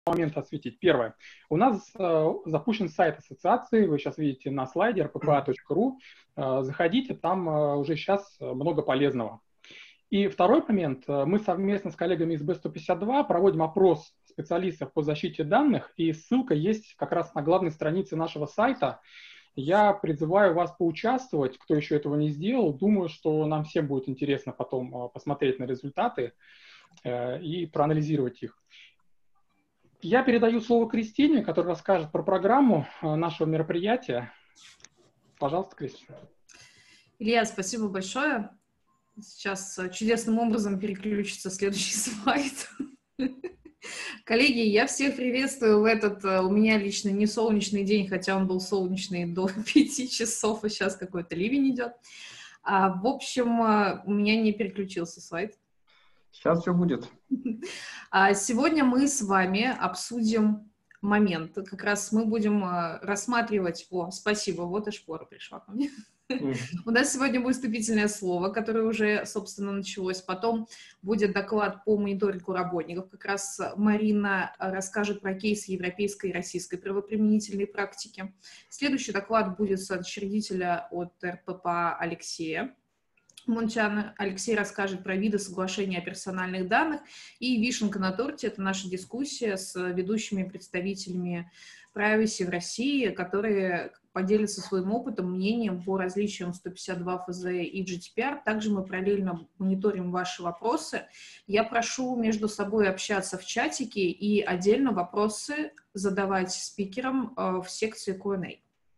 момента осветить. Первое. У нас запущен сайт ассоциации, вы сейчас видите на слайде rppa.ru. Заходите, там уже сейчас много полезного. И второй момент. Мы совместно с коллегами из B152 проводим опрос специалистов по защите данных, и ссылка есть как раз на главной странице нашего сайта. Я призываю вас поучаствовать, кто еще этого не сделал. Думаю, что нам всем будет интересно потом посмотреть на результаты и проанализировать их. Я передаю слово Кристине, которая расскажет про программу нашего мероприятия. Пожалуйста, Кристина. Илья, спасибо большое. Сейчас чудесным образом переключится следующий слайд. Коллеги, я всех приветствую в этот, у меня лично не солнечный день, хотя он был солнечный до 5 часов, а сейчас какой-то ливень идет. В общем, у меня не переключился слайд. Сейчас все будет. Сегодня мы с вами обсудим момент. Как раз мы будем рассматривать... О, спасибо, вот и шпора пришла ко мне. У нас сегодня будет вступительное слово, которое уже, собственно, началось. Потом будет доклад по мониторингу работников. Как раз Марина расскажет про кейсы европейской и российской правоприменительной практики. Следующий доклад будет с учредителя от РППА Алексея Мунтяна. Алексей расскажет про виды соглашения о персональных данных. И вишенка на торте — это наша дискуссия с ведущими представителями privacy в России, которые поделятся своим опытом, мнением по различиям 152 ФЗ и GDPR. Также мы параллельно мониторим ваши вопросы. Я прошу между собой общаться в чатике и отдельно вопросы задавать спикерам в секции Q&A.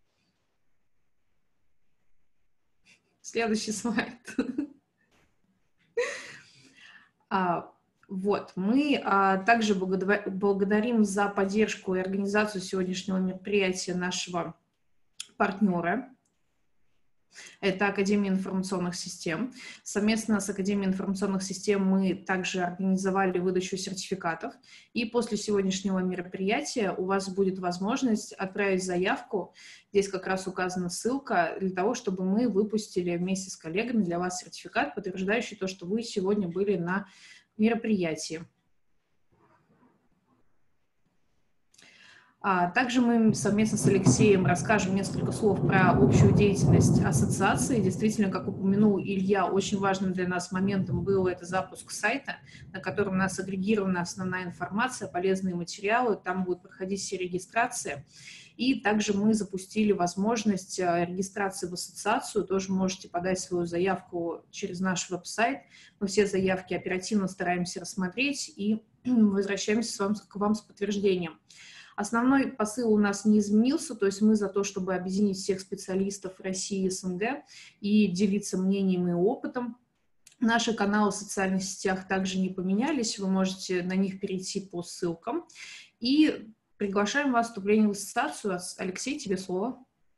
Следующий слайд. Вот, мы также благодарим за поддержку и организацию сегодняшнего мероприятия нашего партнера. Это Академия информационных систем. Совместно с Академией информационных систем мы также организовали выдачу сертификатов. И после сегодняшнего мероприятия у вас будет возможность отправить заявку. Здесь как раз указана ссылка для того, чтобы мы выпустили вместе с коллегами для вас сертификат, подтверждающий то, что вы сегодня были на мероприятии. Также мы совместно с Алексеем расскажем несколько слов про общую деятельность ассоциации. Действительно, как упомянул Илья, очень важным для нас моментом был это запуск сайта, на котором у нас агрегирована основная информация, полезные материалы, там будет проходить все регистрации. И также мы запустили возможность регистрации в ассоциацию. Тоже можете подать свою заявку через наш веб-сайт. Мы все заявки оперативно стараемся рассмотреть и возвращаемся к вам с подтверждением. Основной посыл у нас не изменился, то есть мы за то, чтобы объединить всех специалистов России и СНГ и делиться мнением и опытом. Наши каналы в социальных сетях также не поменялись, вы можете на них перейти по ссылкам. И приглашаем вас к вступлению в ассоциацию. Алексей, тебе слово.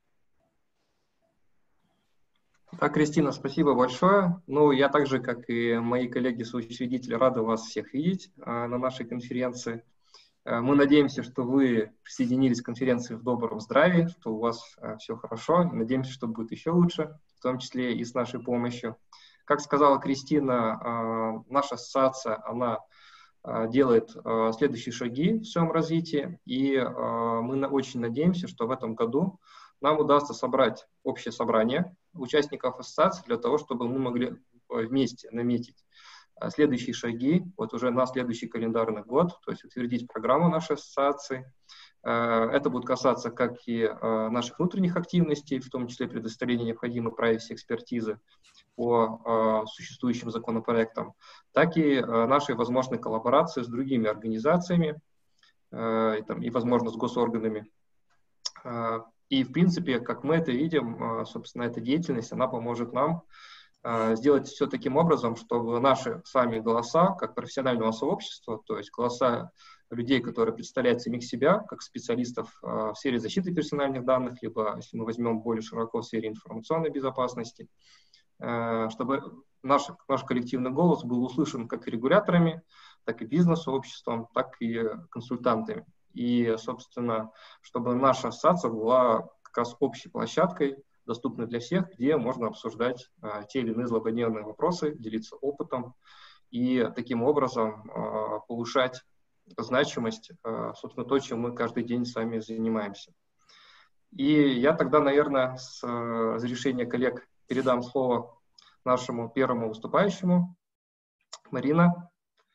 Так, Кристина, спасибо большое. Ну, я так же, как и мои коллеги-соучредители, рада вас всех видеть на нашей конференции. Мы надеемся, что вы присоединились к конференции в добром здравии, что у вас все хорошо. Надеемся, что будет еще лучше, в том числе и с нашей помощью. Как сказала Кристина, наша ассоциация, она делает следующие шаги в своем развитии, и мы очень надеемся, что в этом году нам удастся собрать общее собрание участников ассоциации для того, чтобы мы могли вместе наметить следующие шаги, вот уже на следующий календарный год, то есть утвердить программу нашей ассоциации. Это будет касаться как и наших внутренних активностей, в том числе предоставления необходимой privacy-экспертизы по существующим законопроектам, так и нашей возможной коллаборации с другими организациями и, возможно, с госорганами. И, в принципе, как мы это видим, собственно, эта деятельность, она поможет нам сделать все таким образом, чтобы наши с вами голоса, как профессионального сообщества, то есть голоса людей, которые представляют самих себя, как специалистов в сфере защиты персональных данных, либо, если мы возьмем более широко, в сфере информационной безопасности, чтобы наш коллективный голос был услышан как и регуляторами, так и бизнес-сообществом, так и консультантами. И, собственно, чтобы наша ассоциация была как раз общей площадкой, доступны для всех, где можно обсуждать те или иные злободневные вопросы, делиться опытом и таким образом повышать значимость, собственно, то, чем мы каждый день с вами занимаемся. И я тогда, наверное, с разрешения коллег передам слово нашему первому выступающему. Марина.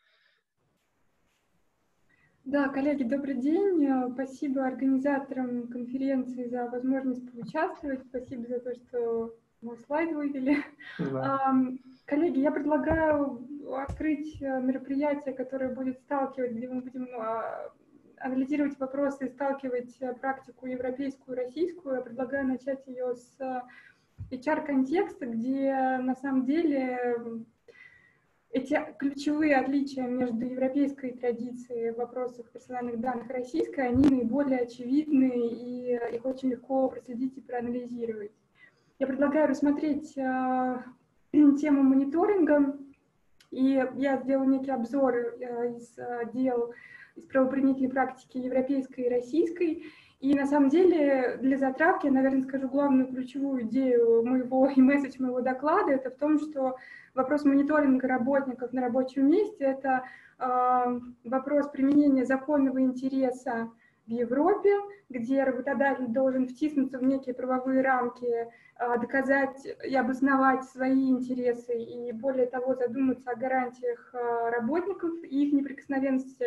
Да, коллеги, добрый день. Спасибо организаторам конференции за возможность поучаствовать. Спасибо за то, что мой слайд вывели. Да. Коллеги, я предлагаю открыть мероприятие, которое будет сталкивать, где мы будем анализировать вопросы и сталкивать практику европейскую и российскую. Я предлагаю начать ее с HR-контекста, где на самом деле эти ключевые отличия между европейской традицией в вопросах персональных данных и российской, они наиболее очевидны, и их очень легко проследить и проанализировать. Я предлагаю рассмотреть тему мониторинга, и я сделаю некий обзор из дел из правоприменительной практики европейской и российской. И на самом деле для затравки я, наверное, скажу главную ключевую идею моего и месседж моего доклада. Это в том, что вопрос мониторинга работников на рабочем месте – это вопрос применения законного интереса в Европе, где работодатель должен втиснуться в некие правовые рамки, доказать и обосновать свои интересы и, более того, задуматься о гарантиях работников и их неприкосновенности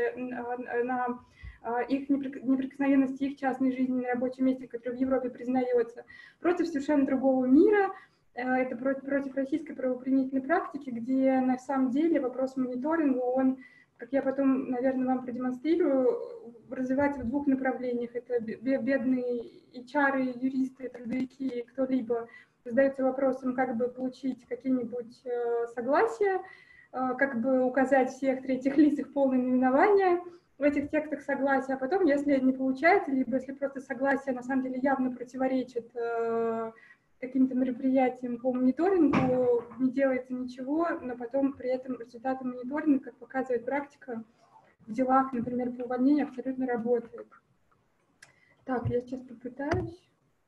неприкосновенности их частной жизни на рабочем месте, которая в Европе признается, против совершенно другого мира. Это против российской правоприменительной практики, где на самом деле вопрос мониторинга, он, как я потом, наверное, вам продемонстрирую, развивается в двух направлениях. Это бедные HR, юристы, трудовики, кто-либо задаются вопросом, как бы получить какие-нибудь согласия, как бы указать всех третьих лиц их полное наименование в этих текстах согласия, а потом, если не получается, либо если просто согласие на самом деле явно противоречит каким-то мероприятиям по мониторингу, не делается ничего, но потом при этом результаты мониторинга, как показывает практика, в делах, например, по увольнению абсолютно работают. Так, я сейчас попытаюсь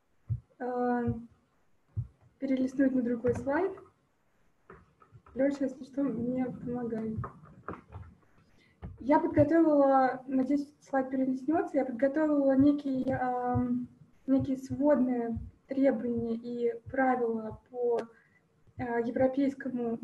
перелистнуть на другой слайд. Леша, если что, мне помогай. Я подготовила, надеюсь, слайд перелистнется, я подготовила некие сводные требования и правила по европейскому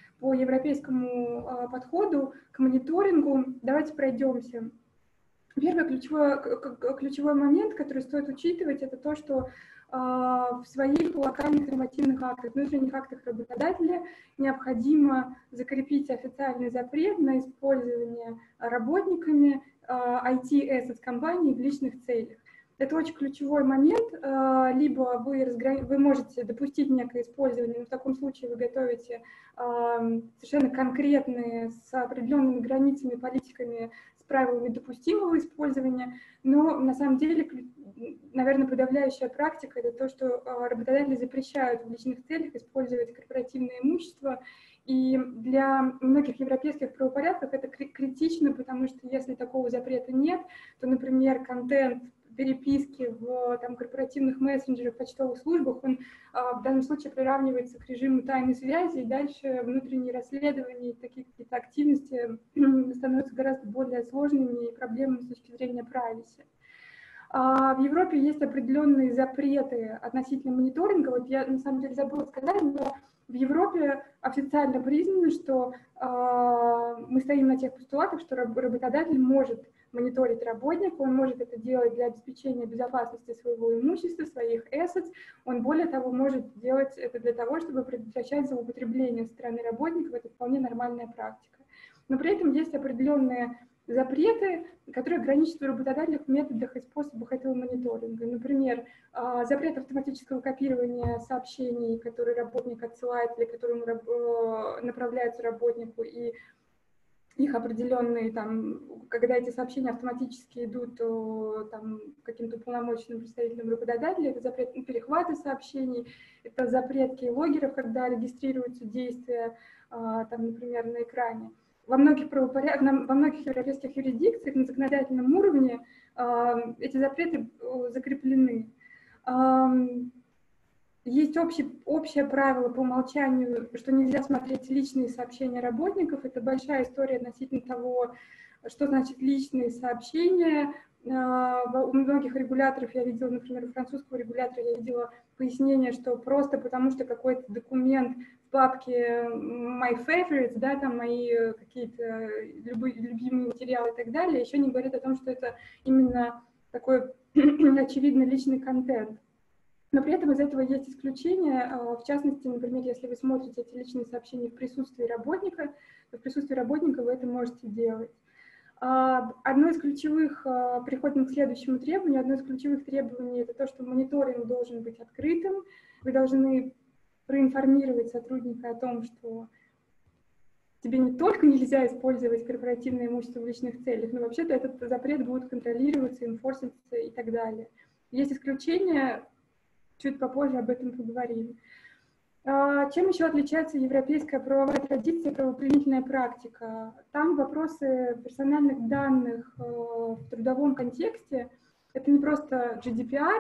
подходу к мониторингу. Давайте пройдемся. Первый ключевой момент, который стоит учитывать, это то, что в своих локальных нормативных актах, внутренних актах работодателя необходимо закрепить официальный запрет на использование работниками IT-assets компании в личных целях. Это очень ключевой момент. Либо вы можете допустить некое использование, но в таком случае вы готовите совершенно конкретные, с определенными границами, политиками, с правилами допустимого использования. Но на самом деле, наверное, подавляющая практика – это то, что работодатели запрещают в личных целях использовать корпоративное имущество. И для многих европейских правопорядков это критично, потому что если такого запрета нет, то, например, контент переписки в корпоративных мессенджерах, почтовых службах, он в данном случае приравнивается к режиму тайной связи, и дальше внутренние расследования, такие какие-то активности становятся гораздо более сложными и проблемными с точки зрения privacy. В Европе есть определенные запреты относительно мониторинга. Вот я на самом деле забыла сказать, но в Европе официально признано, что мы стоим на тех постулатах, что работодатель может мониторить работника, он может это делать для обеспечения безопасности своего имущества, своих assets, он более того может делать это для того, чтобы предотвращать злоупотребление со стороны работников, это вполне нормальная практика. Но при этом есть определенные запреты, которые граничат у работодателей в методах и способах этого мониторинга. Например, запрет автоматического копирования сообщений, которые работник отсылает или которые направляются работнику, и их определенные, когда эти сообщения автоматически идут каким-то уполномоченным представителем работодателя, это запрет перехвата сообщений, это запрет кейлогеров, когда регистрируются действия, например, на экране. Во многих европейских юрисдикциях на законодательном уровне эти запреты закреплены. Есть общее правило по умолчанию, что нельзя смотреть личные сообщения работников. Это большая история относительно того, что значит личные сообщения. У многих регуляторов я видела, например, у французского регулятора я видела пояснение, что просто потому что какой-то документ в папке My Favorites, да, там мои какие-то любимые материалы и так далее, еще не говорит о том, что это именно такой очевидно личный контент. Но при этом из этого есть исключения. В частности, например, если вы смотрите эти личные сообщения в присутствии работника, то в присутствии работника вы это можете делать. Одно из ключевых, переходим к следующему требованию, одно из ключевых требований — это то, что мониторинг должен быть открытым. Вы должны проинформировать сотрудника о том, что тебе не только нельзя использовать корпоративное имущество в личных целях, но вообще-то этот запрет будет контролироваться, инфорситься и так далее. Есть исключения, чуть попозже об этом поговорим. Чем еще отличается европейская правовая традиция и правоприменительная практика? Там вопросы персональных данных в трудовом контексте — это не просто GDPR,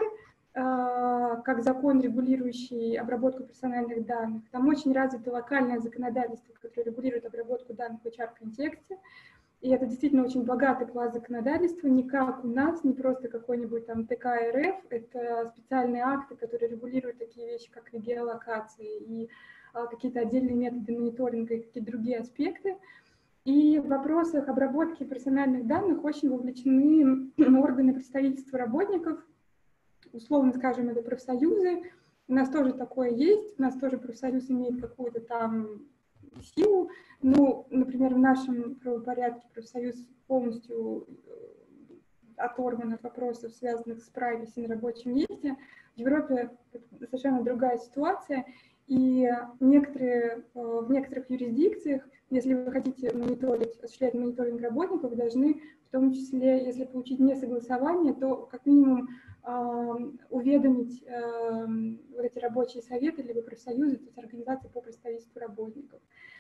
как закон, регулирующий обработку персональных данных. Там очень развито локальное законодательство, которое регулирует обработку данных в HR-контексте. И это действительно очень богатый пласт законодательства, не как у нас, не просто какой-нибудь там ТК РФ, это специальные акты, которые регулируют такие вещи, как геолокации и какие-то отдельные методы мониторинга и какие-то другие аспекты. И в вопросах обработки персональных данных очень вовлечены органы представительства работников, условно скажем, это профсоюзы. У нас тоже такое есть, у нас тоже профсоюз имеет какую-то там силу. Ну, например, в нашем правопорядке профсоюз полностью оторван от вопросов, связанных с privacy на рабочем месте. В Европе совершенно другая ситуация, и в некоторых юрисдикциях, если вы хотите осуществлять мониторинг работников, вы должны, в том числе, если получить несогласование, то как минимум уведомить вот эти рабочие советы, либо профсоюзы, то есть организации по представительству работников.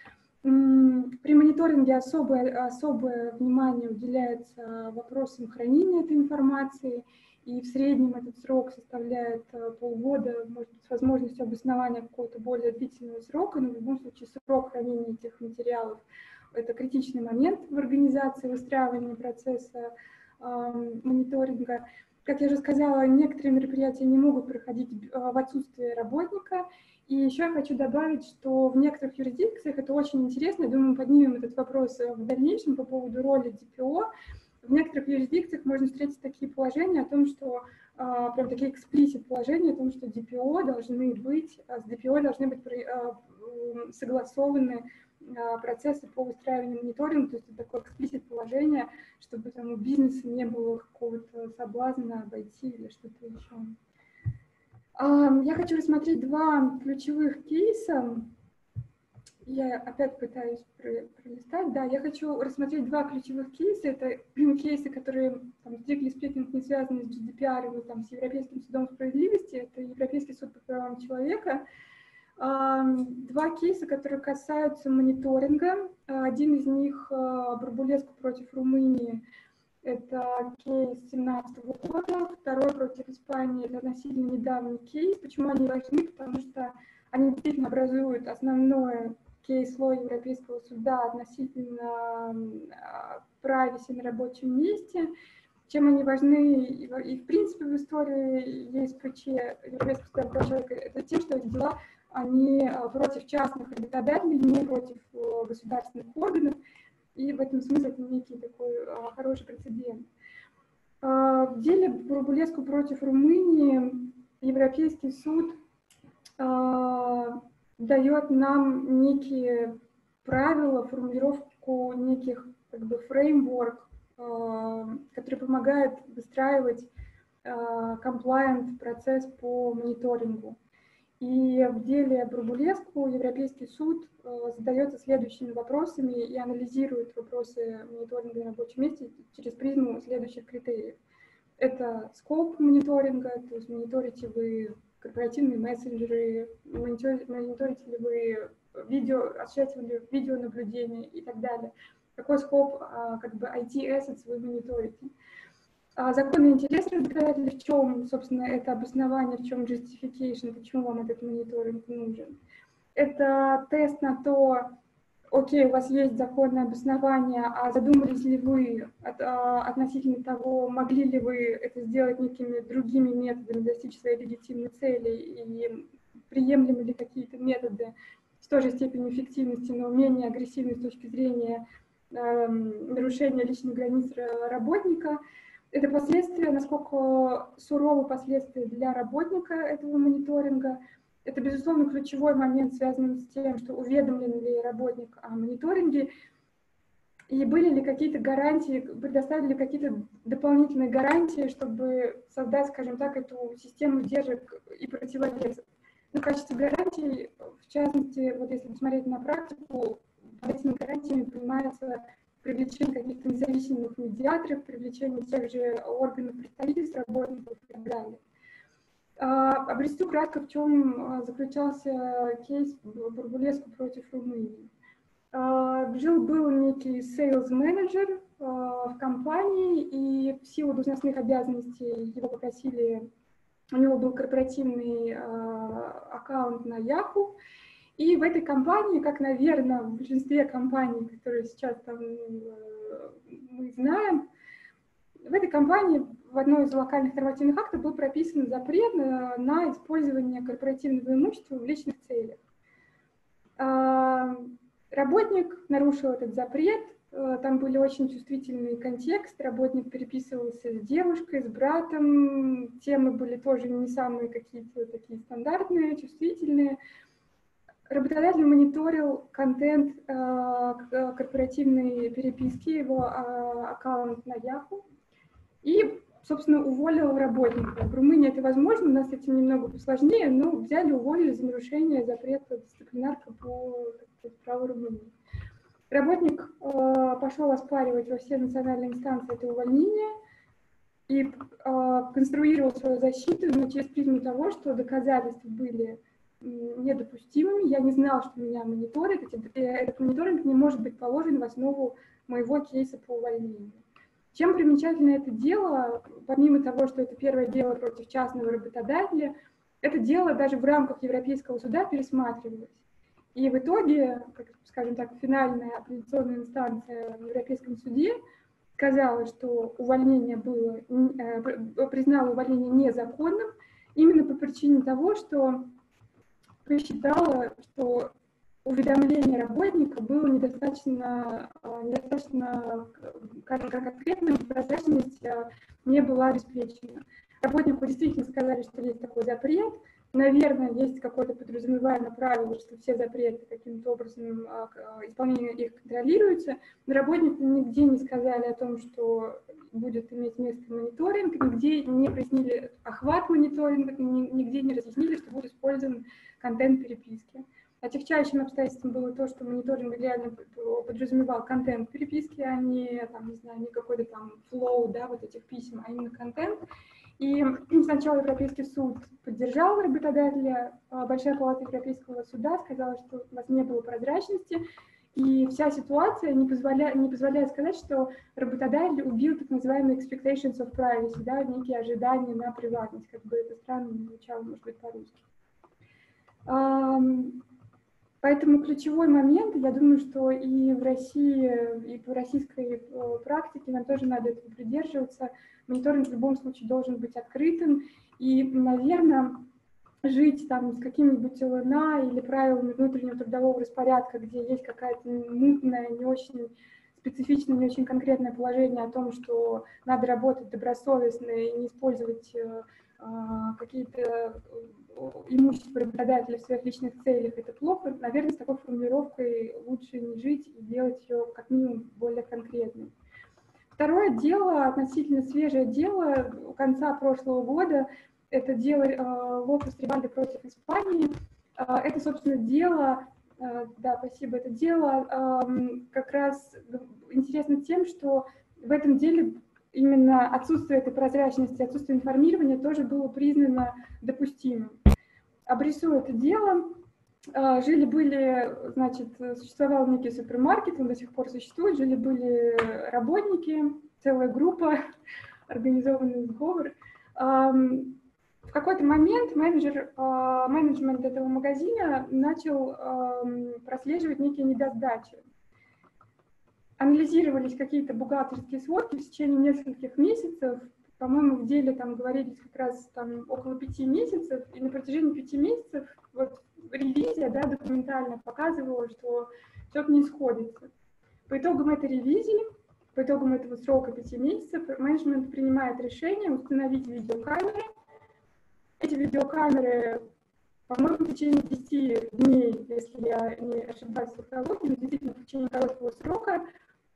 При мониторинге особое внимание уделяется вопросам хранения этой информации, и в среднем этот срок составляет полгода, может быть, с возможностью обоснования какого-то более длительного срока, но в любом случае срок хранения этих материалов — это критичный момент в организации выстраивания процесса мониторинга. Как я уже сказала, некоторые мероприятия не могут проходить в отсутствие работника. И еще я хочу добавить, что в некоторых юрисдикциях, это очень интересно, я думаю, мы поднимем этот вопрос в дальнейшем по поводу роли ДПО. В некоторых юрисдикциях можно встретить такие положения о том, что, прям такие эксплисит положения о том, что с ДПО должны быть согласованы процессы по выстраиванию мониторинга, то есть это такое эксплисит положение, чтобы там у бизнеса не было какого-то соблазна обойти или что-то еще. Я хочу рассмотреть два ключевых кейса. Я опять пытаюсь пролистать. Да, я хочу рассмотреть два ключевых кейса. Это кейсы, которые, strictly speaking, не связаны с GDPR или там, с Европейским судом справедливости. Это Европейский суд по правам человека. Два кейса, которые касаются мониторинга. Один из них Барбулеску против Румынии. Это кейс 2017 года. Второй против Испании. Это относительно недавний кейс. Почему они важны? Потому что они действительно образуют основное кейс-ло Европейского суда относительно privacy на рабочем месте. Чем они важны и в принципе в истории ЕСПЧ, Европейского суда прав человека, это тем, что эти дела они против частных работодателей, не против государственных органов. И в этом смысле это некий такой хороший прецедент. В деле Барбулеску против Румынии Европейский суд дает нам некие правила, формулировку неких фреймворк, который помогает выстраивать compliant процесс по мониторингу. И в деле Барбулеску Европейский суд задается следующими вопросами и анализирует вопросы мониторинга на рабочем месте через призму следующих критериев. Это скоп мониторинга, то есть мониторите вы корпоративные мессенджеры, мониторите ли вы осуществляете ли видеонаблюдение и так далее. Какой скоп IT-assets вы мониторите. Законный интерес работодателя, в чем, собственно, это обоснование, в чем justification, почему вам этот мониторинг нужен. Это тест на то, окей, у вас есть законное обоснование, а задумались ли вы относительно того, могли ли вы это сделать некими другими методами, достичь своей легитимной цели, и приемлемы ли какие-то методы с той же степенью эффективности, но менее агрессивной с точки зрения нарушения личных границ работника. Это последствия, насколько суровы последствия для работника этого мониторинга. Это, безусловно, ключевой момент, связанный с тем, что уведомлен ли работник о мониторинге, и были ли какие-то гарантии, предоставили ли какие-то дополнительные гарантии, чтобы создать, скажем так, эту систему сдержек и противовесов. В качестве гарантий, в частности, вот если посмотреть на практику, под этими гарантиями понимается привлечение каких-то независимых медиаторов, привлечение тех же органов представительств, работников и так далее. Обрисую кратко, в чем заключался кейс Бурбулеску против Румынии. Жил-был некий sales менеджер в компании, и в силу должностных обязанностей его попросили, у него был корпоративный аккаунт на Yahoo, и в этой компании, как, наверное, в большинстве компаний, которые сейчас там мы знаем, в этой компании в одной из локальных нормативных актов был прописан запрет на использование корпоративного имущества в личных целях. Работник нарушил этот запрет, там были очень чувствительный контекст, работник переписывался с девушкой, с братом, темы были тоже не самые какие-то такие стандартные, чувствительные. Работодатель мониторил контент корпоративной переписки, его аккаунт на Yahoo, и, собственно, уволил работника. В Румынии это возможно, у нас с этим немного посложнее, но взяли, уволили за нарушение запрета дисциплинарка по праву Румынии. Работник пошел оспаривать во все национальные инстанции это увольнение и конструировал свою защиту, но через призму того, что доказательства были недопустимыми. Я не знал, что меня мониторят. Этот мониторинг не может быть положен в основу моего кейса по увольнению. Чем примечательно это дело, помимо того, что это первое дело против частного работодателя, это дело даже в рамках Европейского суда пересматривалось. И в итоге, скажем так, финальная апелляционная инстанция в Европейском суде сказала, что увольнение было, признала увольнение незаконным именно по причине того, что посчитала, что уведомление работника было недостаточно конкретным, прозрачность не была обеспечена. Работнику действительно сказали, что есть такой запрет. Наверное, есть какое-то подразумеваемое правило, что все запреты каким-то образом исполнение их контролируется. Но работнику нигде не сказали о том, что будет иметь место мониторинг, нигде не прояснили охват мониторинга, нигде не разъяснили, что будет использован контент переписки. Отягчающим обстоятельством было то, что мониторинг реально подразумевал контент переписки, а не, там, не знаю, не какой-то там флоу, да, вот этих писем, а именно контент. И сначала Европейский суд поддержал работодателя, Большая палата Европейского суда сказала, что у вас не было прозрачности, и вся ситуация не позволяет сказать, что работодатель убил так называемые expectations of privacy, да, некие ожидания на приватность, как бы это странно не звучало, может быть, по-русски. Поэтому ключевой момент, я думаю, что и в России, и по российской практике нам тоже надо этого придерживаться. Мониторинг в любом случае должен быть открытым. И, наверное, жить там с каким-нибудь ЛНА или правилами внутреннего трудового распорядка, где есть какая-то мутная, не очень специфичное, не очень конкретное положение о том, что надо работать добросовестно и не использовать какие-то имущества работодателя в своих личных целях, это плохо. Наверное, с такой формулировкой лучше не жить и делать ее как минимум более конкретной. Второе дело, относительно свежее дело, конца прошлого года, это дело Лопес Рибальдо против Испании. Это, собственно, дело, да, спасибо, это дело как раз интересно тем, что в этом деле именно отсутствие этой прозрачности, отсутствие информирования тоже было признано допустимым. Обрисую это дело. Жили-были, значит, существовал некий супермаркет, он до сих пор существует, жили-были работники, целая группа, организованный сговор. В какой-то момент менеджмент этого магазина начал прослеживать некие недосдачи. Анализировались какие-то бухгалтерские сводки в течение нескольких месяцев. По-моему, в деле там говорились как раз там около 5 месяцев, и на протяжении 5 месяцев вот ревизия, да, документально показывала, что что-то не сходится. По итогам этой ревизии, по итогам этого срока 5 месяцев, менеджмент принимает решение установить видеокамеры. Эти видеокамеры, по-моему, в течение 10 дней, если я не ошибаюсь в хронологии, но действительно в течение короткого срока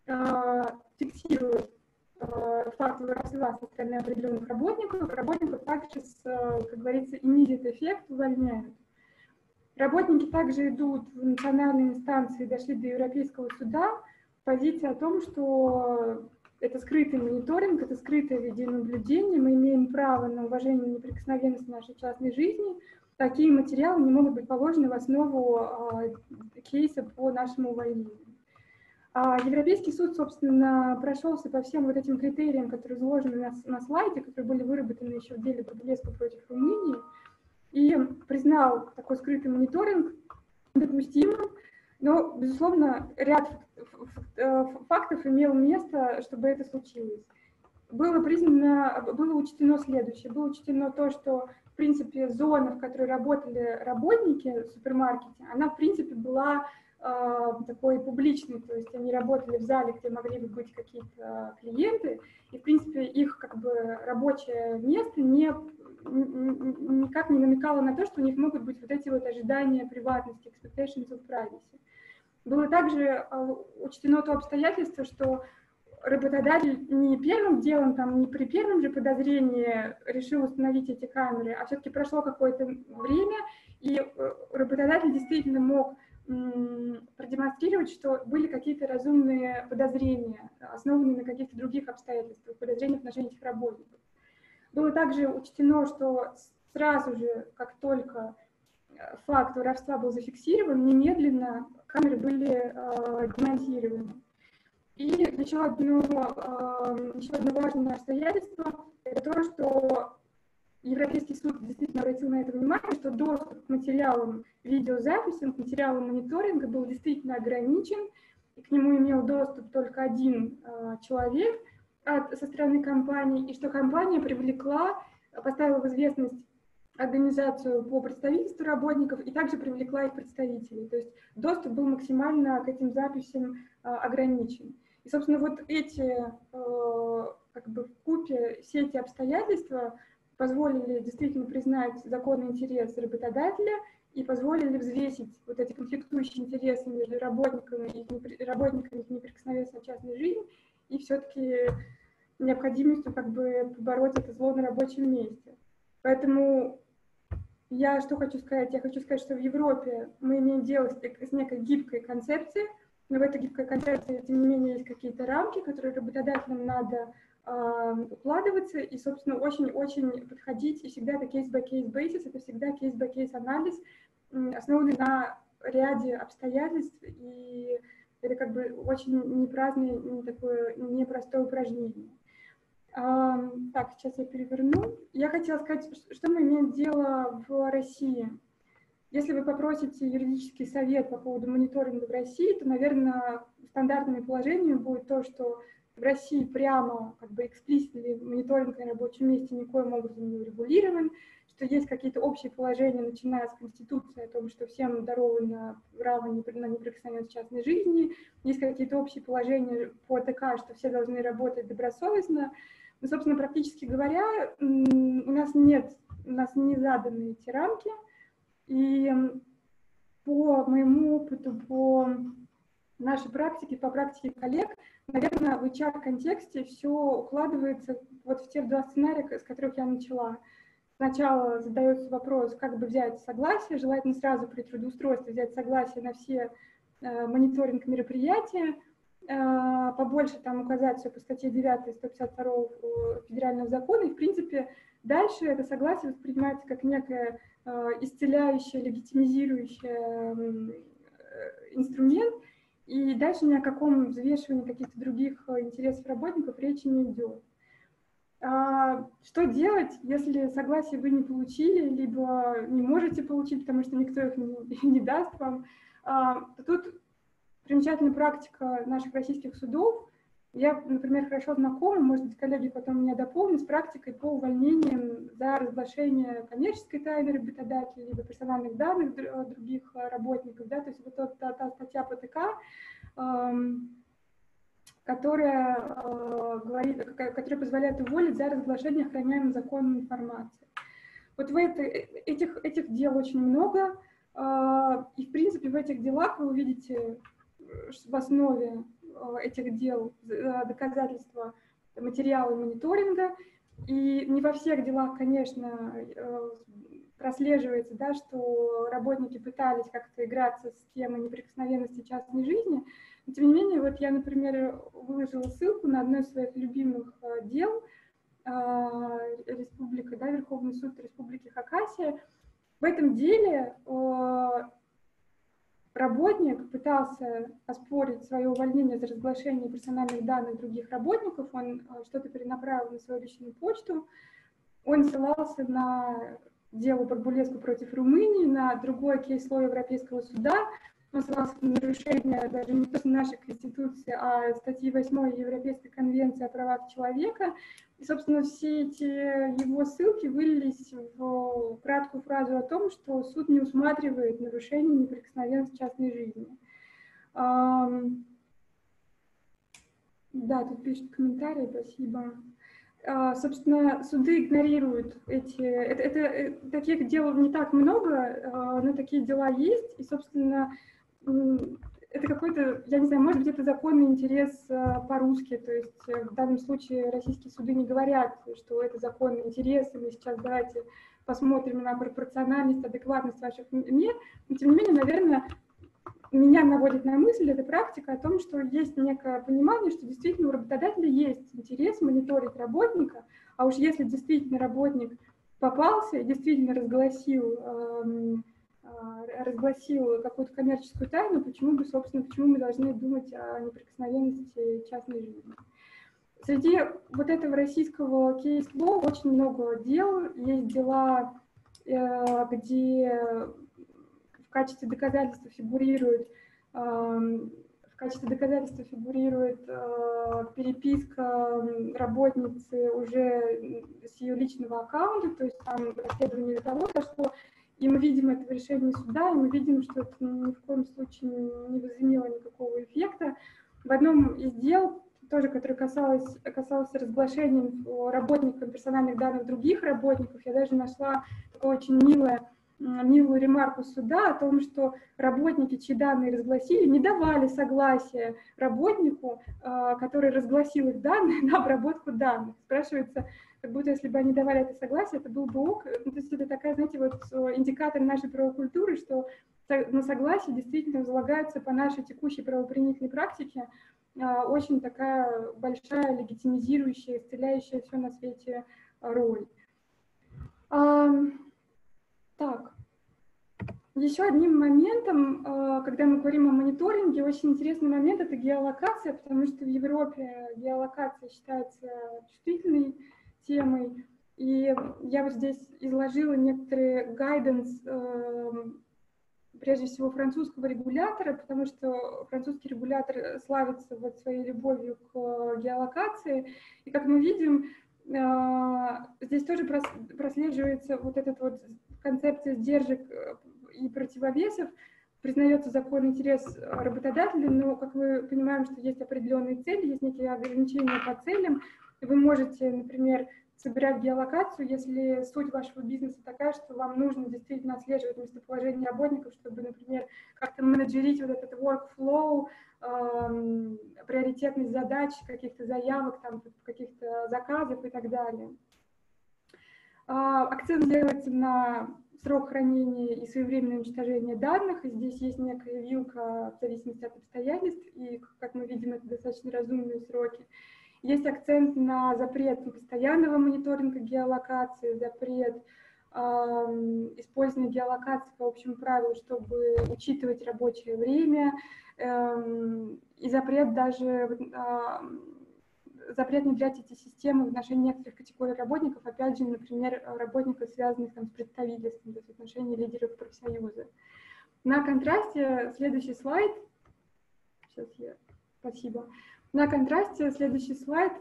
фиксируют факт воровства со стороны определенных работников также, как говорится, immediate эффект увольняют. Работники также идут в национальные инстанции, дошли до Европейского суда, позиция о том, что это скрытый мониторинг, это скрытое видеонаблюдение, мы имеем право на уважение и неприкосновенность нашей частной жизни. Такие материалы не могут быть положены в основу кейса по нашему увольнению. Европейский суд, собственно, прошелся по всем вот этим критериям, которые изложены на слайде, которые были выработаны еще в деле Бабилеску против Румынии, и признал такой скрытый мониторинг допустимым, но, безусловно, ряд фактов имел место, чтобы это случилось. Было учтено следующее. Было учтено то, что, в принципе, зона, в которой работали работники в супермаркете, она, в принципе, была такой публичный, то есть они работали в зале, где могли бы быть какие-то клиенты, и, в принципе, их как бы рабочее место никак не намекало на то, что у них могут быть вот эти вот ожидания приватности, expectations of privacy. Было также учтено то обстоятельство, что работодатель не первым делом, там, не при первом же подозрении решил установить эти камеры, а все-таки прошло какое-то время, и работодатель действительно мог продемонстрировать, что были какие-то разумные подозрения, основанные на каких-то других обстоятельствах, подозрения в отношении этих работников. Было также учтено, что сразу же, как только факт воровства был зафиксирован, немедленно камеры были демонтированы. И еще одно важное обстоятельство – это то, что Европейский суд действительно обратил на это внимание, что доступ к материалам видеозаписи, к материалам мониторинга был действительно ограничен, и к нему имел доступ только один человек со стороны компании, и что компания поставила в известность организацию по представительству работников и также привлекла их представителей. То есть доступ был максимально к этим записям ограничен. И, собственно, вот эти, как бы вкупе, все эти обстоятельства позволили действительно признать законный интерес работодателя и позволили взвесить вот эти конфликтующие интересы между работниками и их неприкосновенностью частной жизни и все-таки необходимостью как бы побороть это зло на рабочем месте. Поэтому я что хочу сказать? Я хочу сказать, что в Европе мы имеем дело с некой гибкой концепцией, но в этой гибкой концепции, тем не менее, есть какие-то рамки, которые работодателям надо укладываться и, собственно, очень-очень подходить, и всегда это case-by-case basis, это всегда case-by-case анализ, основанный на ряде обстоятельств, и это как бы очень непраздное, такое непростое упражнение. Так, сейчас я переверну. Я хотела сказать, что мы имеем дело в России. Если вы попросите юридический совет по поводу мониторинга в России, то, наверное, стандартными положениями будет то, что в России прямо, как бы эксплиситный мониторинг на рабочем месте никоим образом не урегулирован, что есть какие-то общие положения, начиная с Конституции, о том, что всем даровано право на неприкосновенность частной жизни, есть какие-то общие положения по ТК, что все должны работать добросовестно. Но, собственно, практически говоря, у нас не заданы эти рамки, и по моему опыту, по нашей практике, по практике коллег, наверное, в HR-контексте все укладывается вот в те два сценария, с которых я начала. Сначала задается вопрос, как бы взять согласие, желательно сразу при трудоустройстве взять согласие на все мониторинг мероприятия, побольше там указать все по статье 9 152 федерального закона, и, в принципе, дальше это согласие воспринимается как некое исцеляющее, легитимизирующее инструмент, и дальше ни о каком взвешивании каких-то других интересов работников речи не идет. Что делать, если согласие вы не получили, либо не можете получить, потому что никто их не даст вам? Тут примечательная практика наших российских судов. Я, например, хорошо знакома, может быть, коллеги потом меня дополнят, с практикой по увольнениям за разглашение коммерческой тайны работодателя, либо персональных данных других работников. Да? То есть вот та статья ПТК, которая позволяет уволить за разглашение охраняемой законом информации. Вот этих дел очень много, и, в принципе, в этих делах вы увидите в основе этих дел доказательства материала мониторинга, и не во всех делах, конечно, прослеживается, да, что работники пытались как-то играться с темой неприкосновенности частной жизни. Но, тем не менее, вот я, например, выложила ссылку на одно из своих любимых дел, Республика, да, Верховный суд Республики Хакасия. В этом деле работник пытался оспорить свое увольнение за разглашение персональных данных других работников, он что-то перенаправил на свою личную почту, он ссылался на дело Барбулеску против Румынии, на другой кейс-ло Европейского суда, он ссылался на нарушение даже не просто нашей Конституции, а статьи 8 Европейской конвенции о правах человека. И, собственно, все эти его ссылки вылились в краткую фразу о том, что суд не усматривает нарушение неприкосновенности частной жизни. Да, тут пишут комментарии, спасибо. Собственно, суды игнорируют таких дел не так много, но такие дела есть, и, собственно, это какой-то, я не знаю, может быть, это законный интерес по-русски, то есть в данном случае российские суды не говорят, что это законный интерес, и мы сейчас давайте посмотрим на пропорциональность, адекватность ваших мер, но, тем не менее, наверное, меня наводит на мысль эта практика о том, что есть некое понимание, что действительно у работодателя есть интерес мониторить работника, а уж если действительно работник попался и действительно разгласил какую-то коммерческую тайну, почему мы должны думать о неприкосновенности частной жизни. Среди вот этого российского кейс-ло очень много дел. Есть дела, где в качестве доказательства фигурирует переписка работницы уже с ее личного аккаунта, то есть там расследование до того дошло, и мы видим это в решении суда, и мы видим, что это ни в коем случае не возымело никакого эффекта. В одном из дел, тоже, которое касалось разглашения работникам персональных данных других работников, я даже нашла такое очень милую ремарку суда о том, что работники, чьи данные разгласили, не давали согласия работнику, который разгласил их данные, на обработку данных. Спрашивается, как будто если бы они давали это согласие, это был бы ок. Ну, то есть это такая, знаете, вот индикатор нашей правокультуры, что на согласие действительно возлагается по нашей текущей правоприменительной практике очень такая большая, легитимизирующая, исцеляющая все на свете роль. Так, еще одним моментом, когда мы говорим о мониторинге, очень интересный момент — это геолокация, потому что в Европе геолокация считается чувствительной темой, и я вот здесь изложила некоторые гайденс, прежде всего французского регулятора, потому что французский регулятор славится вот своей любовью к геолокации, и как мы видим, здесь тоже прослеживается вот этот вот концепция сдержек и противовесов, признается законный интерес работодателя, но, как мы понимаем, что есть определенные цели, есть некие ограничения по целям. Вы можете, например, собирать геолокацию, если суть вашего бизнеса такая, что вам нужно действительно отслеживать местоположение работников, чтобы, например, как-то менеджерить вот этот workflow, приоритетность задач, каких-то заявок, там, каких-то заказов и так далее. Акцент делается на срок хранения и своевременное уничтожение данных, и здесь есть некая вилка в зависимости от обстоятельств, и, как мы видим, это достаточно разумные сроки. Есть акцент на запрет постоянного мониторинга геолокации, запрет использования геолокации по общему правилу, чтобы учитывать рабочее время, и запрет даже запрет внедрять эти системы в отношении некоторых категорий работников, опять же, например, работников, связанных там, с представительством, то есть в отношении лидеров профсоюза. На контрасте следующий слайд. Спасибо. На контрасте следующий слайд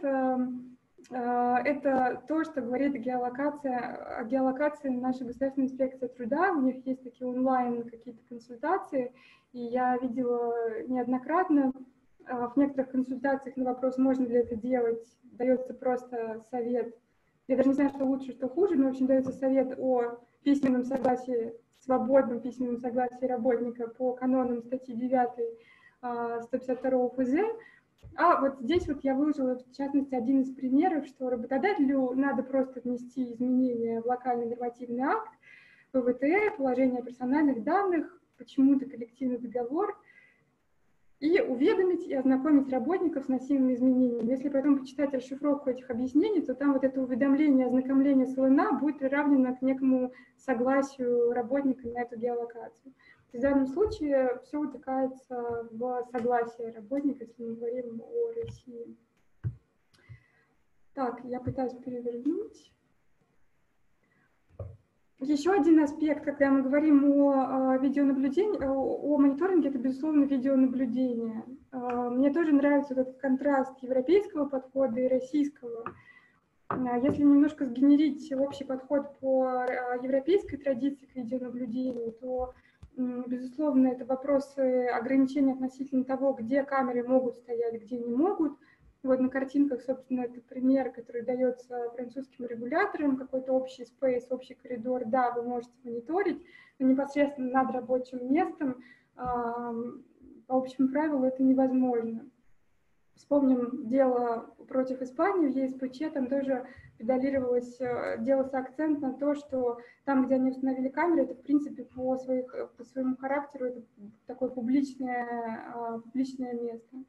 это то, что говорит о геолокации нашей государственной инспекции труда. У них есть такие онлайн какие-то консультации, и я видела неоднократно. В некоторых консультациях на вопрос, можно ли это делать, дается просто совет. Я даже не знаю, что лучше, что хуже, но, в общем, дается совет о письменном согласии, свободном письменном согласии работника по канонам статьи 9 152 ФЗ. А вот здесь вот я выложила, в частности, один из примеров, что работодателю надо просто внести изменения в локальный нормативный акт, ПВТ, положение о персональных данных, почему-то коллективный договор, и уведомить и ознакомить работников с вносимыми изменениями. Если потом почитать расшифровку этих объяснений, то там вот это уведомление, ознакомление с ЛНА будет приравнено к некому согласию работника на эту геолокацию. В данном случае все утыкается в согласие работника, если мы говорим о России. Так, я пытаюсь перевернуть. Еще один аспект, когда мы говорим о видеонаблюдении, о мониторинге, это, безусловно, видеонаблюдение. Мне тоже нравится этот контраст европейского подхода и российского. Если немножко сгенерить общий подход по европейской традиции к видеонаблюдению, то, безусловно, это вопросы ограничений относительно того, где камеры могут стоять, где не могут. Вот на картинках, собственно, это пример, который дается французским регуляторам, какой-то общий спейс, общий коридор. Да, вы можете мониторить, но непосредственно над рабочим местом по общему правилу это невозможно. Вспомним дело против Испании в ЕСПЧ, там тоже педалировалось, делался акцент на то, что там, где они установили камеры, это, в принципе, по своему характеру это такое публичное место.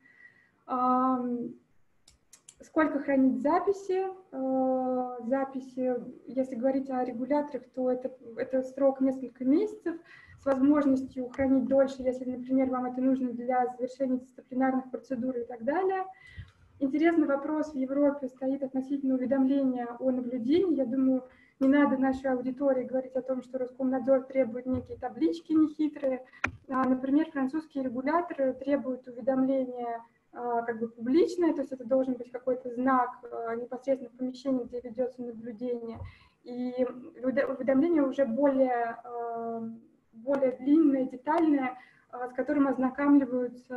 Сколько хранить записи? Записи, если говорить о регуляторах, то это срок несколько месяцев с возможностью хранить дольше, если, например, вам это нужно для завершения дисциплинарных процедур и так далее. Интересный вопрос в Европе стоит относительно уведомления о наблюдении. Я думаю, не надо нашей аудитории говорить о том, что Роскомнадзор требует некие таблички нехитрые. Например, французские регуляторы требуют уведомления как бы публичное, то есть это должен быть какой-то знак непосредственно в помещении, где ведется наблюдение. И уведомление уже более длинное, детальное, с которым ознакомливаются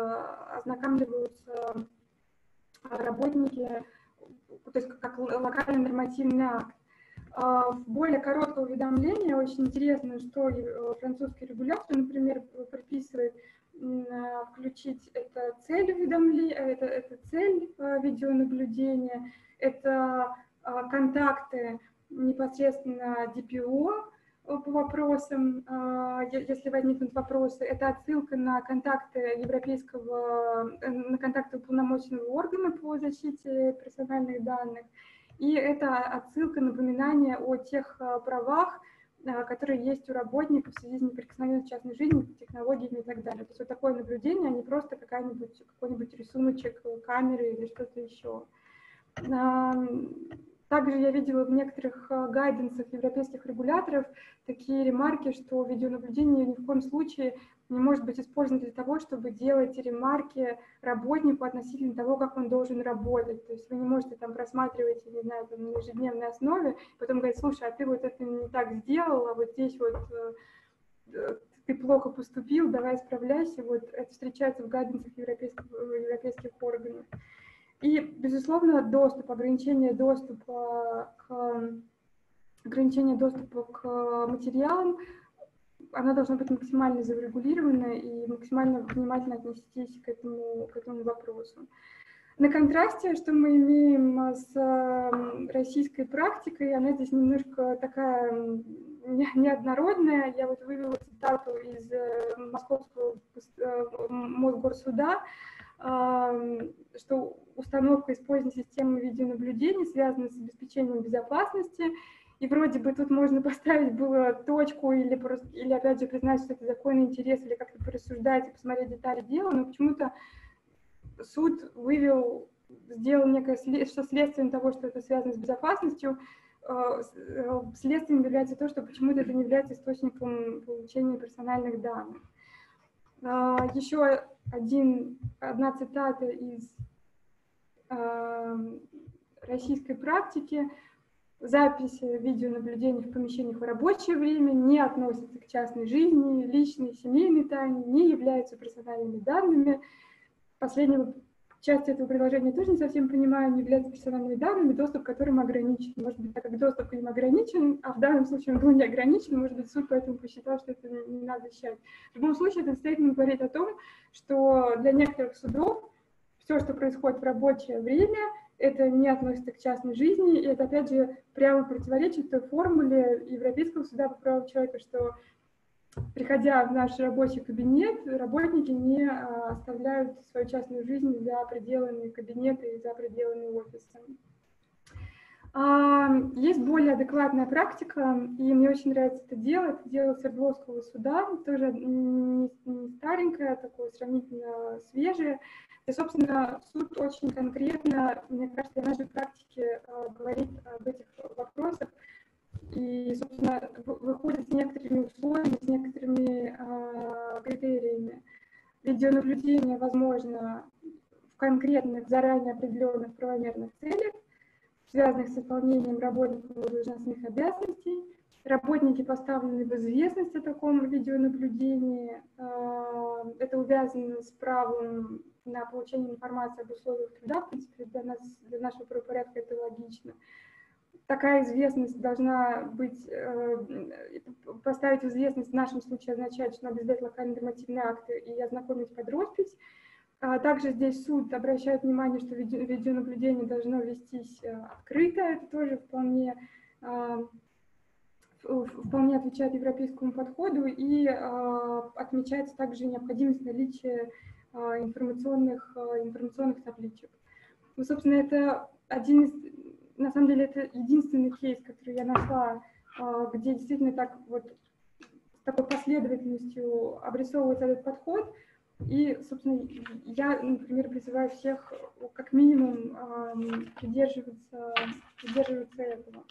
работники, то есть как локальный нормативный акт. В более короткое уведомление очень интересно, что французский регулятор, например, предписывает включить это цель уведомления, это цель видеонаблюдения, это контакты непосредственно ДПО по вопросам, если возникнут вопросы, это отсылка на контакты на контакты уполномоченного органа по защите персональных данных, и это отсылка, напоминание о тех правах, которые есть у работников в связи с неприкосновенностью частной жизни, технологиями и так далее. То есть вот такое наблюдение, а не просто какой-нибудь рисуночек камеры или что-то еще. Также я видела в некоторых гайденсах европейских регуляторов такие ремарки, что видеонаблюдение ни в коем случае не может быть использовано для того, чтобы делать ремарки работнику относительно того, как он должен работать. То есть вы не можете там просматривать, не знаю, там, на ежедневной основе, потом говорить: слушай, а ты вот это не так сделал, а вот здесь вот ты плохо поступил, давай исправляйся. Вот это встречается в гайденсах европейских органов. И, безусловно, ограничение доступа к материалам, оно должно быть максимально зарегулировано и максимально внимательно отнестись к этому вопросу. На контрасте, что мы имеем с российской практикой, она здесь немножко такая неоднородная. Я вот вывела цитату из Московского Мосгорсуда, что установка использования системы видеонаблюдения связана с обеспечением безопасности. И вроде бы тут можно поставить было точку или опять же признать, что это законный интерес, или как-то порассуждать и посмотреть детали дела, но почему-то суд вывел сделал некое что следствием того, что это связано с безопасностью, следствием является то, что почему-то это не является источником получения персональных данных. Еще одна цитата из российской практики. Запись видеонаблюдения в помещениях в рабочее время не относится к частной жизни, личной, семейной тайне, не являются персональными данными. Последнего часть этого предложения тоже не совсем понимаю, не являются персональными данными, доступ к которым ограничен. Может быть, так как доступ к ним ограничен, а в данном случае он был не ограничен, может быть, суд поэтому посчитал, что это не надо защищать. В любом случае, этот стейтмент говорит о том, что для некоторых судов все, что происходит в рабочее время, это не относится к частной жизни, и это, опять же, прямо противоречит той формуле Европейского суда по правам человека, что, приходя в наш рабочий кабинет, работники не оставляют свою частную жизнь за пределами кабинета и за пределами офиса. Есть более адекватная практика, и мне очень нравится это дело Свердловского суда, тоже не старенькое, такое сравнительно свежее. И, собственно, суд очень конкретно, мне кажется, в нашей практике говорит об этих вопросах и, собственно, выходит с некоторыми условиями, с некоторыми критериями. Видеонаблюдение возможно в конкретных, заранее определенных правомерных целях, связанных с выполнением работниками должностных обязанностей. Работники поставлены в известность о таком видеонаблюдении. Это увязано с правом на получение информации об условиях труда. В принципе, для нашего правопорядка это логично. Такая известность должна быть, поставить в известность в нашем случае означает, что надо издать локальные нормативные акты и ознакомить под роспись. Также здесь суд обращает внимание, что видеонаблюдение должно вестись открыто. Это тоже вполне отвечает европейскому подходу, и отмечается также необходимость наличия информационных табличек. Ну, собственно, это на самом деле, это единственный кейс, который я нашла, где действительно так вот с такой последовательностью обрисовывается этот подход. И, собственно, я, например, призываю всех как минимум придерживаться этого.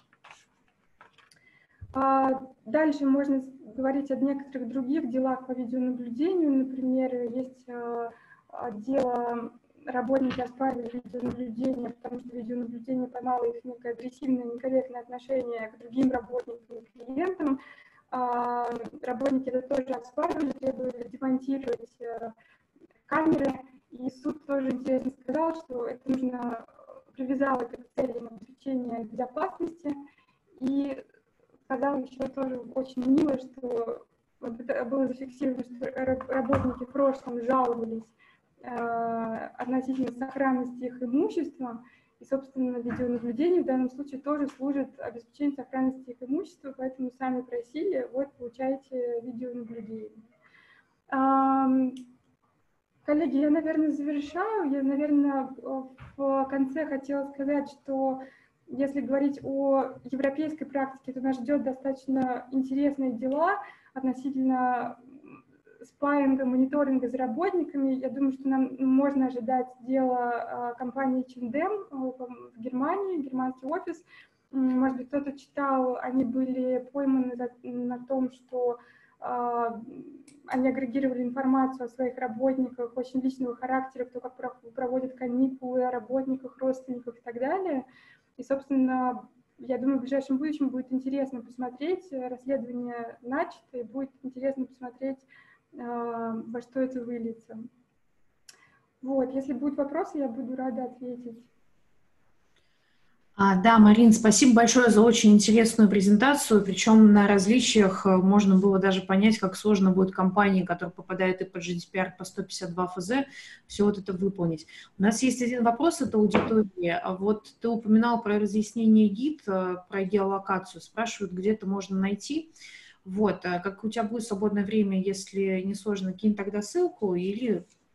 Дальше можно говорить о некоторых других делах по видеонаблюдению. Например, есть дело, работники оспаривали видеонаблюдение, потому что видеонаблюдение поймало их некое агрессивное, некорректное отношение к другим работникам и клиентам. Работники это тоже оспаривали, требовали демонтировать камеры. И суд тоже интересно сказал, что это нужно, привязал это к целям обеспечения безопасности. И сказал еще тоже очень мило, что вот это было зафиксировано, что работники в прошлом жаловались относительно сохранности их имущества. И, собственно, видеонаблюдение в данном случае тоже служит обеспечению сохранности их имущества, поэтому сами просили, вот, получаете видеонаблюдение. Коллеги, я, наверное, завершаю. Я, наверное, в конце хотела сказать, что если говорить о европейской практике, то нас ждет достаточно интересные дела относительно спарринга, мониторинга за работниками. Я думаю, что нам можно ожидать дело компании H&M в Германии, германский офис. Может быть, кто-то читал, они были пойманы на том, что они агрегировали информацию о своих работниках, очень личного характера, кто как проводит каникулы, о работниках, родственниках и так далее. И, собственно, я думаю, в ближайшем будущем будет интересно посмотреть, расследование начато, и будет интересно посмотреть, во что это выльется. Вот, если будут вопросы, я буду рада ответить. Да, Марин, спасибо большое за очень интересную презентацию, причем на различиях можно было даже понять, как сложно будет компании, которые попадают и под GDPR по 152 ФЗ, все вот это выполнить. У нас есть один вопрос от аудитории. Вот ты упоминал про разъяснение ГИД, про геолокацию, спрашивают, где это можно найти. Вот, как у тебя будет свободное время, если не сложно, кинь тогда ссылку или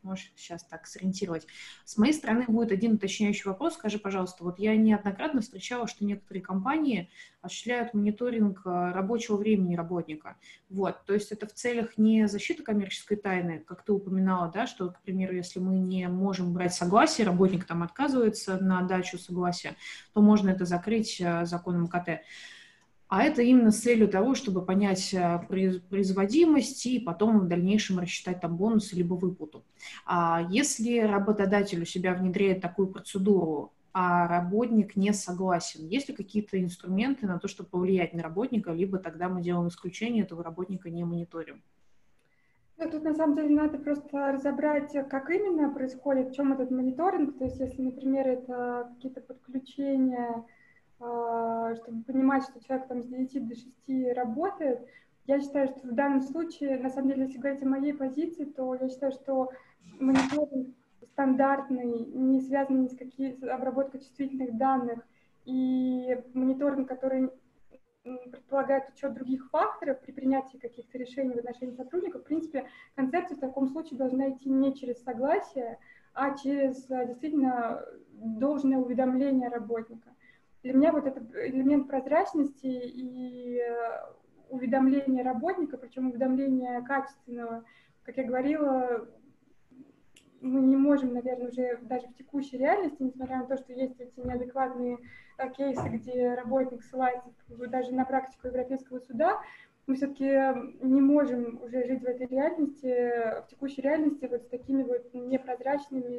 можешь сейчас так сориентировать. С моей стороны будет один уточняющий вопрос. Скажи, пожалуйста, вот я неоднократно встречала, что некоторые компании осуществляют мониторинг рабочего времени работника. Вот, то есть это в целях не защиты коммерческой тайны, как ты упоминала, да, что, к примеру, если мы не можем брать согласие, работник там отказывается на дачу согласия, то можно это закрыть законом КТ. А это именно с целью того, чтобы понять производимость и потом в дальнейшем рассчитать там бонусы либо выплату. А если работодатель у себя внедряет такую процедуру, а работник не согласен, есть ли какие-то инструменты на то, чтобы повлиять на работника, либо тогда мы делаем исключение, этого работника не мониторим? Ну, тут на самом деле надо просто разобрать, как именно происходит, в чем этот мониторинг. То есть, если, например, это какие-то подключения, чтобы понимать, что человек там с 9 до 6 работает, я считаю, что в данном случае, на самом деле, если говорить о моей позиции, то я считаю, что мониторинг стандартный, не связанный с обработкой чувствительных данных, и мониторинг, который предполагает учет других факторов при принятии каких-то решений в отношении сотрудников, в принципе, концепция в таком случае должна идти не через согласие, а через действительно должное уведомление работника. Для меня вот этот элемент прозрачности и уведомления работника, причем уведомления качественного, как я говорила, мы не можем, наверное, уже даже в текущей реальности, несмотря на то, что есть эти неадекватные кейсы, где работник ссылается даже на практику Европейского суда, мы все-таки не можем уже жить в этой реальности, в текущей реальности вот с такими вот непрозрачными,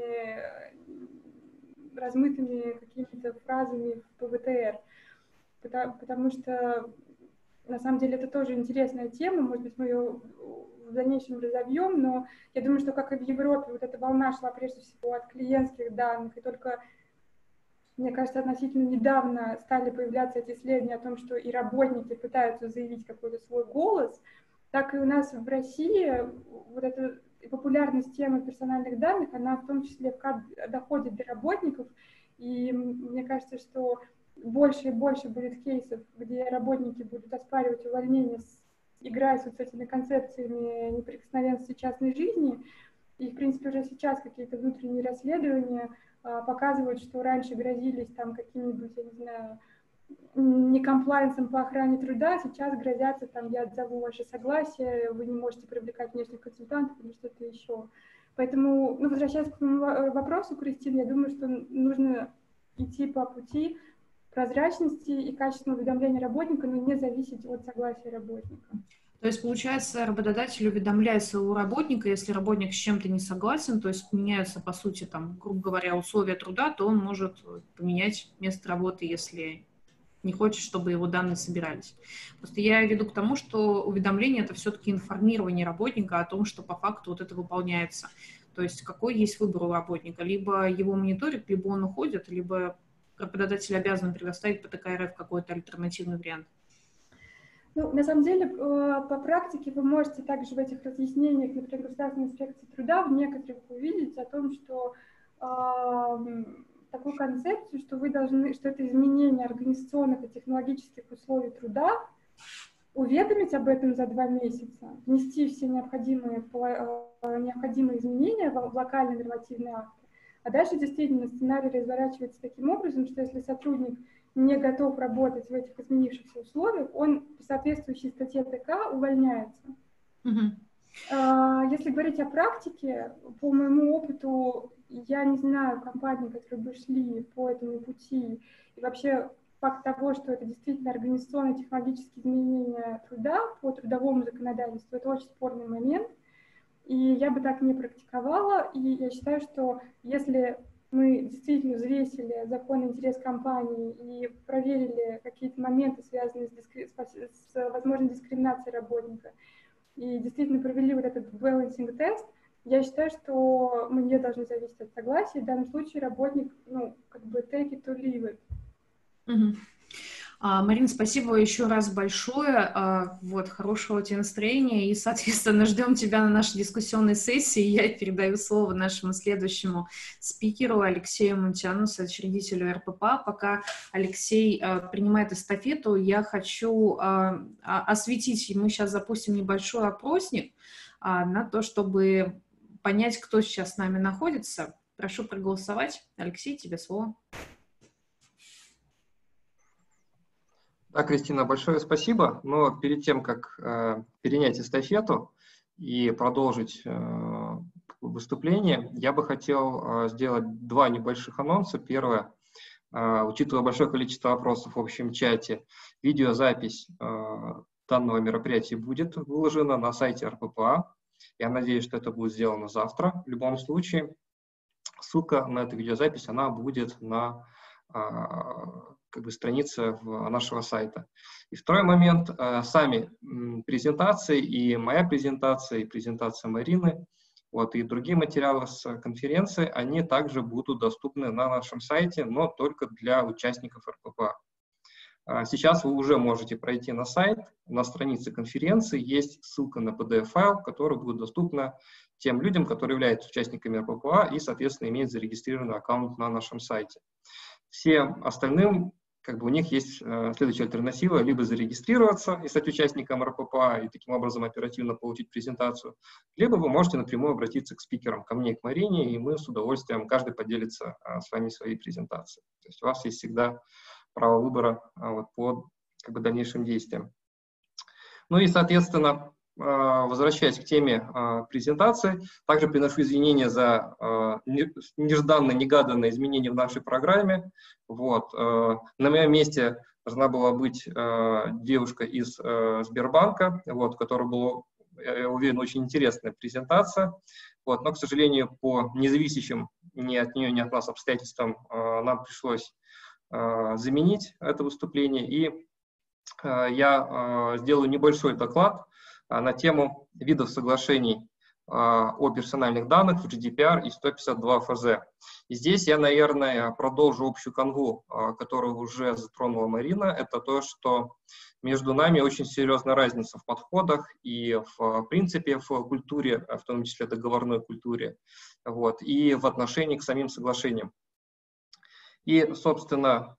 размытыми какими-то фразами в ПВТР. Потому что, на самом деле, это тоже интересная тема, может быть, мы ее в дальнейшем разобьем, но я думаю, что, как и в Европе, вот эта волна шла прежде всего от клиентских данных, и только, мне кажется, относительно недавно стали появляться эти исследования о том, что и работники пытаются заявить какой-то свой голос, так и у нас в России вот эта популярность темы персональных данных, она в том числе доходит до работников, и мне кажется, что больше и больше будет кейсов, где работники будут оспаривать увольнение, играя с вот этими концепциями неприкосновенности частной жизни. И, в принципе, уже сейчас какие-то внутренние расследования показывают, что раньше грозились там каким-нибудь, я не знаю, некомплайенсом по охране труда, сейчас грозятся там, я отзову ваше согласие, вы не можете привлекать внешних консультантов или что-то еще. Поэтому, ну, возвращаясь к твоему вопросу, Кристина, я думаю, что нужно идти по пути прозрачности и качественного уведомления работника, но не зависеть от согласия работника. То есть, получается, работодатель уведомляет своего работника, если работник с чем-то не согласен, то есть меняются, по сути, там, грубо говоря, условия труда, то он может поменять место работы, если не хочет, чтобы его данные собирались. Просто я веду к тому, что уведомление — это все-таки информирование работника о том, что по факту вот это выполняется. То есть какой есть выбор у работника. Либо его мониторят, либо он уходит, либо работодатель обязан предоставить ПТК РФ какой-то альтернативный вариант. Ну, на самом деле, по практике вы можете также в этих разъяснениях, например, Государственной инспекции труда, в некоторых увидеть о том, что такую концепцию, что вы должны, что это изменение организационных и технологических условий труда, уведомить об этом за 2 месяца, внести все необходимые изменения в локальные нормативные акты. А дальше действительно сценарий разворачивается таким образом, что если сотрудник не готов работать в этих изменившихся условиях, он по соответствующей статье ТК увольняется. Если говорить о практике, по моему опыту, я не знаю компаний, которые бы шли по этому пути. И вообще факт того, что это действительно организационно-технологические изменения труда по трудовому законодательству, это очень спорный момент. И я бы так не практиковала. И я считаю, что если мы действительно взвесили законный интерес компании и проверили какие-то моменты, связанные с возможной дискриминацией работника, и действительно провели вот этот balancing тест, я считаю, что мы не должны зависеть от согласия. В данном случае работник, ну, как бы take it or leave it. Марина, спасибо еще раз большое. Вот, хорошего тебе настроения. И, соответственно, ждем тебя на нашей дискуссионной сессии. Я передаю слово нашему следующему спикеру Алексею Мунтяну, соучредителю РППА. Пока Алексей принимает эстафету, я хочу осветить, мы сейчас запустим небольшой опросник на то, чтобы понять, кто сейчас с нами находится. Прошу проголосовать. Алексей, тебе слово. Да, Кристина, большое спасибо. Но перед тем, как перенять эстафету и продолжить выступление, я бы хотел сделать два небольших анонса. Первое, учитывая большое количество вопросов в общем чате, видеозапись данного мероприятия будет выложена на сайте РППА. Я надеюсь, что это будет сделано завтра. В любом случае, ссылка на эту видеозапись, она будет на странице нашего сайта. И второй момент, сами презентации, и моя презентация, и презентация Марины, и другие материалы с конференции, они также будут доступны на нашем сайте, но только для участников РППА. Сейчас вы уже можете пройти на сайт, на странице конференции есть ссылка на PDF-файл, который будет доступна тем людям, которые являются участниками РППА и, соответственно, имеют зарегистрированный аккаунт на нашем сайте. Всем остальным, у них есть следующая альтернатива: либо зарегистрироваться и стать участником РППА и таким образом оперативно получить презентацию, либо вы можете напрямую обратиться к спикерам, ко мне, к Марине, и мы с удовольствием, каждый поделится с вами своей презентацией. То есть у вас есть всегда право выбора по дальнейшим действиям. Ну и, соответственно, возвращаясь к теме презентации, также приношу извинения за нежданно-негаданное изменение в нашей программе. На моем месте должна была быть девушка из Сбербанка, у которой была, я уверен, очень интересная презентация. Но, к сожалению, по независящим ни от нее, ни от нас обстоятельствам нам пришлось заменить это выступление. И я сделаю небольшой доклад на тему видов соглашений о персональных данных в GDPR и 152 ФЗ. И здесь я, наверное, продолжу общую канву, которую уже затронула Марина. Это то, что между нами очень серьезная разница в подходах и в принципе в культуре, в том числе договорной культуре, и в отношении к самим соглашениям. И, собственно,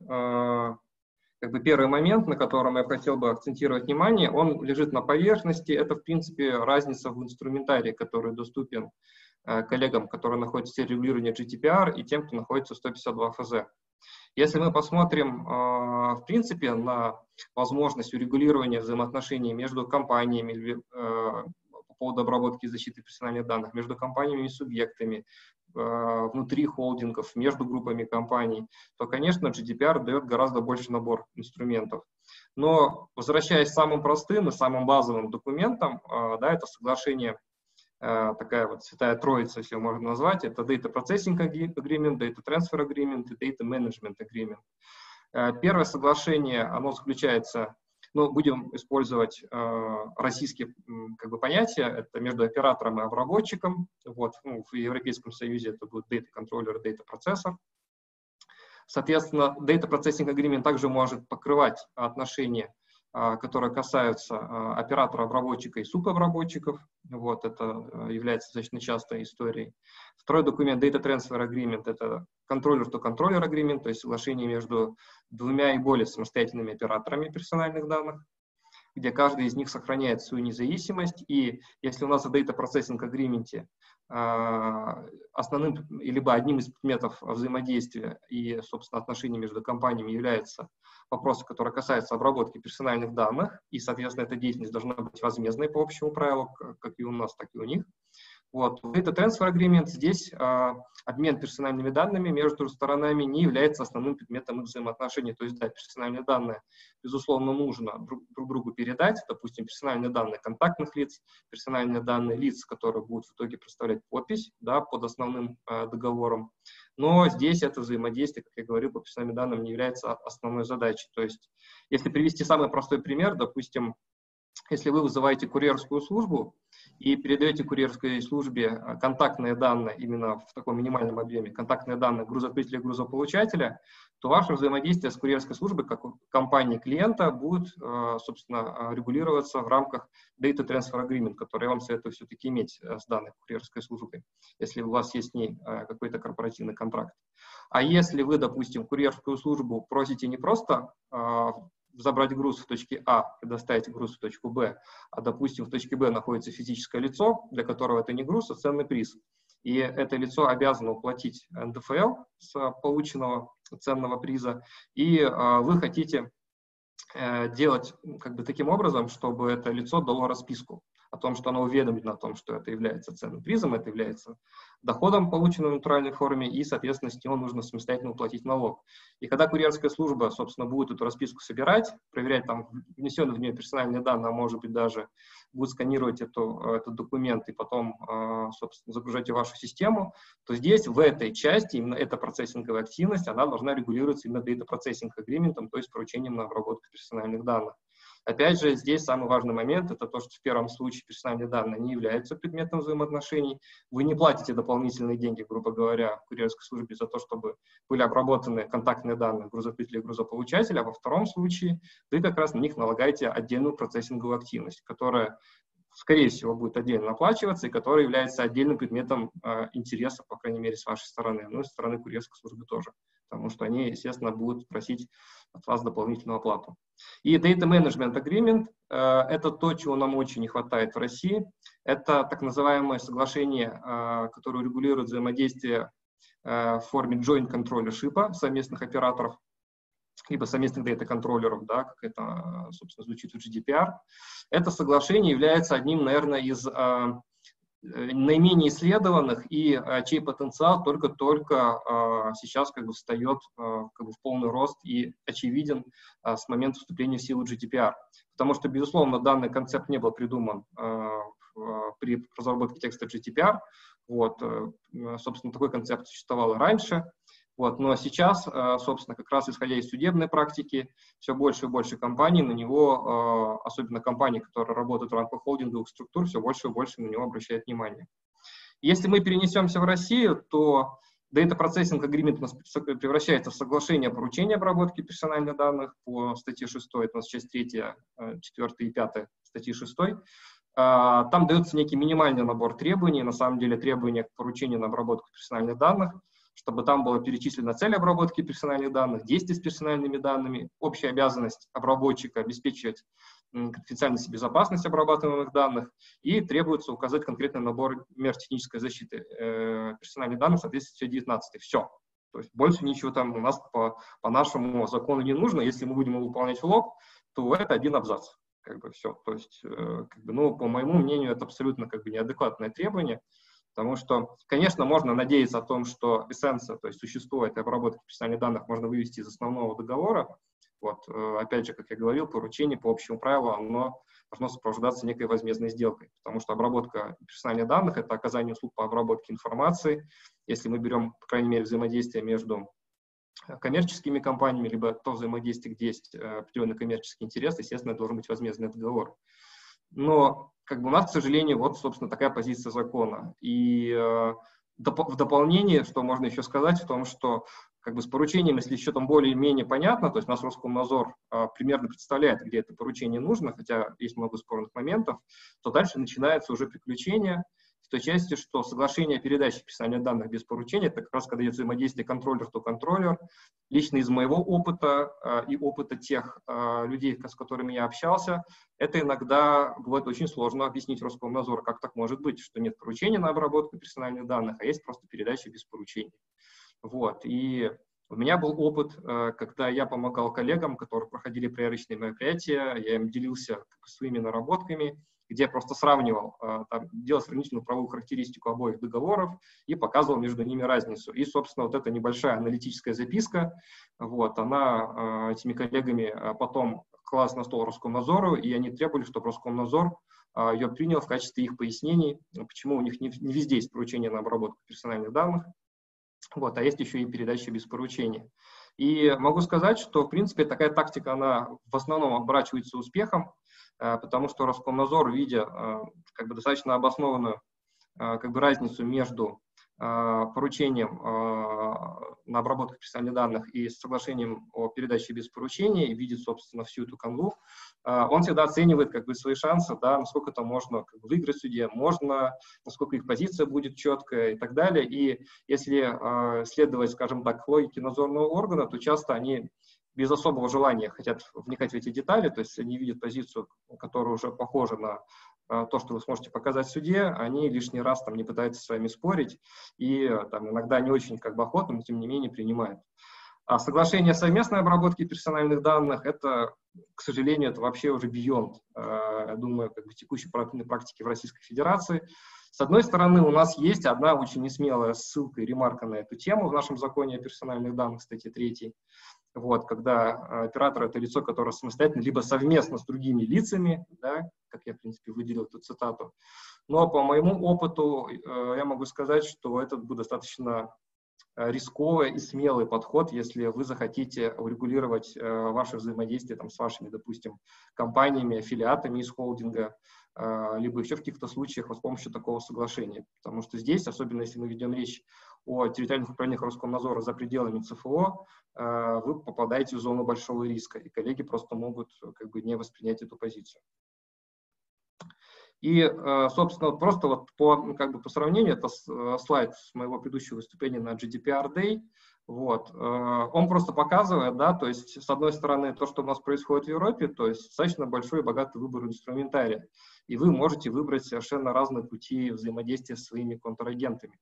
первый момент, на котором я хотел бы акцентировать внимание, он лежит на поверхности. Это, в принципе, разница в инструментарии, который доступен коллегам, которые находятся в сфере регулирования GDPR, и тем, кто находится в 152 ФЗ. Если мы посмотрим, в принципе, на возможность урегулирования взаимоотношений между компаниями по поводу обработки и защиты персональных данных, между компаниями и субъектами, внутри холдингов, между группами компаний, то, конечно, GDPR дает гораздо больше набор инструментов. Но, возвращаясь к самым простым и самым базовым документам, это соглашение, такая святая троица, если можно назвать, это Data Processing Agreement, Data Transfer Agreement и Data Management Agreement. Первое соглашение, оно заключается, будем использовать российские понятия, это между оператором и обработчиком. В Европейском Союзе это будет Data Controller, Data Processor. Соответственно, Data Processing Agreement также может покрывать отношения, которые касаются оператора, обработчика и субобработчиков. Это является достаточно частой историей. Второй документ Data Transfer Agreement — это Controller-to-Controller Agreement, то есть соглашение между двумя и более самостоятельными операторами персональных данных, где каждый из них сохраняет свою независимость. И если у нас в Data Processing Agreement основным либо одним из предметов взаимодействия и, собственно, отношений между компаниями является вопрос, который касается обработки персональных данных, и, соответственно, эта деятельность должна быть возмездной по общему правилу, как и у нас, так и у них. Data Transfer Agreement, здесь обмен персональными данными между сторонами не является основным предметом их взаимоотношений. То есть, да, персональные данные, безусловно, нужно друг другу передать, допустим, персональные данные контактных лиц, персональные данные лиц, которые будут в итоге представлять подпись под основным договором. Но здесь это взаимодействие, как я говорил, по персональным данным не является основной задачей. То есть, если привести самый простой пример, допустим, если вы вызываете курьерскую службу и передаете курьерской службе контактные данные именно в таком минимальном объеме, контактные данные грузоотправителя и грузополучателя, то ваше взаимодействие с курьерской службой, как компании клиента, будет, собственно, регулироваться в рамках Data Transfer Agreement, который я вам советую все-таки иметь с данной курьерской службой, если у вас есть с ней какой-то корпоративный контракт. А если вы, допустим, курьерскую службу просите не просто забрать груз в точке А и доставить груз в точку Б, а, допустим, в точке Б находится физическое лицо, для которого это не груз, а ценный приз, и это лицо обязано уплатить НДФЛ с полученного ценного приза, и вы хотите делать как бы таким образом, чтобы это лицо дало расписку о том, что оно уведомлено о том, что это является ценным призом, это является доходом, полученным в натуральной форме, и, соответственно, с него нужно самостоятельно уплатить налог. И когда курьерская служба, собственно, будет эту расписку собирать, проверять там внесенные в нее персональные данные, а может быть даже будет сканировать этот документ и потом, собственно, загружать в вашу систему, то здесь в этой части, именно эта процессинговая активность, она должна регулироваться именно Data Processing Agreement, то есть поручением на обработку персональных данных. Опять же, здесь самый важный момент – это то, что в первом случае персональные данные не являются предметом взаимоотношений. Вы не платите дополнительные деньги, грубо говоря, курьерской службе за то, чтобы были обработаны контактные данные грузоприносителя и грузополучателя, а во втором случае вы как раз на них налагаете отдельную процессинговую активность, которая, скорее всего, будет отдельно оплачиваться и которая является отдельным предметом интереса, по крайней мере, с вашей стороны, ну и со стороны курьерской службы тоже, потому что они, естественно, будут просить от вас дополнительную оплату. И Data Management Agreement – это то, чего нам очень не хватает в России. Это так называемое соглашение, которое регулирует взаимодействие в форме joint controllership совместных операторов, либо совместных дата-контроллеров, да, как это, собственно, звучит в GDPR. Это соглашение является одним, наверное, из наименее исследованных и чей потенциал только-только сейчас как бы встает как бы в полный рост и очевиден с момента вступления в силу GDPR. Потому что, безусловно, данный концепт не был придуман при разработке текста GDPR. Вот, собственно, такой концепт существовал и раньше. Вот, но сейчас, собственно, как раз исходя из судебной практики, все больше и больше компаний на него, особенно компаний, которые работают в рамках холдинговых структур, все больше и больше на него обращают внимание. Если мы перенесемся в Россию, то Data Processing Agreement у нас превращается в соглашение о поручении обработки персональных данных по статье 6, это у нас часть 3, 4 и 5 статьи 6. Там дается некий минимальный набор требований, на самом деле требования к поручению на обработку персональных данных, чтобы там была перечислена цель обработки персональных данных, действия с персональными данными, общая обязанность обработчика обеспечивать конфиденциальность и безопасность обрабатываемых данных, и требуется указать конкретный набор мер технической защиты персональных данных в соответствии с 19. Все. То есть больше ничего там у нас по нашему закону не нужно. Если мы будем его выполнять в лоб, то это один абзац. Как бы все. То есть, как бы, ну, по моему мнению, это абсолютно как бы неадекватное требование. Потому что, конечно, можно надеяться о том, что эссенция, то есть существо этой обработки персональных данных можно вывести из основного договора. Вот, опять же, как я говорил, поручение по общему правилу, оно должно сопровождаться некой возмездной сделкой, потому что обработка персональных данных – это оказание услуг по обработке информации. Если мы берем, по крайней мере, взаимодействие между коммерческими компаниями, либо то взаимодействие, где есть определенный коммерческий интерес, естественно, это должен быть возмездный договор. Но как бы у нас, к сожалению, вот, собственно, такая позиция закона. И в дополнение, что можно еще сказать, в том, что как бы с поручением, если еще там более-менее понятно, то есть у нас Роскомнадзор примерно представляет, где это поручение нужно, хотя есть много спорных моментов, то дальше начинается уже приключение в той части, что соглашение о передаче персональных данных без поручения, это как раз когда идет взаимодействие контроллер-то-контроллер. Лично из моего опыта и опыта тех людей, с которыми я общался, это иногда бывает очень сложно объяснить Роскомнадзору, как так может быть, что нет поручения на обработку персональных данных, а есть просто передача без поручения. Вот. И у меня был опыт, когда я помогал коллегам, которые проходили проверочные мероприятия, я им делился своими наработками, где я просто сравнивал, делал сравнительную правовую характеристику обоих договоров и показывал между ними разницу. И, собственно, вот эта небольшая аналитическая записка, вот, она этими коллегами потом клалась на стол Роскомнадзору, и они требовали, чтобы Роскомнадзор ее принял в качестве их пояснений, почему у них не везде есть поручение на обработку персональных данных, вот, а есть еще и передача без поручения. И могу сказать, что, в принципе, такая тактика, она в основном оборачивается успехом, потому что Роскомнадзор, видя как бы достаточно обоснованную как бы разницу между поручением на обработку персональных данных и соглашением о передаче без поручения, и видит, собственно, всю эту канву, он всегда оценивает как бы свои шансы, да, насколько это можно как бы выиграть в суде, можно, насколько их позиция будет четкая и так далее. И если следовать, скажем так, логике надзорного органа, то часто они без особого желания хотят вникать в эти детали, то есть они видят позицию, которая уже похожа на то, что вы сможете показать в суде, они лишний раз там не пытаются с вами спорить и там иногда не очень как бы охотно, но тем не менее принимают. А соглашение о совместной обработке персональных данных, это, к сожалению, это вообще уже beyond, я думаю, как бы текущей практики в Российской Федерации. С одной стороны, у нас есть одна очень несмелая ссылка и ремарка на эту тему в нашем законе о персональных данных, статье 3. Вот, когда оператор — это лицо, которое самостоятельно, либо совместно с другими лицами, да, как я, в принципе, выделил эту цитату. Но по моему опыту я могу сказать, что это будет достаточно рисковый и смелый подход, если вы захотите урегулировать ваше взаимодействие там, с вашими, допустим, компаниями, аффилиатами из холдинга, либо еще в каких-то случаях с помощью такого соглашения. Потому что здесь, особенно если мы ведем речь о территориальных управлениях Роскомнадзора за пределами ЦФО, вы попадаете в зону большого риска, и коллеги просто могут как бы не воспринять эту позицию. И, собственно, просто вот по сравнению, это слайд с моего предыдущего выступления на GDPR Day. Вот. Он просто показывает, да, то есть, с одной стороны, то, что у нас происходит в Европе, то есть достаточно большой и богатый выбор инструментария. И вы можете выбрать совершенно разные пути взаимодействия с своими контрагентами.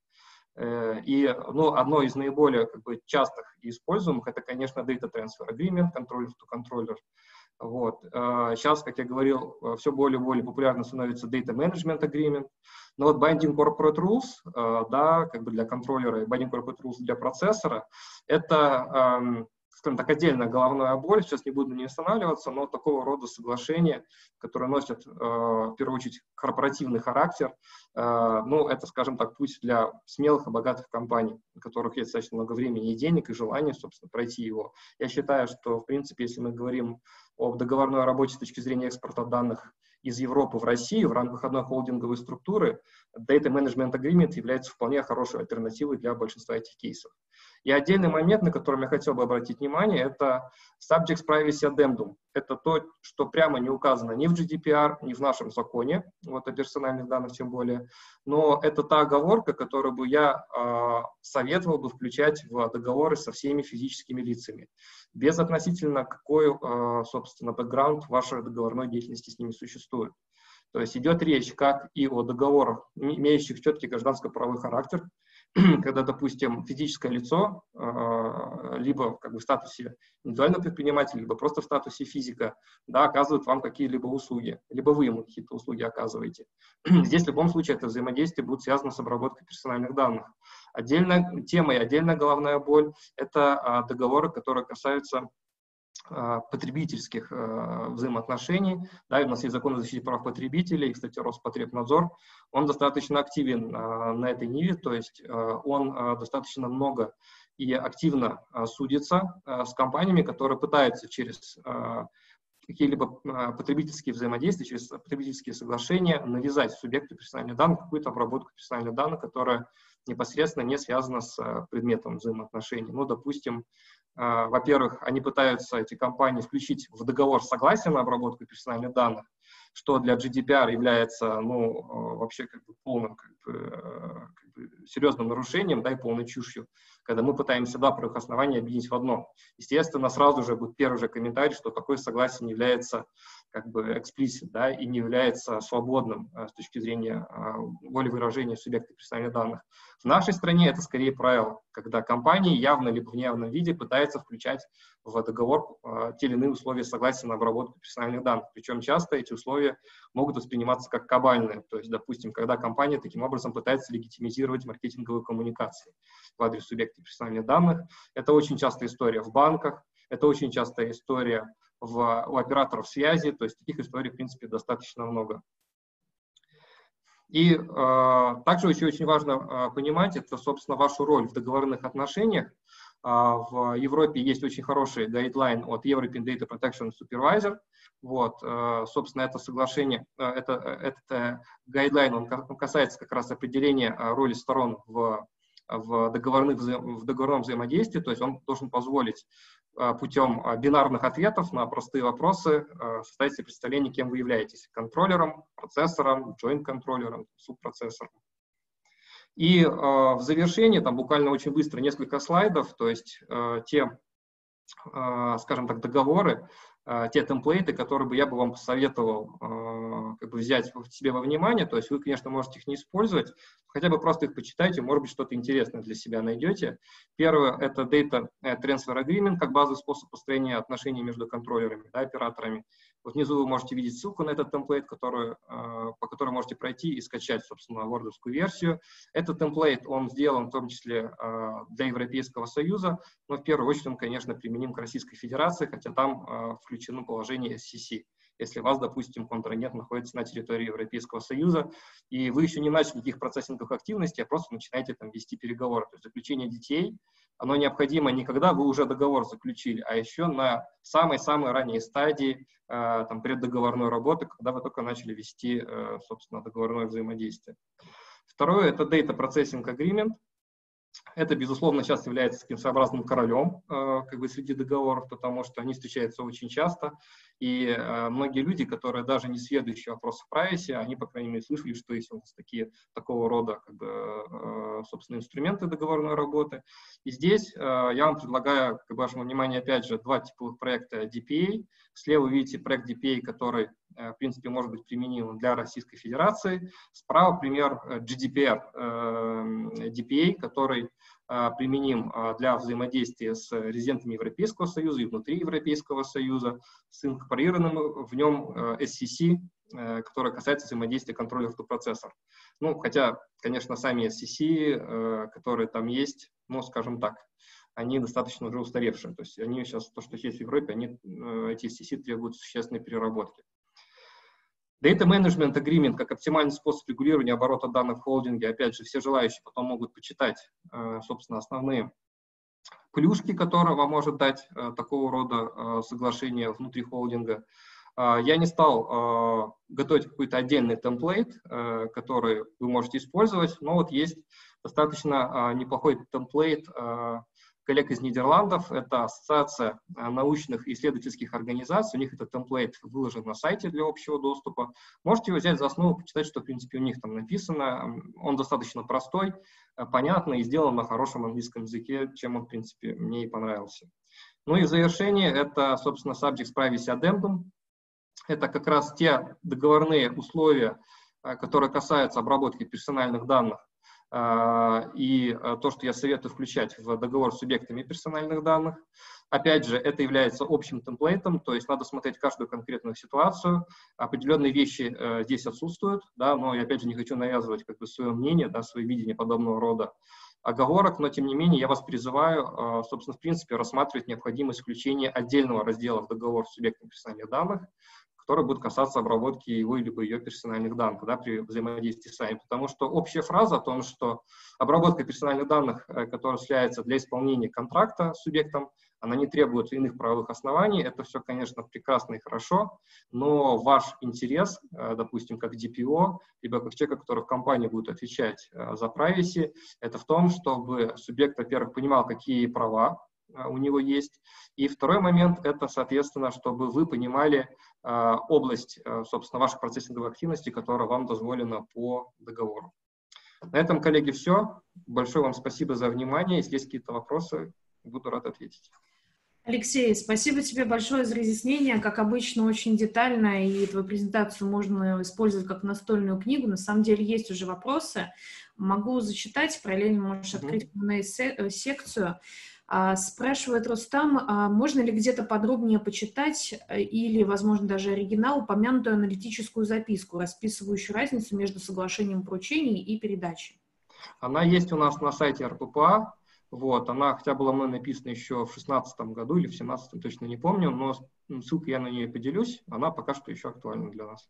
И одно из наиболее как бы, частых и используемых, это, конечно, Data Transfer Agreement, Controller to Controller. Вот. Сейчас, как я говорил, все более и более популярно становится Data Management Agreement. Но вот Binding Corporate Rules, да, как бы для контроллера и Binding Corporate Rules для процессора, это, скажем так, отдельная головная боль. Сейчас не буду на ней останавливаться, но такого рода соглашения, которые носят, в первую очередь, корпоративный характер, это, скажем так, путь для смелых и богатых компаний, у которых есть достаточно много времени и денег, и желания, собственно, пройти его. Я считаю, что, в принципе, если мы говорим об договорной работе с точки зрения экспорта данных из Европы в Россию в рамках одной холдинговой структуры, Data Management Agreement является вполне хорошей альтернативой для большинства этих кейсов. И отдельный момент, на котором я хотел бы обратить внимание, это Subject Privacy Addendum. Это то, что прямо не указано ни в GDPR, ни в нашем законе, вот о персональных данных тем более, но это та оговорка, которую бы я советовал бы включать в договоры со всеми физическими лицами, без относительно какой, собственно, бэкграунд вашей договорной деятельности с ними существует. То есть идет речь как и о договорах, имеющих четкий гражданско-правовой характер, когда, допустим, физическое лицо, либо как бы в статусе индивидуального предпринимателя, либо просто в статусе физика, да, оказывает вам какие-либо услуги, либо вы ему какие-то услуги оказываете. Здесь в любом случае это взаимодействие будет связано с обработкой персональных данных. Отдельная тема и отдельная головная боль – это договоры, которые касаются потребительских взаимоотношений. Да, и у нас есть закон о защите прав потребителей, и, кстати, Роспотребнадзор, он достаточно активен на этой ниве, то есть он достаточно много и активно судится с компаниями, которые пытаются через какие-либо потребительские взаимодействия, через потребительские соглашения навязать субъекту персональных данных какую-то обработку персональных данных, которая непосредственно не связана с предметом взаимоотношений. Ну, допустим, во-первых, они пытаются, эти компании, включить в договор согласие на обработку персональных данных, что для GDPR является, вообще как бы полным, серьезным нарушением, да, и полной чушью, когда мы пытаемся, да, про их основания объединить в одно. Естественно, сразу же будет первый же комментарий, что такое согласие не является как бы explicit, да, и не является свободным с точки зрения волевыражения субъекта персональных данных. В нашей стране это скорее правило, когда компании явно либо в неявном виде пытаются включать в договор те или иные условия согласия на обработку персональных данных. Причем часто эти условия могут восприниматься как кабальные. То есть, допустим, когда компания таким образом пытается легитимизировать маркетинговые коммуникации в адрес субъекта персональных данных. Это очень частая история в банках, это очень частая история у операторов связи, то есть таких историй, в принципе, достаточно много. И также еще очень важно понимать, это, собственно, вашу роль в договорных отношениях. В Европе есть очень хороший гайдлайн от European Data Protection Supervisor. Вот, собственно, это соглашение, этот гайдлайн, он касается как раз определения роли сторон в договорном взаимодействии, то есть он должен позволить путем бинарных ответов на простые вопросы составить себе представление, кем вы являетесь: контроллером, процессором, joint-контроллером, субпроцессором. И в завершении, там буквально очень быстро несколько слайдов, то есть те, скажем так, договоры, те темплейты, которые бы я бы вам посоветовал как бы взять себе во внимание, то есть вы, конечно, можете их не использовать, хотя бы просто их почитайте, может быть, что-то интересное для себя найдете. Первое — это Data Transfer Agreement, как базовый способ построения отношений между контроллерами, да, операторами. Вот внизу вы можете видеть ссылку на этот темплейт, по которой можете пройти и скачать, собственно, вордовскую версию. Этот темплейт, он сделан в том числе для Европейского Союза, но в первую очередь он, конечно, применим к Российской Федерации, хотя там включено положение SCC. Если у вас, допустим, контрагент находится на территории Европейского Союза, и вы еще не начали никаких процессинговых активностей, а просто начинаете там вести переговоры. То есть заключение DTA, оно необходимо не когда вы уже договор заключили, а еще на самой-самой ранней стадии там, преддоговорной работы, когда вы только начали вести, собственно, договорное взаимодействие. Второе — это Data Processing Agreement. Это, безусловно, сейчас является таким своеобразным королем как бы среди договоров, потому что они встречаются очень часто, и многие люди, которые даже не сведущие в вопросах privacy, они, по крайней мере, слышали, что есть у нас такого рода, как бы, собственно, инструменты договорной работы. И здесь я вам предлагаю, к вашему вниманию, опять же, два типовых проекта DPA. Слева вы видите проект DPA, который, в принципе, может быть применим для Российской Федерации. Справа пример GDPR DPA, который применим для взаимодействия с резидентами Европейского Союза и внутри Европейского Союза, с инкорпорированным в нем SCC, который касается взаимодействия контроллер-to-процессор. Ну, хотя, конечно, сами SCC, которые там есть, ну, скажем так, они достаточно уже устаревшие. То есть они сейчас, то, что есть в Европе, эти SCC требуют существенной переработки. Data Management Agreement как оптимальный способ регулирования оборота данных в холдинге. Опять же, все желающие потом могут почитать, собственно, основные плюшки, которые вам может дать такого рода соглашение внутри холдинга. Я не стал готовить какой-то отдельный темплейт, который вы можете использовать, но вот есть достаточно неплохой темплейт коллег из Нидерландов. Это Ассоциация научных и исследовательских организаций. У них этот темплейт выложен на сайте для общего доступа. Можете его взять за основу, почитать, что, в принципе, у них там написано. Он достаточно простой, понятный и сделан на хорошем английском языке, чем он, в принципе, мне и понравился. Ну и в завершение, это, собственно, Subject Privacy Addendum. Это как раз те договорные условия, которые касаются обработки персональных данных, и то, что я советую включать в договор с субъектами персональных данных. Опять же, это является общим темплейтом, то есть надо смотреть каждую конкретную ситуацию. Определенные вещи здесь отсутствуют, да, но я опять же не хочу навязывать как бы свое мнение, да, свое видение подобного рода оговорок, но тем не менее я вас призываю, собственно, в принципе, рассматривать необходимость включения отдельного раздела в договор с субъектами персональных данных, который будет касаться обработки его либо ее персональных данных, да, при взаимодействии с вами. Потому что общая фраза о том, что обработка персональных данных, которая осуществляется для исполнения контракта с субъектом, она не требует иных правовых оснований. Это все, конечно, прекрасно и хорошо, но ваш интерес, допустим, как DPO, либо как человека, который в компании будет отвечать за privacy, это в том, чтобы субъект, во-первых, понимал, какие права у него есть. И второй момент – это, соответственно, чтобы вы понимали область, собственно, ваших процессинговых активностей, которая вам дозволена по договору. На этом, коллеги, все. Большое вам спасибо за внимание. Если есть какие-то вопросы, буду рад ответить. Алексей, спасибо тебе большое за разъяснение. Как обычно, очень детально, и твою презентацию можно использовать как настольную книгу. На самом деле есть уже вопросы. Могу зачитать, параллельно можешь открыть секцию. Спрашивает Рустам, можно ли где-то подробнее почитать или, возможно, даже оригинал, упомянутую аналитическую записку, расписывающую разницу между соглашением поручений и передачей? Она есть у нас на сайте РППА. Вот, она хотя была мной написана еще в 2016 году или в 2017, точно не помню, но ссылкой я на нее поделюсь. Она пока что еще актуальна для нас.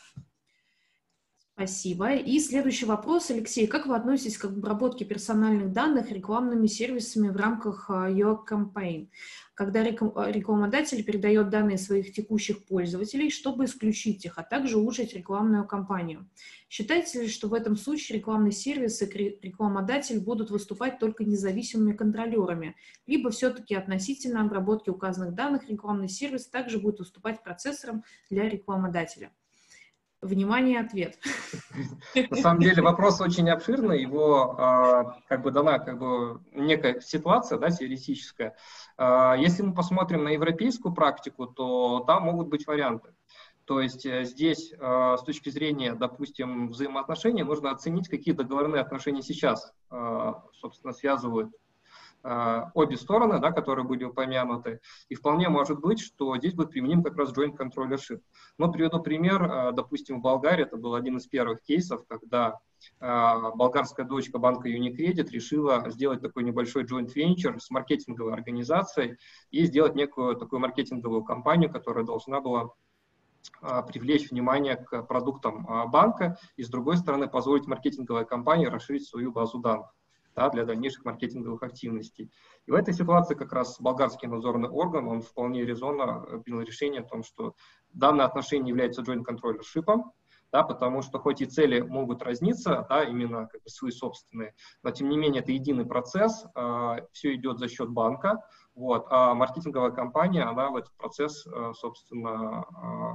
Спасибо. И следующий вопрос, Алексей. Как вы относитесь к обработке персональных данных рекламными сервисами в рамках Your Campaign, когда рекламодатель передает данные своих текущих пользователей, чтобы исключить их, а также улучшить рекламную кампанию? Считаете ли, что в этом случае рекламные сервисы и рекламодатель будут выступать только независимыми контролерами, либо все-таки относительно обработки указанных данных рекламный сервис также будет выступать процессором для рекламодателя? Внимание, ответ. На самом деле вопрос очень обширный, его как бы дана некая ситуация, да, теоретическая. Если мы посмотрим на европейскую практику, то там могут быть варианты. То есть здесь с точки зрения, допустим, взаимоотношений нужно оценить, какие договорные отношения сейчас, собственно, связывают обе стороны, да, которые были упомянуты, и вполне может быть, что здесь будет применим как раз joint controllership. Но приведу пример, допустим, в Болгарии это был один из первых кейсов, когда болгарская дочка банка Unicredit решила сделать такой небольшой joint venture с маркетинговой организацией и сделать некую такую маркетинговую кампанию, которая должна была привлечь внимание к продуктам банка и, с другой стороны, позволить маркетинговой компании расширить свою базу данных, да, для дальнейших маркетинговых активностей. И в этой ситуации как раз болгарский надзорный орган, он вполне резонно принял решение о том, что данное отношение является joint controllership, да, потому что хоть и цели могут разниться, да, именно как бы свои собственные, но тем не менее это единый процесс, все идет за счет банка, вот, а маркетинговая компания, она в этот процесс, собственно,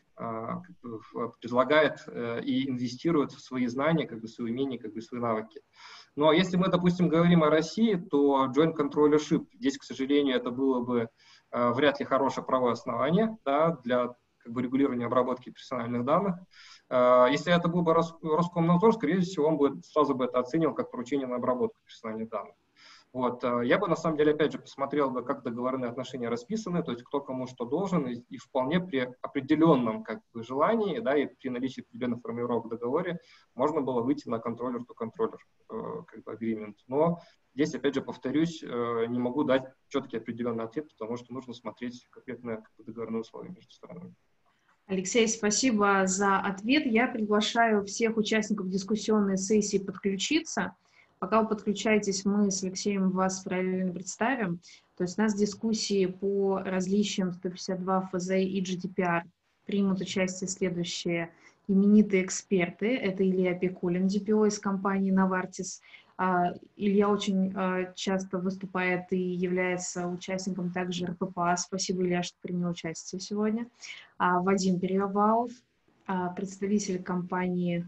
предлагает и инвестирует в свои знания, как бы свои умения, как бы свои навыки. Но если мы, допустим, говорим о России, то joint controllership, здесь, к сожалению, это было бы вряд ли хорошее правовое основание, да, для как бы регулирования обработки персональных данных. Если это был бы Роскомнадзор, скорее всего, он бы сразу бы это оценил как поручение на обработку персональных данных. Вот. Я бы, на самом деле, опять же, посмотрел бы, как договорные отношения расписаны, то есть кто кому что должен, и вполне при определенном как бы, желании, да, и при наличии определенных формулировок в договоре можно было выйти на контроллер-то-контроллер как бы, agreement. Но здесь, опять же, повторюсь, не могу дать четкий определенный ответ, потому что нужно смотреть конкретно как бы, договорные условия между сторонами. Алексей, спасибо за ответ. Я приглашаю всех участников дискуссионной сессии подключиться. Пока вы подключаетесь, мы с Алексеем вас параллельно представим. То есть у нас дискуссии по различиям 152 ФЗ и GDPR примут участие следующие именитые эксперты. Это Илья Пикулин, DPO из компании Novartis. Илья очень часто выступает и является участником также РППА. Спасибо, Илья, что принял участие сегодня. Вадим Перевалов, представитель компании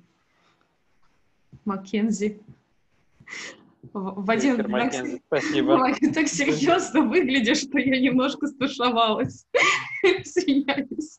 Маккензи. Вадим, спасибо. Так серьезно выглядишь, что я немножко стушевалась. Извиняюсь.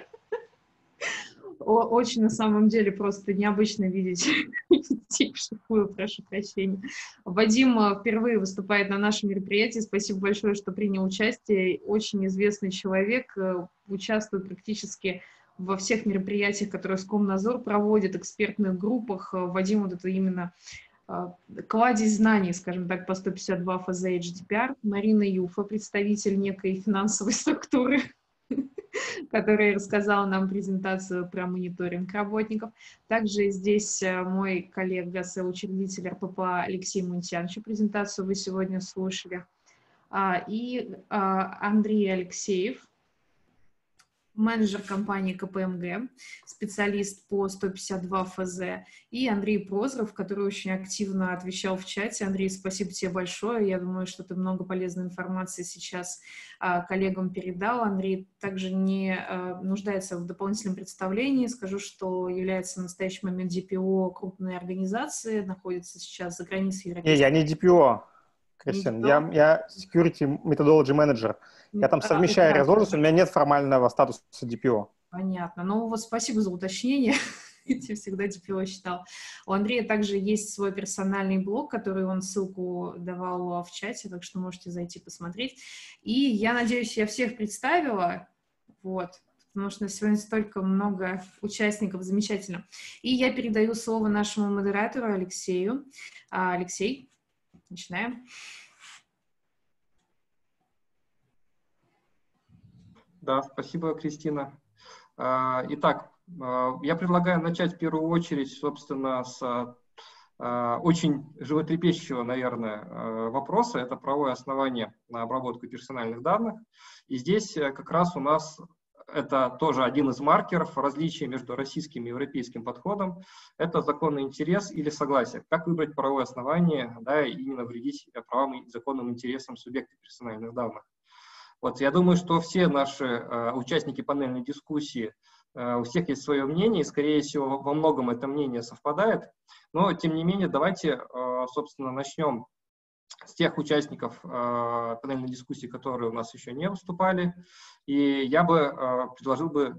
Очень на самом деле просто необычно видеть вшивую, прошу прощения. Вадим впервые выступает на нашем мероприятии. Спасибо большое, что принял участие. Очень известный человек, участвует практически во всех мероприятиях, которые Роскомнадзор проводит, экспертных группах. Вадим вот это именно кладезь знаний, скажем так, по 152 ФЗ и GDPR. Марина Юфа, представитель некой финансовой структуры, которая рассказала нам презентацию про мониторинг работников. Также здесь мой коллега, соучредитель РППА Алексей Мунтян, чью презентацию вы сегодня слушали. И Андрей Алексеев, менеджер компании КПМГ, специалист по 152 ФЗ, и Андрей Прозоров, который очень активно отвечал в чате. Андрей, спасибо тебе большое. Я думаю, что ты много полезной информации сейчас коллегам передал. Андрей также не нуждается в дополнительном представлении. Скажу, что является в настоящий момент DPO крупной организации, находится сейчас за границей Европейской. Я не DPO. Кристин, я Security Methodology Manager. Я там совмещаю резолюцию, у меня нет формального статуса DPO. Понятно. Ну, вот спасибо за уточнение. Я всегда DPO считал. У Андрея также есть свой персональный блог, который он ссылку давал в чате, так что можете зайти посмотреть. И я надеюсь, я всех представила, вот, потому что сегодня столько много участников, замечательно. И я передаю слово нашему модератору Алексею. Алексей, начинаем. Да, спасибо, Кристина. Итак, я предлагаю начать в первую очередь, собственно, с очень животрепещущего, наверное, вопроса. Это правовое основание на обработку персональных данных. И здесь как раз у нас это тоже один из маркеров различия между российским и европейским подходом. Это законный интерес или согласие. Как выбрать правовое основание, да, и не навредить правам и законным интересам субъекта персональных данных. Вот, я думаю, что все наши участники панельной дискуссии, у всех есть свое мнение, и, скорее всего, во многом это мнение совпадает. Но, тем не менее, давайте, собственно, начнем с тех участников панельной дискуссии, которые у нас еще не выступали. И я бы предложил бы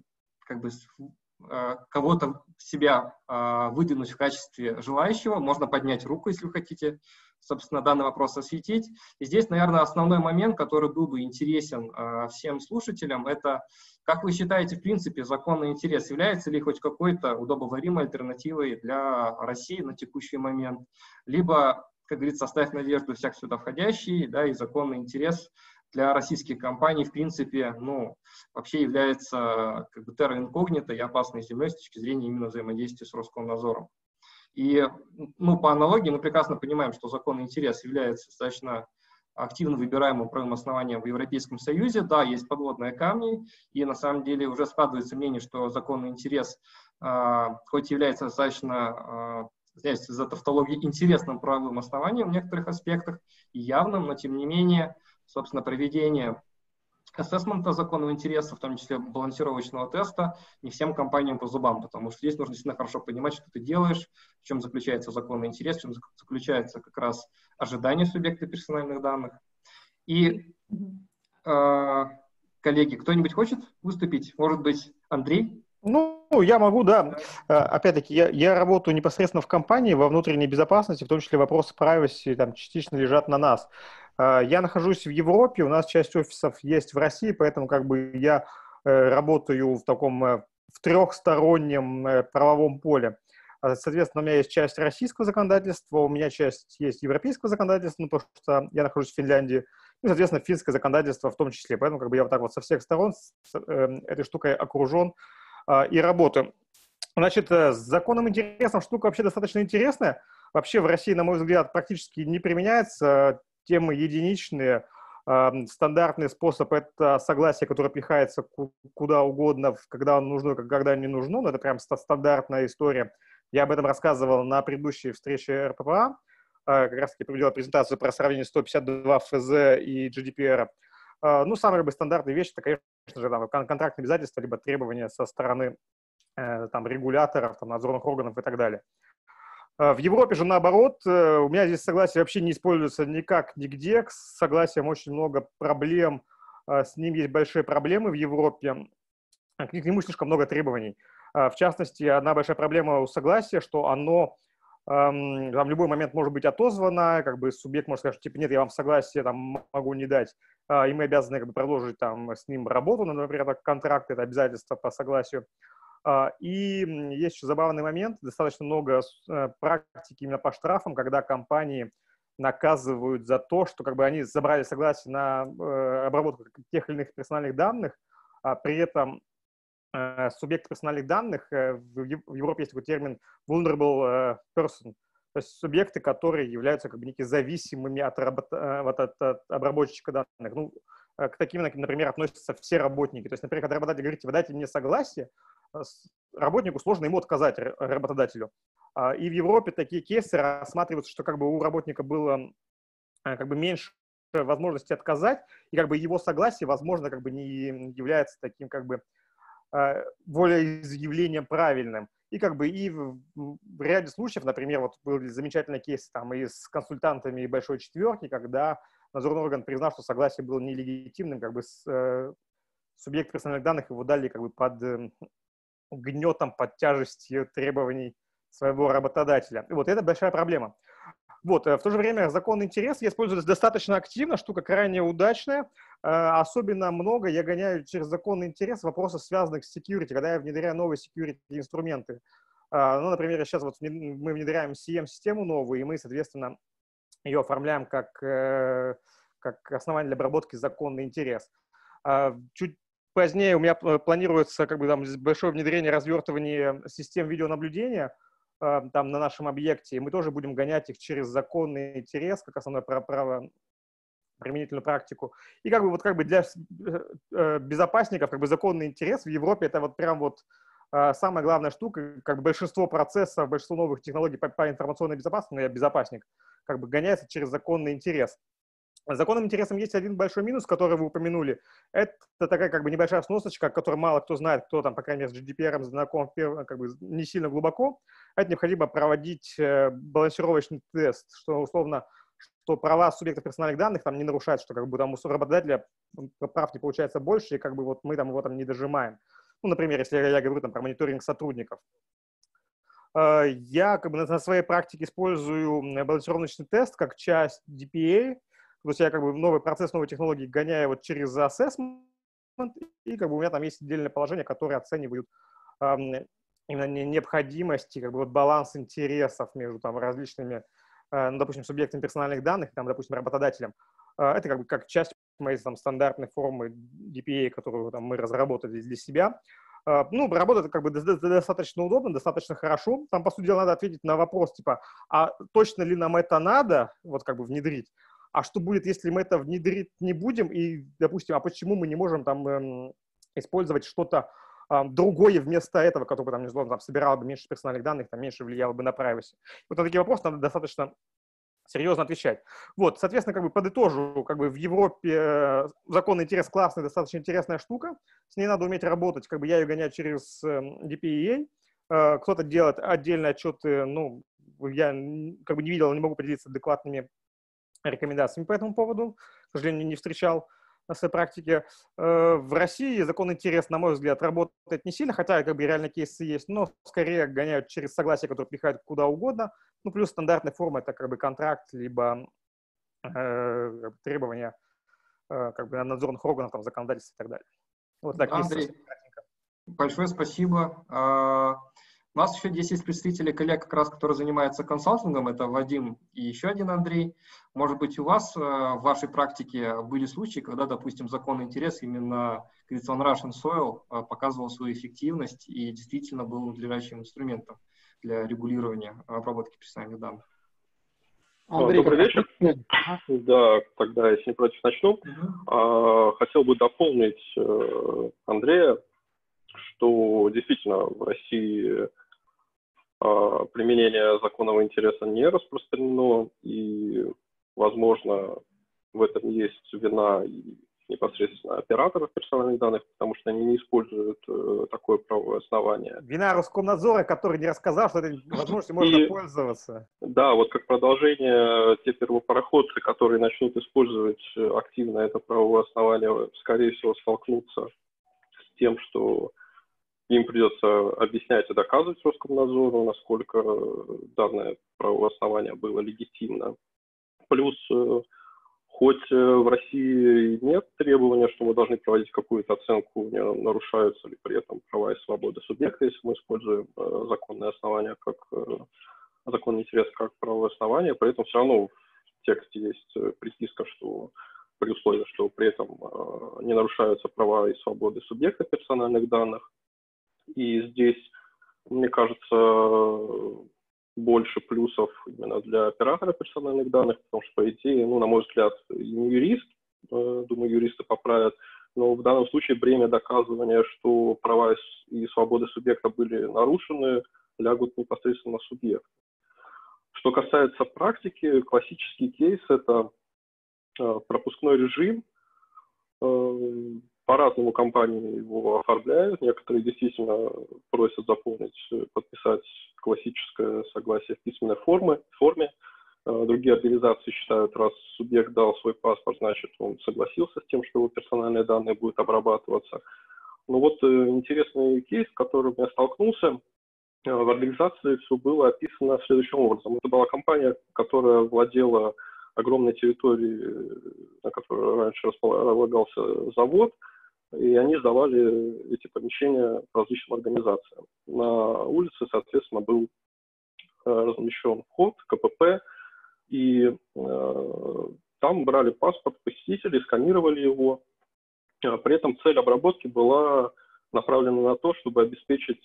как бы кого-то себя выдвинуть в качестве желающего, можно поднять руку, если вы хотите, собственно, данный вопрос осветить. И здесь, наверное, основной момент, который был бы интересен всем слушателям, это, как вы считаете, в принципе, законный интерес является ли хоть какой-то удобоваримой альтернативой для России на текущий момент, либо, как говорится, оставь надежду всяк сюда входящий, да, и законный интерес для российских компаний, в принципе, ну, вообще является как бы терра инкогнито и опасной землей с точки зрения именно взаимодействия с Роскомнадзором. И, ну, по аналогии мы прекрасно понимаем, что законный интерес является достаточно активно выбираемым правовым основанием в Европейском Союзе. Да, есть подводные камни, и на самом деле уже складывается мнение, что законный интерес, хоть является достаточно, извиняюсь за тавтологию, интересным правовым основанием в некоторых аспектах и явным, но тем не менее, собственно, проведение ассессмента законного интереса, в том числе балансировочного теста, не всем компаниям по зубам, потому что здесь нужно действительно хорошо понимать, что ты делаешь, в чем заключается законный интерес, в чем заключается как раз ожидание субъекта персональных данных. И, коллеги, кто-нибудь хочет выступить? Может быть, Андрей? Ну, я могу, да. Опять-таки, я работаю непосредственно в компании во внутренней безопасности, в том числе вопросы privacy там частично лежат на нас. Я нахожусь в Европе, у нас часть офисов есть в России, поэтому как бы я работаю в таком в трехстороннем правовом поле. Соответственно, у меня есть часть российского законодательства, у меня часть есть европейского законодательства, ну, потому что я нахожусь в Финляндии, и, соответственно, финское законодательство в том числе. Поэтому как бы я вот так вот со всех сторон этой штукой окружен и работаю. Значит, с законным интересом штука вообще достаточно интересная. Вообще в России, на мой взгляд, практически не применяется. Темы единичные, стандартный способ – это согласие, которое пихается куда угодно, когда нужно, когда не нужно. Но это прям стандартная история. Я об этом рассказывал на предыдущей встрече РППА. Как раз-таки проводила презентацию про сравнение 152 ФЗ и GDPR. Ну, самая как бы стандартная вещь – это, конечно же, там, контрактные обязательства, либо требования со стороны там, регуляторов, там, надзорных органов и так далее. В Европе же наоборот, у меня здесь согласие вообще не используется никак, нигде. С согласием очень много проблем, с ним есть большие проблемы в Европе, к нему слишком много требований. В частности, одна большая проблема у согласия, что оно там в любой момент может быть отозвано, как бы субъект может сказать, что типа нет, я вам согласие там могу не дать, и мы обязаны как бы продолжить там с ним работу, например, контракт, это обязательство по согласию. И есть еще забавный момент, достаточно много практики именно по штрафам, когда компании наказывают за то, что как бы они забрали согласие на обработку тех или иных персональных данных, а при этом субъект персональных данных, в Европе есть такой термин vulnerable person, то есть субъекты, которые являются как бы некими зависимыми от обработчика данных. Ну, к таким, например, относятся все работники. То есть, например, когда работодатель говорит, вы дайте мне согласие, работнику сложно ему отказать, работодателю. И в Европе такие кейсы рассматриваются, что как бы у работника было как бы меньше возможности отказать, и как бы его согласие, возможно, как бы не является таким как бы волеизъявлением правильным. И как бы и в ряде случаев, например, вот был замечательный кейс там и с консультантами Большой Четверки, когда надзорный орган признал, что согласие было нелегитимным, как бы субъект персональных данных его дали как бы под гнетом, под тяжестью требований своего работодателя. И вот это большая проблема. Вот, в то же время законный интерес я использую достаточно активно, штука крайне удачная. Особенно много я гоняю через законный интерес вопросов, связанных с security, когда я внедряю новые security инструменты. Ну, например, сейчас вот мы внедряем CM-систему новую, и мы, соответственно, ее оформляем как основание для обработки законный интерес. Чуть позднее у меня планируется как бы, там, большое внедрение, развертывание систем видеонаблюдения там, на нашем объекте, и мы тоже будем гонять их через законный интерес, как основное право, применительную практику. И как бы, вот, как бы для безопасников как бы, законный интерес в Европе это вот прям вот самая главная штука, как бы большинство процессов, большинство новых технологий по информационной безопасности, но я безопасник, как бы гоняется через законный интерес. С законным интересом есть один большой минус, который вы упомянули. Это такая как бы небольшая сносочка, которую мало кто знает, кто там, по крайней мере, с GDPR знаком как бы не сильно глубоко. Это необходимо проводить балансировочный тест, что условно, что права субъектов персональных данных там не нарушают, что как бы там у работодателя прав не получается больше, и как бы вот мы там его там не дожимаем. Ну, например, если я говорю там, про мониторинг сотрудников. Я как бы на своей практике использую балансировочный тест как часть DPA. То есть я как бы новый процесс, новые технологии гоняю вот через assessment, и как бы у меня там есть отдельное положение, которое оценивают именно необходимости, как бы вот баланс интересов между там различными, ну, допустим, субъектами персональных данных, там, допустим, работодателем. Это как бы как часть моей там стандартной формы DPA, которую там мы разработали для себя. Ну, работает как бы достаточно удобно, достаточно хорошо. Там, по сути дела, надо ответить на вопрос, типа, а точно ли нам это надо, вот как бы внедрить? А что будет, если мы это внедрить не будем? И, допустим, а почему мы не можем там использовать что-то другое вместо этого, которое там, не знаю, там, собирало бы меньше персональных данных, там, меньше влияло бы на privacy? Вот на такие вопросы надо достаточно серьезно отвечать. Вот, соответственно, как бы подытожу, как бы в Европе законный интерес классный, достаточно интересная штука, с ней надо уметь работать, как бы я ее гоняю через DPEA, кто-то делает отдельные отчеты, ну, я как бы не видел, не могу поделиться адекватными рекомендациями по этому поводу, к сожалению, не встречал на своей практике. В России закон интерес, на мой взгляд, работает не сильно, хотя как бы реально кейсы есть, но скорее гоняют через согласие, которое пихают куда угодно. Ну, плюс стандартная форма — это как бы контракт, либо требования как бы надзорных органов, там, законодательства и так далее. Вот так, Андрей, большое спасибо. У нас еще здесь есть представители коллег, как раз, которые занимаются консалтингом, это Вадим и еще один Андрей. Может быть, у вас в вашей практике были случаи, когда, допустим, закон интерес именно on Russian Soil показывал свою эффективность и действительно был надлежащим инструментом для регулирования обработки персональных данных? Андрей, добрый вечер. Да, тогда, если не против, начну. Хотел бы дополнить Андрея, что действительно в России применение законного интереса не распространено, и, возможно, в этом есть вина и непосредственно операторов персональных данных, потому что они не используют такое правовое основание. Вина Роскомнадзора, который не рассказал, что этой возможностью можно пользоваться. Да, вот как продолжение, те первопароходцы, которые начнут использовать активно это правовое основание, скорее всего, столкнутся с тем, что им придется объяснять и доказывать Роскомнадзору, насколько данное правовое основание было легитимно. Плюс, хоть в России нет требования, что мы должны проводить какую-то оценку, не нарушаются ли при этом права и свободы субъекта, если мы используем законное основание как законный интерес как правовое основание, при этом все равно в тексте есть приписка, что при условии, что при этом не нарушаются права и свободы субъекта персональных данных. И здесь, мне кажется, больше плюсов именно для оператора персональных данных, потому что, по идее, ну, на мой взгляд, я не юрист, думаю, юристы поправят, но в данном случае бремя доказывания, что права и свободы субъекта были нарушены, лягут непосредственно на субъект. Что касается практики, классический кейс – это пропускной режим. По-разному компании его оформляют. Некоторые действительно просят заполнить, подписать классическое согласие в письменной форме. Другие организации считают, раз субъект дал свой паспорт, значит, он согласился с тем, что его персональные данные будут обрабатываться. Но вот интересный кейс, с которым я столкнулся, в организации все было описано следующим образом. Это была компания, которая владела огромной территорией, на которой раньше располагался завод, и они сдавали эти помещения различным организациям. На улице, соответственно, был размещен вход, КПП, и там брали паспорт посетителей, сканировали его. При этом цель обработки была направлена на то, чтобы обеспечить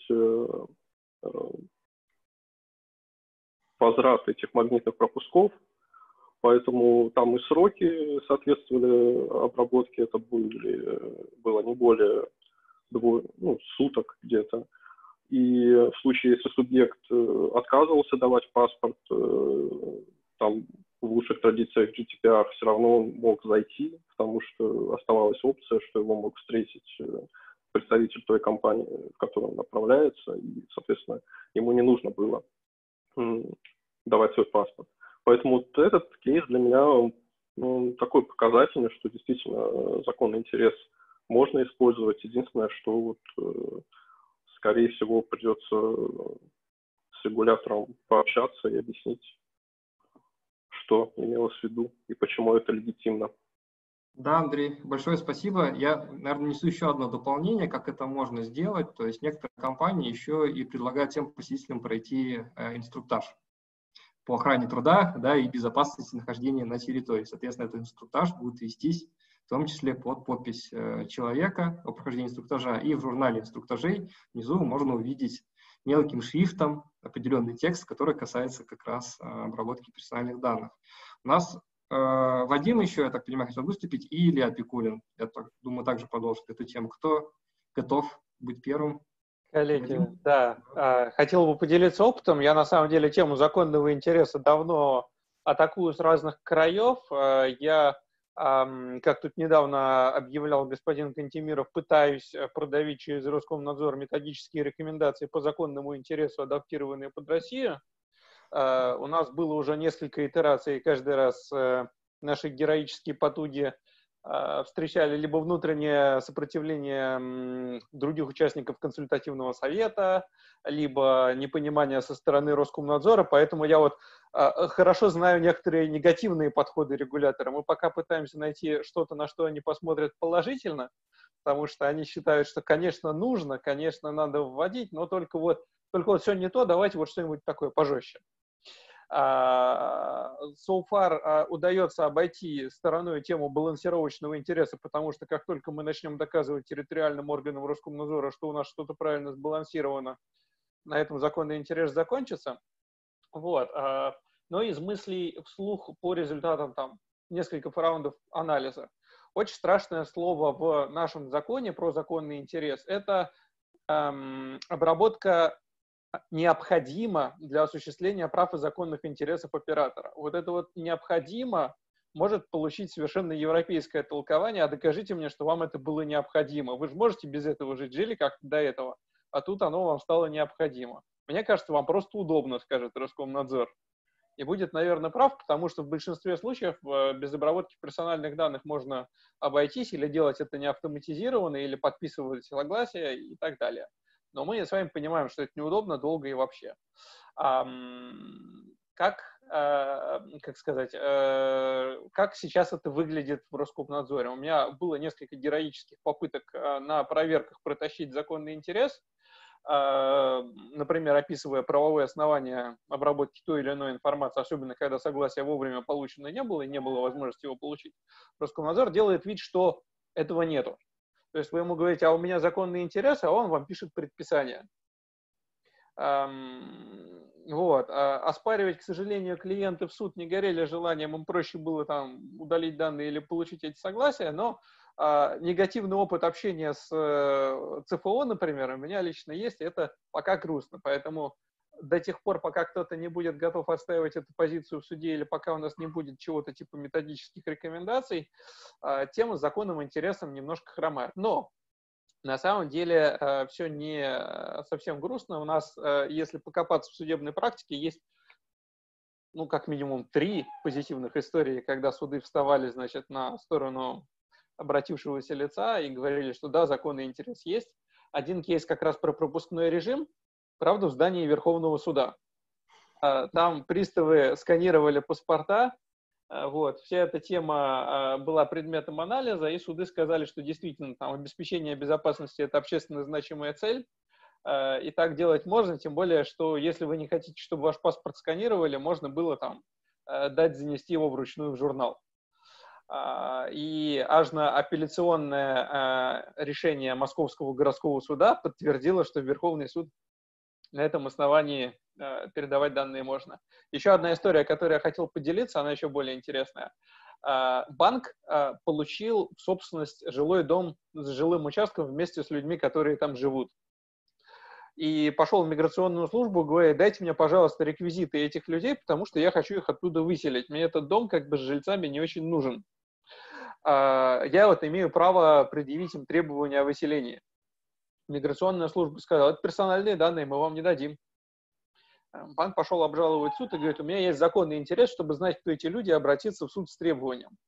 возврат этих магнитных пропусков. Поэтому там и сроки соответствовали обработке, это было не более суток где-то. И в случае, если субъект отказывался давать паспорт, там в лучших традициях GDPR все равно он мог зайти, потому что оставалась опция, что его мог встретить представитель той компании, в которую он направляется, и, соответственно, ему не нужно было давать свой паспорт. Поэтому вот этот кейс для меня такой показательный, что действительно законный интерес можно использовать. Единственное, что вот, скорее всего, придется с регулятором пообщаться и объяснить, что имелось в виду и почему это легитимно. Да, Андрей, большое спасибо. Я, наверное, несу еще одно дополнение, как это можно сделать. То есть некоторые компании еще и предлагают всем посетителям пройти инструктаж по охране труда, да, и безопасности нахождения на территории. Соответственно, этот инструктаж будет вестись в том числе под подпись человека о прохождении инструктажа. И в журнале инструктажей внизу можно увидеть мелким шрифтом определенный текст, который касается как раз обработки персональных данных. У нас Вадим еще, я так понимаю, хотел выступить, и Илья Пикулин. Я думаю, также продолжит эту тему. Кто готов быть первым? Коллеги, да, хотел бы поделиться опытом. Я, на самом деле, тему законного интереса давно атакую с разных краев. Я, как тут недавно объявлял господин Кантемиров, пытаюсь продавить через Роскомнадзор методические рекомендации по законному интересу, адаптированные под Россию. У нас было уже несколько итераций, и каждый раз наши героические потуги встречали либо внутреннее сопротивление других участников консультативного совета, либо непонимание со стороны Роскомнадзора, поэтому я вот хорошо знаю некоторые негативные подходы регулятора. Мы пока пытаемся найти что-то, на что они посмотрят положительно, потому что они считают, что, конечно, нужно, конечно, надо вводить, но только вот все не то, давайте вот что-нибудь такое пожестче. So far удается обойти стороной тему балансировочного интереса, потому что как только мы начнем доказывать территориальным органам Роскомнадзора, что у нас что-то правильно сбалансировано, на этом законный интерес закончится. Вот. Но из мыслей вслух по результатам там нескольких раундов анализа. Очень страшное слово в нашем законе про законный интерес – это обработка необходимо для осуществления прав и законных интересов оператора. Вот это вот необходимо может получить совершенно европейское толкование, а докажите мне, что вам это было необходимо. Вы же можете без этого жить, жили как-то до этого, а тут оно вам стало необходимо. Мне кажется, вам просто удобно, скажет Роскомнадзор. И будет, наверное, прав, потому что в большинстве случаев без обработки персональных данных можно обойтись или делать это не автоматизированно, или подписывать согласие и так далее. Но мы с вами понимаем, что это неудобно, долго и вообще. Как сейчас это выглядит в Роскомнадзоре? У меня было несколько героических попыток на проверках протащить законный интерес, например, описывая правовые основания обработки той или иной информации, особенно когда согласия вовремя получено не было и не было возможности его получить. Роскомнадзор делает вид, что этого нету. То есть вы ему говорите, а у меня законный интерес, а он вам пишет предписание. Вот. Оспаривать, к сожалению, клиенты в суд не горели желанием, им проще было там удалить данные или получить эти согласия, но негативный опыт общения с ЦФО, например, у меня лично есть, и это пока грустно. Поэтому до тех пор, пока кто-то не будет готов отстаивать эту позицию в суде или пока у нас не будет чего-то типа методических рекомендаций, тема с законным интересом немножко хромает. Но на самом деле все не совсем грустно. У нас, если покопаться в судебной практике, есть как минимум 3 позитивных истории, когда суды вставали, значит, на сторону обратившегося лица и говорили, что да, законный интерес есть. Один кейс как раз про пропускной режим, правда, в здании Верховного суда. Там приставы сканировали паспорта, вот, вся эта тема была предметом анализа, и суды сказали, что действительно там обеспечение безопасности – это общественно значимая цель, и так делать можно, тем более, что если вы не хотите, чтобы ваш паспорт сканировали, можно было там дать занести его вручную в журнал. И аж на апелляционное решение Московского городского суда подтвердило, что Верховный суд на этом основании передавать данные можно. Еще одна история, которой я хотел поделиться, она еще более интересная. Банк получил в собственность жилой дом с жилым участком вместе с людьми, которые там живут. И пошел в миграционную службу, говорит, дайте мне, пожалуйста, реквизиты этих людей, потому что я хочу их оттуда выселить. Мне этот дом как бы с жильцами не очень нужен. Я вот имею право предъявить им требования о выселении. Миграционная служба сказала, это персональные данные, мы вам не дадим. Банк пошел обжаловать в суд и говорит, у меня есть законный интерес, чтобы знать, кто эти люди, и обратиться в суд с требованием.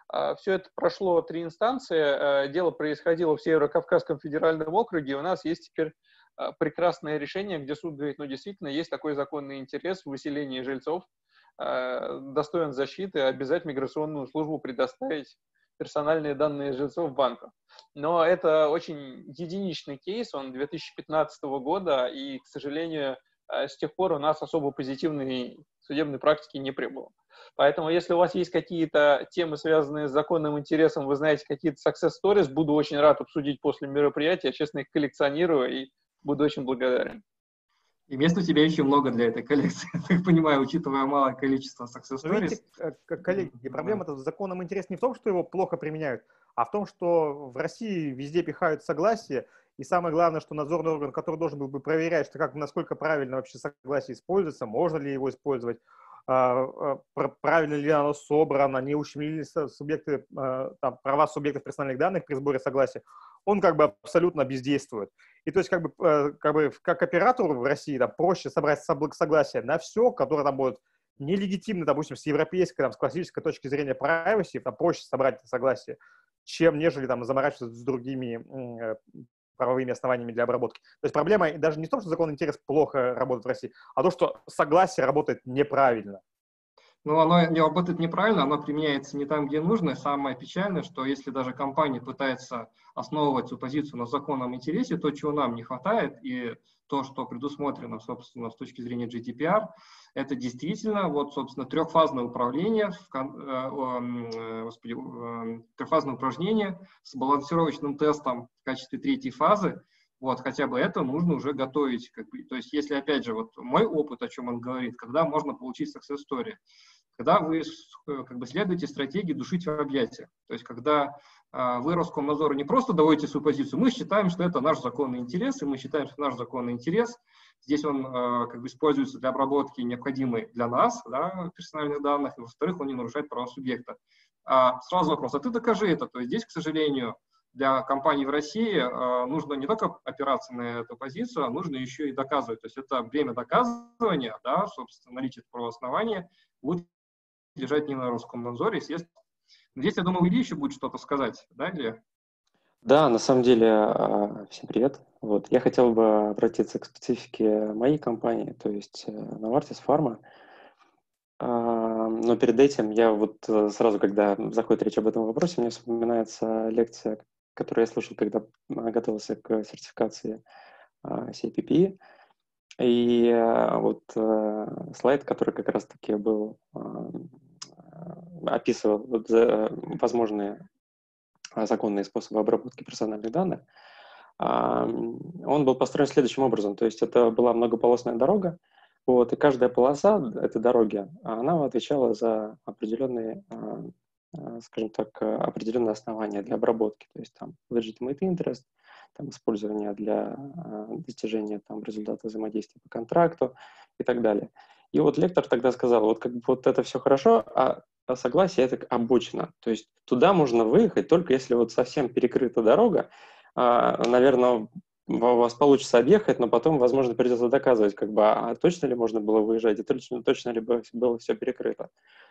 Все это прошло 3 инстанции, дело происходило в Северо-Кавказском федеральном округе, у нас есть теперь прекрасное решение, где суд говорит, ну, действительно, есть такой законный интерес в выселении жильцов, достоин защиты, обязать миграционную службу предоставить персональные данные жильцов в банках. Но это очень единичный кейс, он 2015 года, и, к сожалению, с тех пор у нас особо позитивной судебной практики не прибыло. Поэтому, если у вас есть какие-то темы, связанные с законным интересом, вы знаете какие-то success stories, буду очень рад обсудить после мероприятия, я, честно, их коллекционирую и буду очень благодарен. И мест у тебя еще много для этой коллекции, я так понимаю, учитывая малое количество success stories. Видите, коллеги, проблема-то с законом интерес не в том, что его плохо применяют, а в том, что в России везде пихают согласие, и самое главное, что надзорный орган, который должен был бы проверять, что насколько правильно вообще согласие используется, можно ли его использовать, правильно ли оно собрано, не ущемили ли субъекты, права субъектов персональных данных при сборе согласия, он абсолютно бездействует. И то есть как оператору в России проще собрать согласие на все, которое будет нелегитимно, допустим, с европейской, с классической точки зрения privacy, проще собрать это согласие, чем нежели заморачиваться с другими правовыми основаниями для обработки. То есть проблема даже не в том, что законный интерес плохо работает в России, а то, что согласие работает неправильно. Но оно не работает неправильно, оно применяется не там, где нужно. И самое печальное, что если даже компания пытается основывать свою позицию на законном интересе, то, чего нам не хватает, и то, что предусмотрено, собственно, с точки зрения GDPR, это действительно, собственно, трехфазное управление, трехфазное упражнение с балансировочным тестом в качестве третьей фазы. Хотя бы это нужно уже готовить. То есть, если, опять же, мой опыт, о чем он говорит, когда можно получить success story, когда вы следуете стратегии душить в объятиях. То есть, когда вы Роскомнадзору не просто доводите свою позицию, мы считаем, что это наш законный интерес, и мы считаем, что наш законный интерес, здесь он используется для обработки необходимой для нас, персональных данных, и, во-вторых, он не нарушает права субъекта. Сразу вопрос, а ты докажи это. То есть, здесь, к сожалению, для компаний в России нужно не только опираться на эту позицию, а нужно еще и доказывать. То есть это время доказывания, собственно, наличие правооснования будет лежать не на Роскомнадзоре, естественно. Здесь, я думаю, Илья еще будет что-то сказать, да, Илья? Да, на самом деле, всем привет. Я хотел бы обратиться к специфике моей компании, то есть Novartis Pharma. Но перед этим я сразу, когда заходит речь об этом вопросе, мне вспоминается лекция, которую я слушал, когда готовился к сертификации CPP. И слайд, который как раз-таки описывал возможные законные способы обработки персональных данных, он был построен следующим образом. То есть это была многополосная дорога, и каждая полоса этой дороги, она отвечала за определенные, скажем так, определенные основания для обработки. То есть там legitimate interest, использование для достижения результата взаимодействия по контракту и так далее. И лектор тогда сказал, это все хорошо, а согласие — это обочина. То есть туда можно выехать только если совсем перекрыта дорога. Наверное, у вас получится объехать, но потом, возможно, придется доказывать, а точно ли можно было выезжать, и точно ли было все перекрыто.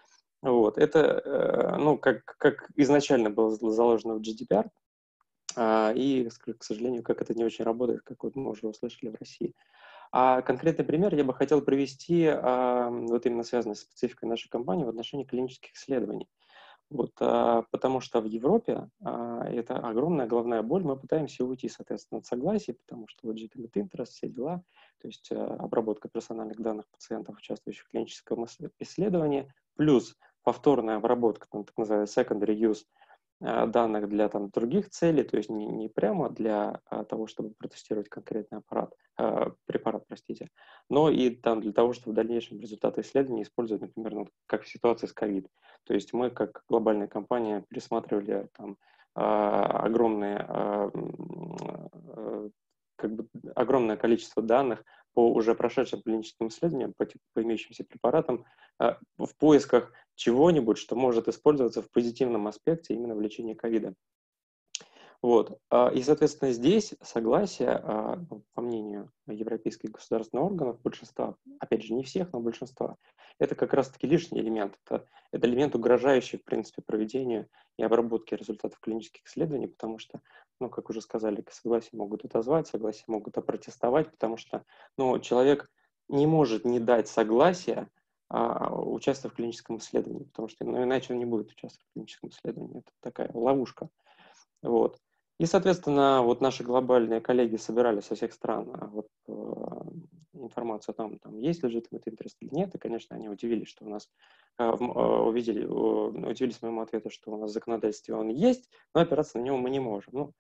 Это, как изначально было заложено в GDPR, и, к сожалению, как это не очень работает, как мы уже услышали в России. А конкретный пример я бы хотел привести, именно связанный с спецификой нашей компании в отношении клинических исследований. Потому что в Европе это огромная головная боль, мы пытаемся уйти, соответственно, от согласия, потому что legitimate interest, все дела, то есть обработка персональных данных пациентов, участвующих в клиническом исследовании, плюс повторная обработка, так называемый secondary use, данных для других целей, то есть не прямо для того, чтобы протестировать конкретный препарат, но и для того, чтобы в дальнейшем результаты исследований использовать, например, как в ситуации с COVID. То есть мы, как глобальная компания, пересматривали огромное количество данных по уже прошедшим клиническим исследованиям, по имеющимся препаратам, в поисках чего-нибудь, что может использоваться в позитивном аспекте именно в лечении ковида. Вот. И, соответственно, здесь согласие, по мнению европейских государственных органов, большинства, опять же, не всех, но большинства, это как раз-таки лишний элемент. Это элемент, угрожающий, в принципе, проведению и обработке результатов клинических исследований, потому что, ну, как уже сказали, согласие могут отозвать, согласие могут опротестовать, потому что, ну, человек не может не дать согласие участвовать в клиническом исследовании, потому что, ну, иначе он не будет участвовать в клиническом исследовании. Это такая ловушка. Вот. И, соответственно, вот наши глобальные коллеги собирали со всех стран информацию о том, там, есть legitimate interest или нет, и, конечно, они удивились, что у нас, удивились моему ответу, что у нас в законодательстве он есть, но опираться на него мы не можем. Ну,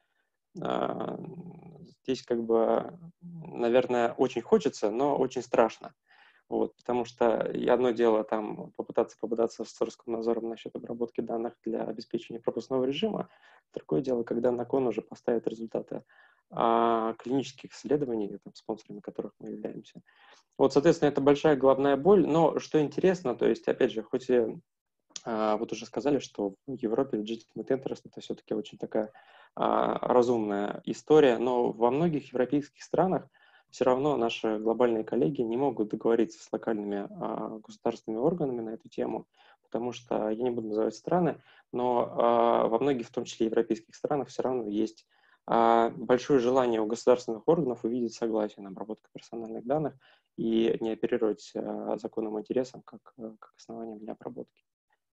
здесь, как бы, наверное, очень хочется, но очень страшно. Вот, потому что и одно дело там попытаться с Роскомнадзором насчет обработки данных для обеспечения пропускного режима, другое дело, когда на кон уже поставят результаты клинических исследований, там, спонсорами которых мы являемся. Вот, соответственно, это большая головная боль, но что интересно, то есть, опять же, хоть и вот уже сказали, что в Европе legitimate interest — это все-таки очень такая разумная история, но во многих европейских странах все равно наши глобальные коллеги не могут договориться с локальными государственными органами на эту тему, потому что, я не буду называть страны, но во многих, в том числе европейских странах, все равно есть большое желание у государственных органов увидеть согласие на обработку персональных данных и не оперировать законным интересом как основанием для обработки.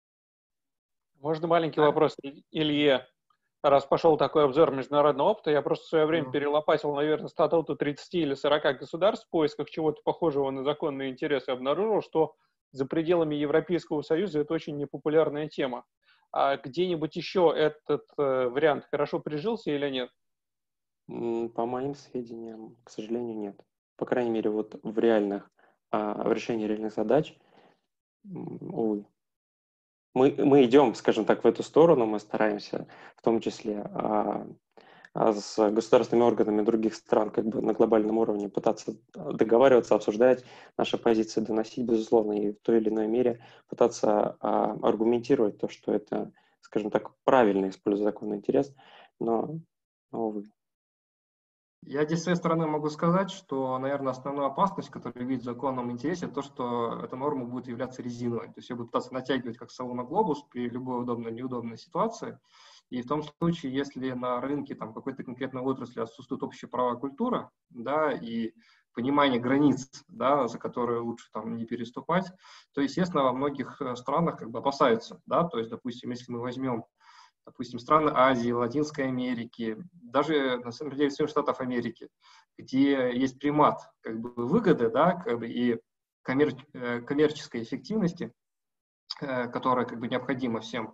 Можно маленький вопрос Илье? Раз пошел такой обзор международного опыта, я просто в свое время перелопатил, наверное, статуту 30 или 40 государств в поисках чего-то похожего на законные интересы, и обнаружил, что за пределами Европейского Союза это очень непопулярная тема. А где-нибудь еще этот вариант хорошо прижился или нет? По моим сведениям, к сожалению, нет. По крайней мере, вот в решении реальных задач, увы. Мы идем, скажем так, в эту сторону, мы стараемся в том числе с государственными органами других стран как бы на глобальном уровне пытаться договариваться, обсуждать наши позиции, доносить, безусловно, и в той или иной мере пытаться аргументировать то, что это, скажем так, правильно использовать законный интерес, но увы. Я здесь с своей стороны могу сказать, что, наверное, основная опасность, которую видит в законном интересе, то, что эта норма будет являться резиновой. То есть ее будут пытаться натягивать как сову на глобус при любой удобной, неудобной ситуации. И в том случае, если на рынке там, какой-то конкретной отрасли отсутствует общая правовая культура, да, и понимание границ, да, за которые лучше там не переступать, то, естественно, во многих странах как бы опасаются. Да? То есть, допустим, если мы возьмем страны Азии, Латинской Америки, даже, на самом деле, Соединенных Штатов Америки, где есть примат как бы, выгоды, да, как бы, и коммерческой эффективности, которая как бы, необходима всем,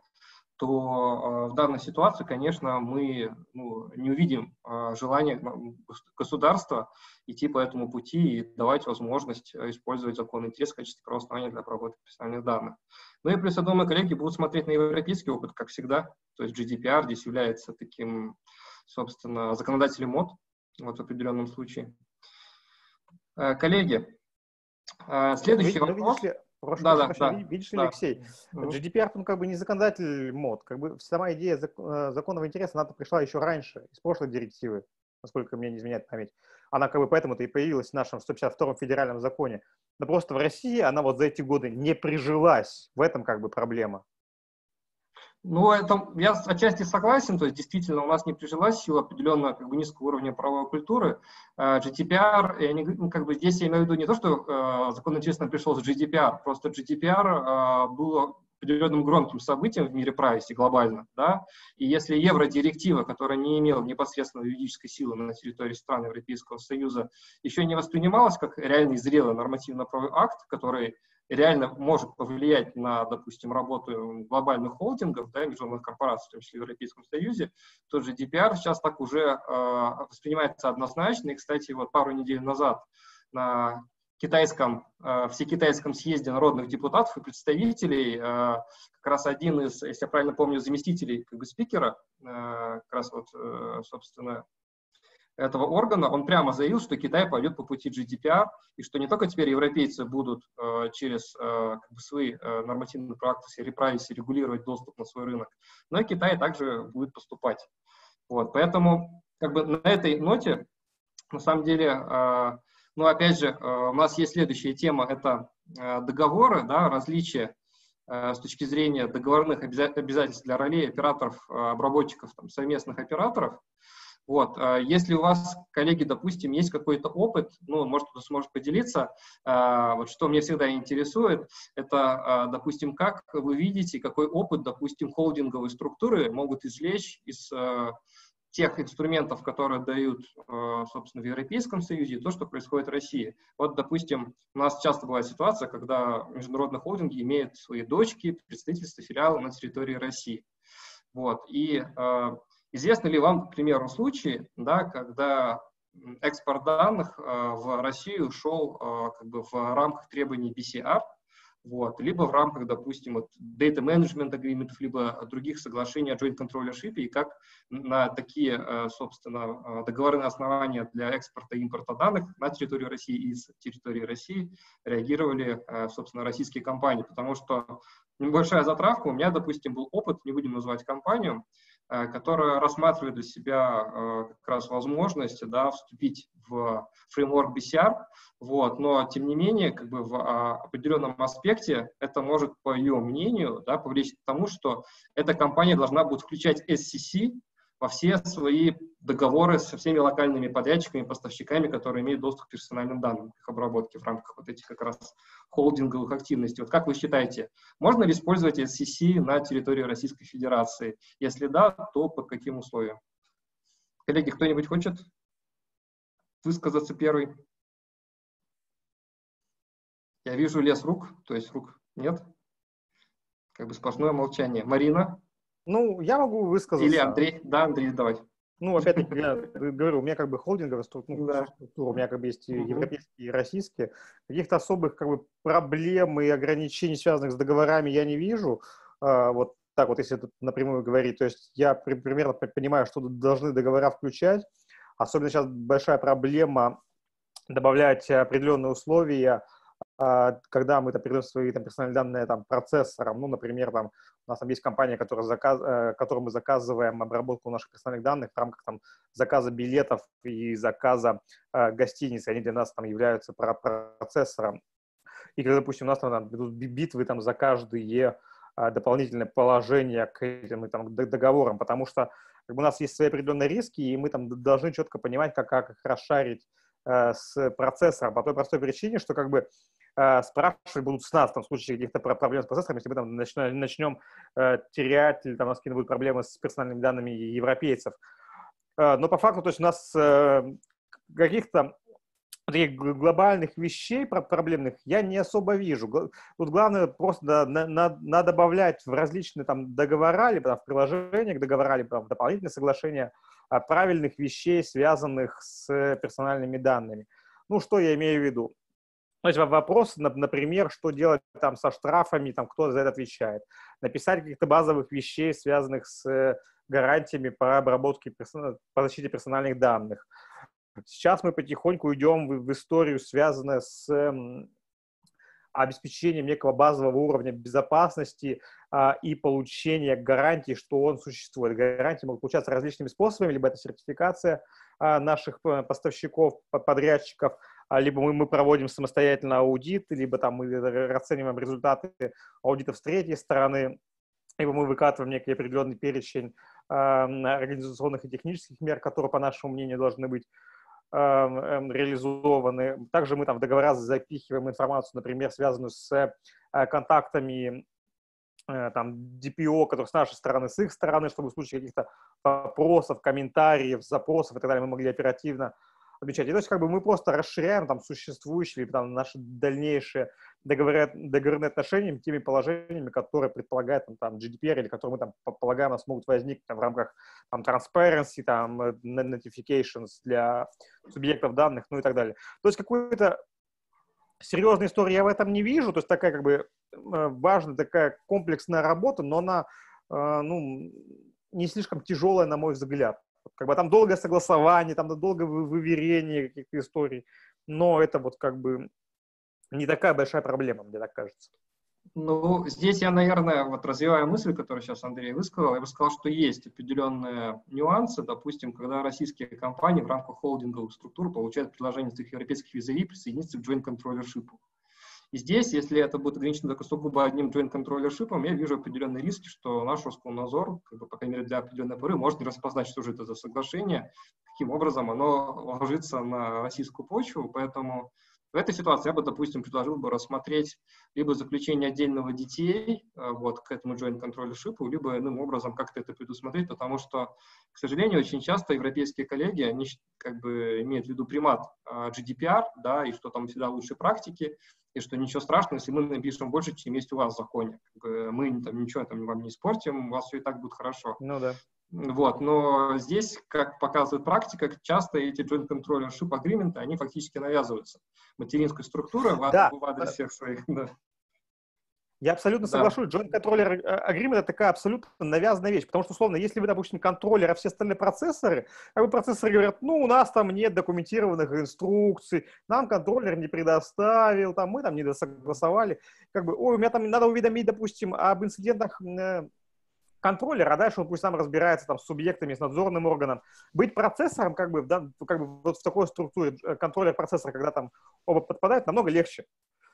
то в данной ситуации, конечно, мы не увидим желания государства идти по этому пути и давать возможность использовать законный интерес в качестве правооснования для обработки персональных данных. Ну и плюс, я думаю, коллеги будут смотреть на европейский опыт, как всегда. То есть GDPR здесь является таким, собственно, законодателем МОД вот в определенном случае. Коллеги, следующий вопрос. Видишь ли, Алексей, GDPR, он как бы не законодатель МОД, как бы сама идея законного интереса, она пришла еще раньше, из прошлой директивы, насколько мне не изменяет память. Она как бы поэтому-то и появилась в нашем 152-м федеральном законе. Но просто в России она вот за эти годы не прижилась. В этом как бы проблема. Ну, это я отчасти согласен, то есть действительно у нас не прижилась сила определенного как бы низкого уровня правовой культуры. GDPR, как бы здесь я имею в виду не то, что закон интересно пришел с GDPR, просто GDPR был определенным громким событием в мире privacy глобально, да, и если евродиректива, которая не имела непосредственной юридической силы на территории стран Европейского Союза, еще не воспринималась как реальный зрелый нормативно-правовой акт, который реально может повлиять на, допустим, работу глобальных холдингов, да, международных корпораций, в том числе в Европейском Союзе, тот же GDPR сейчас так уже воспринимается однозначно. И, кстати, вот пару недель назад на всекитайском съезде народных депутатов и представителей как раз один из, если я правильно помню, заместителей как бы, спикера, как раз вот, собственно, этого органа, он прямо заявил, что Китай пойдет по пути GDPR, и что не только теперь европейцы будут через как бы свои нормативные акты в сфере privacy регулировать доступ на свой рынок, но и Китай также будет поступать. Вот, поэтому как бы на этой ноте, на самом деле, ну, опять же, у нас есть следующая тема, это договоры, да, различия с точки зрения договорных обязательств для ролей операторов, обработчиков, там, совместных операторов. Вот. Если у вас, коллеги, допустим, есть какой-то опыт, ну, может, кто-то сможет поделиться, вот что меня всегда интересует, это, допустим, как вы видите, какой опыт, допустим, холдинговые структуры могут извлечь из тех инструментов, которые дают, собственно, в Европейском Союзе, и то, что происходит в России. Вот, допустим, у нас часто бывает ситуация, когда международные холдинги имеют свои дочки, представительства, филиалы на территории России. Вот. И известно ли вам, к примеру, случаи, да, когда экспорт данных в Россию шел как бы в рамках требований BCR, вот, либо в рамках, допустим, вот, data management agreement, либо других соглашений о joint controllership, и как на такие, собственно, договорные основания для экспорта и импорта данных на территорию России и из территории России реагировали, собственно, российские компании. Потому что небольшая затравка, у меня, допустим, был опыт, не будем называть компанию, которая рассматривает для себя как раз возможность, да, вступить в фреймворк BCR, вот, но тем не менее как бы в определенном аспекте это может, по ее мнению, да, повлечь к тому, что эта компания должна будет включать SCC во все свои договоры со всеми локальными подрядчиками, поставщиками, которые имеют доступ к персональным данным, их обработке в рамках вот этих как раз холдинговых активностей. Вот как вы считаете, можно ли использовать SCC на территории Российской Федерации? Если да, то под каким условиям? Коллеги, кто-нибудь хочет высказаться первый? Я вижу лес рук, то есть рук нет. Как бы сплошное молчание. Марина? Ну, я могу высказаться. Или Андрей? Да, Андрей, давай. Ну, опять-таки, я говорю, у меня как бы холдинговая структура, у меня как бы есть и европейские, и российские. Каких-то особых как бы проблем и ограничений, связанных с договорами, я не вижу. Вот так вот, если тут напрямую говорить. То есть я примерно понимаю, что должны договора включать. Особенно сейчас большая проблема добавлять определенные условия, когда мы передаем свои персональные данные процессорам. Ну, например, у нас есть компания, которой мы заказываем обработку наших персональных данных в рамках заказа билетов и заказа гостиницы. Они для нас являются процессором. И когда, допустим, у нас идут битвы за каждое дополнительное положение к этим договорам, потому что у нас есть свои определенные риски, и мы должны четко понимать, как их расшарить с процессором, по той простой причине, что спрашивать будут с нас в случае каких-то проблем с процессором, если мы начнем терять, или у нас какие-то будут проблемы с персональными данными европейцев. Но по факту, то есть у нас каких-то таких глобальных вещей проблемных я не особо вижу. Тут главное просто добавлять в различные договора, либо в приложениях договора, либо в дополнительные соглашения правильных вещей, связанных с персональными данными. Ну, что я имею в виду? То есть вопрос, например, что делать со штрафами, кто за это отвечает. Написать каких-то базовых вещей, связанных с гарантиями по обработке, по защите персональных данных. Сейчас мы потихоньку идем в историю, связанную с обеспечением некого базового уровня безопасности и получения гарантий, что он существует. Гарантии могут получаться различными способами, либо это сертификация наших поставщиков, подрядчиков, либо мы проводим самостоятельно аудит, либо мы оцениваем результаты аудитов с третьей стороны, либо мы выкатываем некий определенный перечень организационных и технических мер, которые, по нашему мнению, должны быть реализованы. Также мы в договора запихиваем информацию, например, связанную с контактами DPO, которые с нашей стороны, с их стороны, чтобы в случае каких-то вопросов, комментариев, запросов и так далее мы могли оперативно отвечать. И то есть мы просто расширяем существующие либо наши дальнейшие договорные отношения теми положениями, которые предполагают GDPR или которые мы полагаем, у нас могут возникнуть в рамках transparency, notifications для субъектов данных, ну и так далее. То есть какую-то серьезную историю я в этом не вижу, то есть такая важная, такая комплексная работа, но она не слишком тяжелая, на мой взгляд. Там долгое согласование, долгое выверение каких-то историй, но это не такая большая проблема, мне так кажется. Ну, здесь я, наверное, вот развивая мысль, которую сейчас Андрей высказал, я бы сказал, что есть определенные нюансы. Допустим, когда российские компании в рамках холдинговых структур получают предложение своих европейских визави присоединиться к joint controllership. И здесь, если это будет ограничено только сугубо одним joint controllership, я вижу определенные риски, что наш Роскомнадзор, как бы, по крайней мере, для определенной поры, может не распознать, что же это за соглашение, каким образом оно ложится на российскую почву. Поэтому в этой ситуации я бы, допустим, предложил бы рассмотреть либо заключение отдельного DTA вот, к этому joint controllership, либо иным образом как-то это предусмотреть, потому что, к сожалению, очень часто европейские коллеги, они как бы имеют в виду примат GDPR, да, и что там всегда лучшие практики, и что ничего страшного, если мы напишем больше, чем есть у вас в законе. Как бы мы там ничего там вам не испортим, у вас все и так будет хорошо. Ну да. Вот, но здесь, как показывает практика, часто эти joint controllership agreement, они фактически навязываются материнской структурой в адрес всех своих. Да. Я абсолютно соглашусь. Joint controller agreement — это такая абсолютно навязанная вещь, потому что, условно, если вы, допустим, контроллер, а все остальные процессоры, как бы процессоры говорят, ну, у нас там нет документированных инструкций, нам контроллер не предоставил, там, мы там не досогласовали, как бы, ой, у меня там надо уведомить, допустим, об инцидентах контроллера, а дальше он пусть сам разбирается там с субъектами, с надзорным органом. Быть процессором, как бы вот в такой структуре контроллер-процессор, когда там оба подпадают, намного легче.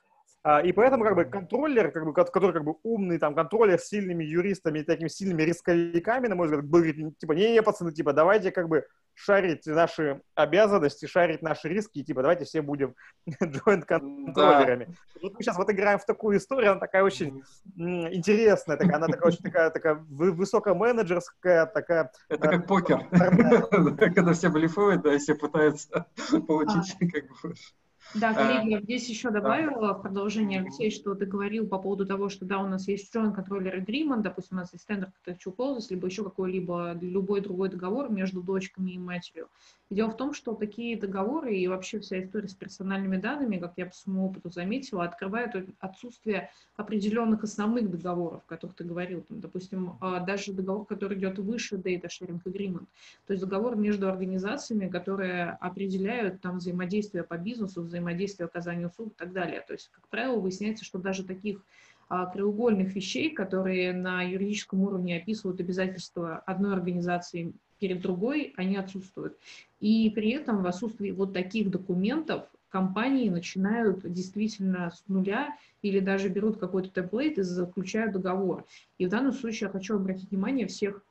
И поэтому как бы контроллер, как бы, который как бы умный там контроллер с сильными юристами и такими сильными рисковиками, на мой взгляд, говорит, типа, не, пацаны, типа, давайте как бы шарить наши обязанности, шарить наши риски, и типа, давайте все будем joint-контроллерами. Да. Вот мы сейчас вот играем в такую историю, она такая очень интересная, такая, она такая очень такая высокоменеджерская, такая... Это как покер, когда все блефуют, да, и все пытаются получить как бы... Да, коллеги, я здесь еще добавила в продолжение, Алексей, что ты говорил по поводу того, что да, у нас есть joint controller agreement, допустим, у нас есть standard contractual clauses, либо еще какой-либо, любой другой договор между дочками и матерью. И дело в том, что такие договоры и вообще вся история с персональными данными, как я по своему опыту заметила, открывает отсутствие определенных основных договоров, о которых ты говорил. Там, допустим, даже договор, который идет выше Data Sharing Agreement, то есть договор между организациями, которые определяют там взаимодействие по бизнесу, взаимодействие оказания услуг и так далее. То есть, как правило, выясняется, что даже таких краеугольных вещей, которые на юридическом уровне описывают обязательства одной организации перед другой, они отсутствуют. И при этом в отсутствии вот таких документов компании начинают действительно с нуля или даже берут какой-то темплейт и заключают договор. И в данном случае я хочу обратить внимание всех,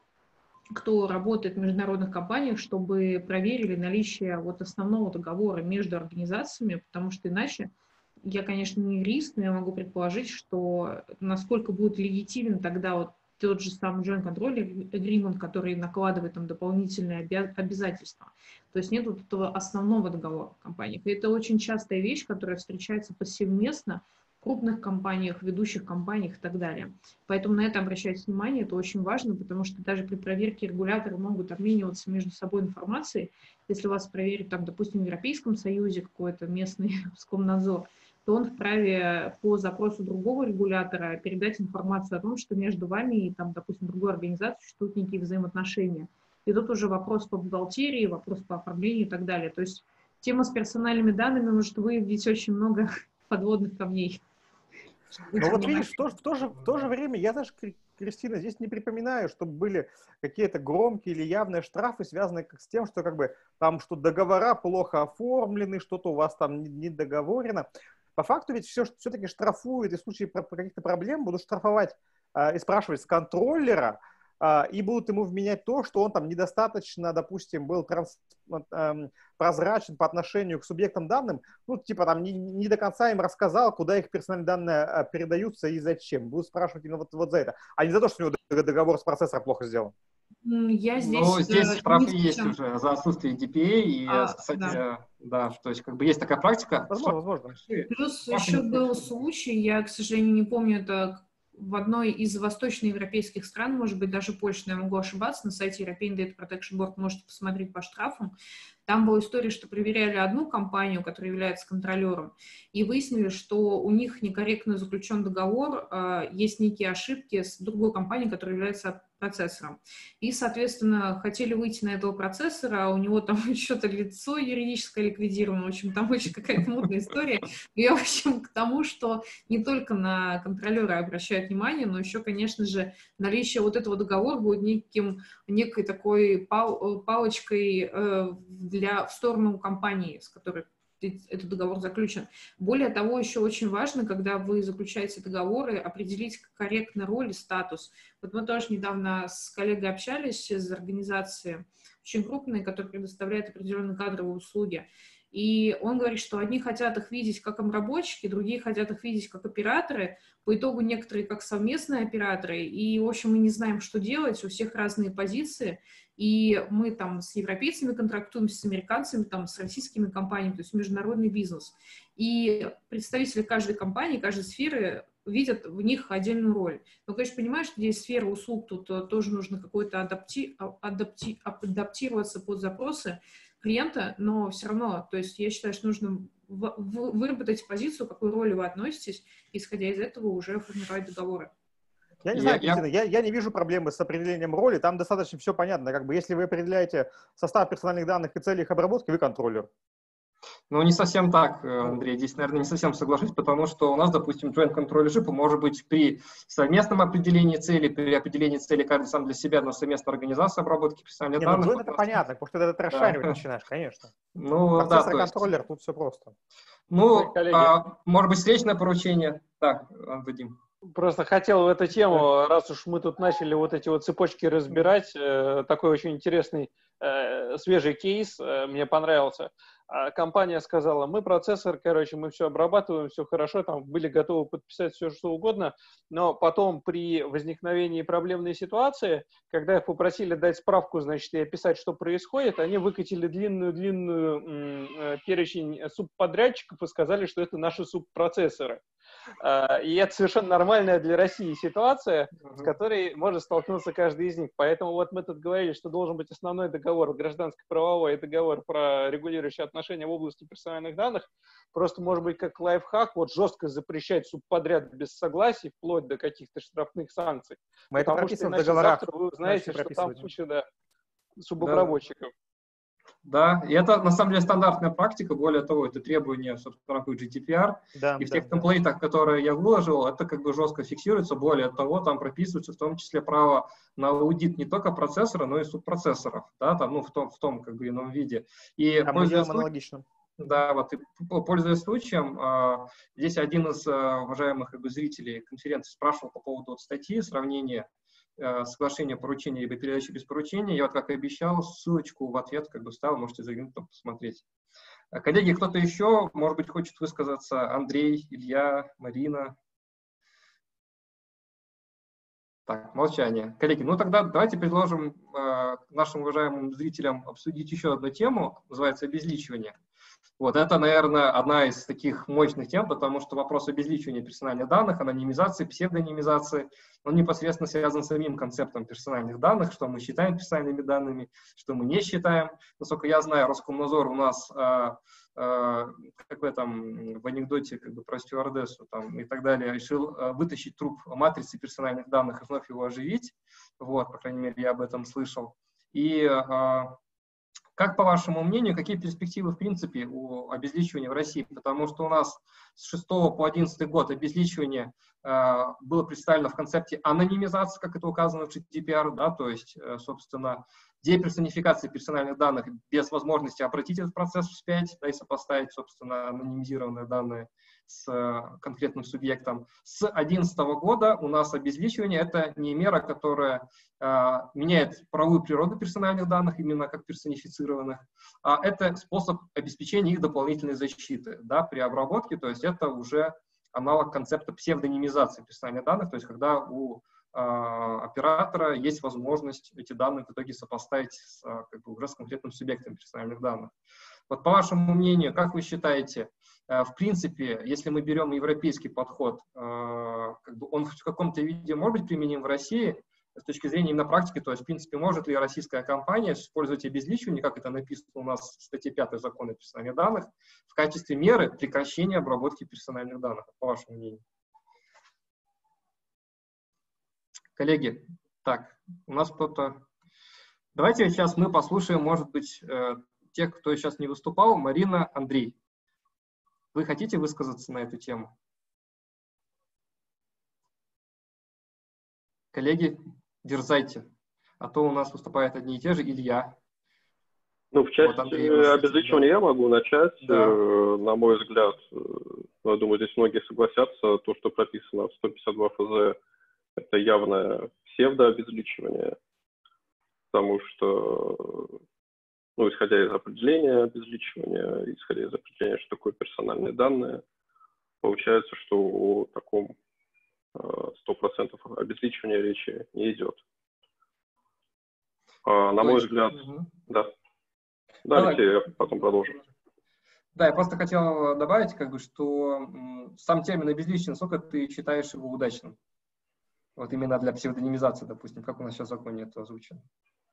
кто работает в международных компаниях, чтобы проверили наличие вот основного договора между организациями, потому что иначе, я, конечно, не юрист, но я могу предположить, что насколько будет легитимен тогда вот тот же самый joint control agreement, который накладывает там дополнительные обязательства. То есть нет вот этого основного договора в компаниях. И это очень частая вещь, которая встречается повсеместно в крупных компаниях, ведущих компаниях и так далее. Поэтому на это обращать внимание, это очень важно, потому что даже при проверке регуляторы могут обмениваться между собой информацией. Если вас проверят, там, допустим, в Европейском Союзе какой-то местный Роскомнадзор, то он вправе по запросу другого регулятора передать информацию о том, что между вами и, там, допустим, другой организацией существуют некие взаимоотношения. И тут уже вопрос по бухгалтерии, вопрос по оформлению и так далее. То есть тема с персональными данными может выявить очень много подводных камней. Ну вот видишь, в то же время я даже, Кристина, здесь не припоминаю, чтобы были какие-то громкие или явные штрафы, связанные с тем, что как бы там что договора плохо оформлены, что-то у вас там не договорено. По факту ведь все-таки штрафуют, и в случае каких-то проблем будут штрафовать и спрашивать с контроллера, и будут ему вменять то, что он там недостаточно, допустим, был прозрачен по отношению к субъектам данным, ну, типа там не до конца им рассказал, куда их персональные данные передаются и зачем. Будут спрашивать именно вот за это, а не за то, что у него договор с процессором плохо сделан. Я здесь... Ну, здесь штрафы есть уже за отсутствие DPA, и, кстати, да, то есть как бы есть такая практика. Возможно. Плюс еще был случай, я, к сожалению, не помню, это в одной из восточноевропейских стран, может быть, даже Польша, но я могу ошибаться, на сайте European Data Protection Board можете посмотреть по штрафам. Там была история, что проверяли одну компанию, которая является контролером, и выяснили, что у них некорректно заключен договор, есть некие ошибки с другой компанией, которая является процессором. И, соответственно, хотели выйти на этого процессора, а у него там что-то лицо юридическое ликвидировано, в общем, там очень какая-то мутная история. Я, в общем, к тому, что не только на контролера обращают внимание, но еще, конечно же, наличие вот этого договора будет некой такой палочкой в сторону компании, с которой этот договор заключен. Более того, еще очень важно, когда вы заключаете договоры, определить корректно роль и статус. Вот мы тоже недавно с коллегой общались из организации очень крупной, которая предоставляет определенные кадровые услуги. И он говорит, что одни хотят их видеть как обработчики, другие хотят их видеть как операторы, по итогу некоторые как совместные операторы, и, в общем, мы не знаем, что делать, у всех разные позиции, и мы там с европейцами контрактуемся, с американцами, там, с российскими компаниями, то есть международный бизнес. И представители каждой компании, каждой сферы видят в них отдельную роль. Но, конечно, понимаешь, что здесь сфера услуг, тут тоже нужно какой-то адаптироваться под запросы клиента, но все равно, то есть я считаю, что нужно выработать позицию, к какой роли вы относитесь, исходя из этого уже формировать договоры. Я не знаю, Кристина, я не вижу проблемы с определением роли, там достаточно все понятно. Как бы, если вы определяете состав персональных данных и цели их обработки, вы контроллер. Ну, не совсем так, Андрей. Здесь, наверное, не совсем соглашусь, потому что у нас, допустим, joint controllership может быть при совместном определении цели, при определении цели каждый сам для себя, но совместной организации обработки персональных данных. Ну, это понятно, потому что ты это расшаривать начинаешь, конечно. Ну, процессор контроллер, тут все просто. Ну, может быть, встречное поручение. Так, Вадим. Просто хотел в эту тему, раз уж мы тут начали вот эти вот цепочки разбирать, такой очень интересный свежий кейс мне понравился. Компания сказала, мы процессор, короче, мы все обрабатываем, все хорошо, там были готовы подписать все, что угодно, но потом при возникновении проблемной ситуации, когда их попросили дать справку, значит, и описать, что происходит, они выкатили длинную перечень субподрядчиков и сказали, что это наши субпроцессоры. И это совершенно нормальная для России ситуация, с которой может столкнуться каждый из них. Поэтому вот мы тут говорили, что должен быть основной договор, гражданско-правовой договор про регулирующие отношения в области персональных данных. Просто, может быть, как лайфхак, вот жестко запрещать субподряд без согласий, вплоть до каких-то штрафных санкций. Мы это прописываем в договорах. Завтра вы узнаете, что там куча субобработчиков. Да, и это на самом деле стандартная практика, более того, это требование, собственно, GDPR, и в тех темплейтах, которые я выложил, это как бы жестко фиксируется, более того, там прописывается в том числе право на аудит не только процессора, но и субпроцессоров, да, там, ну, в том как бы ином виде. И мы делаем аналогично. Да, вот, и пользуясь случаем, здесь один из уважаемых как бы зрителей конференции спрашивал по поводу вот статьи, сравнения соглашение поручения либо передачи без поручения. Я вот, как и обещал, ссылочку в ответ как бы вставил, можете заглянуть, там посмотреть. Коллеги, кто-то еще, может быть, хочет высказаться? Андрей, Илья, Марина? Так, молчание. Коллеги, ну тогда давайте предложим нашим уважаемым зрителям обсудить еще одну тему, называется обезличивание. Вот это, наверное, одна из таких мощных тем, потому что вопрос обезличивания персональных данных, анонимизации, псевдонимизации, он непосредственно связан с самим концептом персональных данных, что мы считаем персональными данными, что мы не считаем. Насколько я знаю, Роскомнадзор у нас, как в этом, в анекдоте как бы про стюардессу там, и так далее, решил вытащить труп матрицы персональных данных и вновь его оживить. Вот, по крайней мере, я об этом слышал. И как, по вашему мнению, какие перспективы, в принципе, у обезличивания в России? Потому что у нас с 6 по 11 год обезличивание было представлено в концепте анонимизации, как это указано в GDPR, да, то есть, собственно, деперсонификации персональных данных без возможности обратить этот процесс вспять, да, и сопоставить, собственно, анонимизированные данные с конкретным субъектом. С 2011 года у нас обезличивание — это не мера, которая меняет правовую природу персональных данных, именно как персонифицированных, а это способ обеспечения их дополнительной защиты, да, при обработке, то есть это уже аналог концепта псевдонимизации персональных данных, то есть когда у оператора есть возможность эти данные в итоге сопоставить с, как бы, уже с конкретным субъектом персональных данных. Вот по вашему мнению, как вы считаете, в принципе, если мы берем европейский подход, как бы он в каком-то виде может быть применим в России, с точки зрения именно практики, то есть, в принципе, может ли российская компания использовать обезличивание, как это написано у нас в статье 5 Закона о персональных данных, в качестве меры прекращения обработки персональных данных, по вашему мнению? Коллеги, так, у нас кто-то... Давайте сейчас мы послушаем, может быть, тех, кто сейчас не выступал. Марина, Андрей. Вы хотите высказаться на эту тему? Коллеги, дерзайте. А то у нас выступают одни и те же. Илья. Ну, в части обезличивания я могу начать. Да. На мой взгляд, я думаю, здесь многие согласятся, то, что прописано в 152 ФЗ, это явное псевдообезличивание, потому что, ну, исходя из определения обезличивания, исходя из определения, что такое персональные данные, получается, что о таком 100% обезличивания речи не идет. На мой взгляд, да. Давайте я потом продолжу. Да, я просто хотел добавить, что сам термин обезличивание, сколько ты считаешь его удачным? Вот именно для псевдонимизации, допустим, как у нас сейчас в законе это озвучено.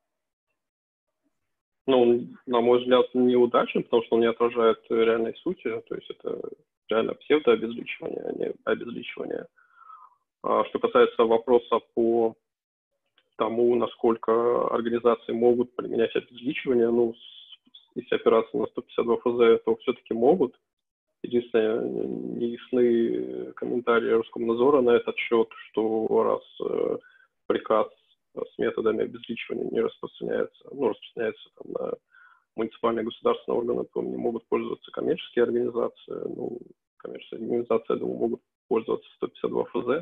Ну, на мой взгляд, неудачен, потому что он не отражает реальной сути, то есть это реально псевдообезличивание, а не обезличивание. Что касается вопроса по тому, насколько организации могут применять обезличивание, ну, если опираться на 152 ФЗ, то все-таки могут. Единственное, неясны комментарии Роскомнадзора на этот счет, что раз приказ с методами обезличивания не распространяется, ну, распространяется там, на муниципальные государственные органы, то не могут пользоваться коммерческие организации. Ну, коммерческие организации, я думаю, могут пользоваться 152 ФЗ.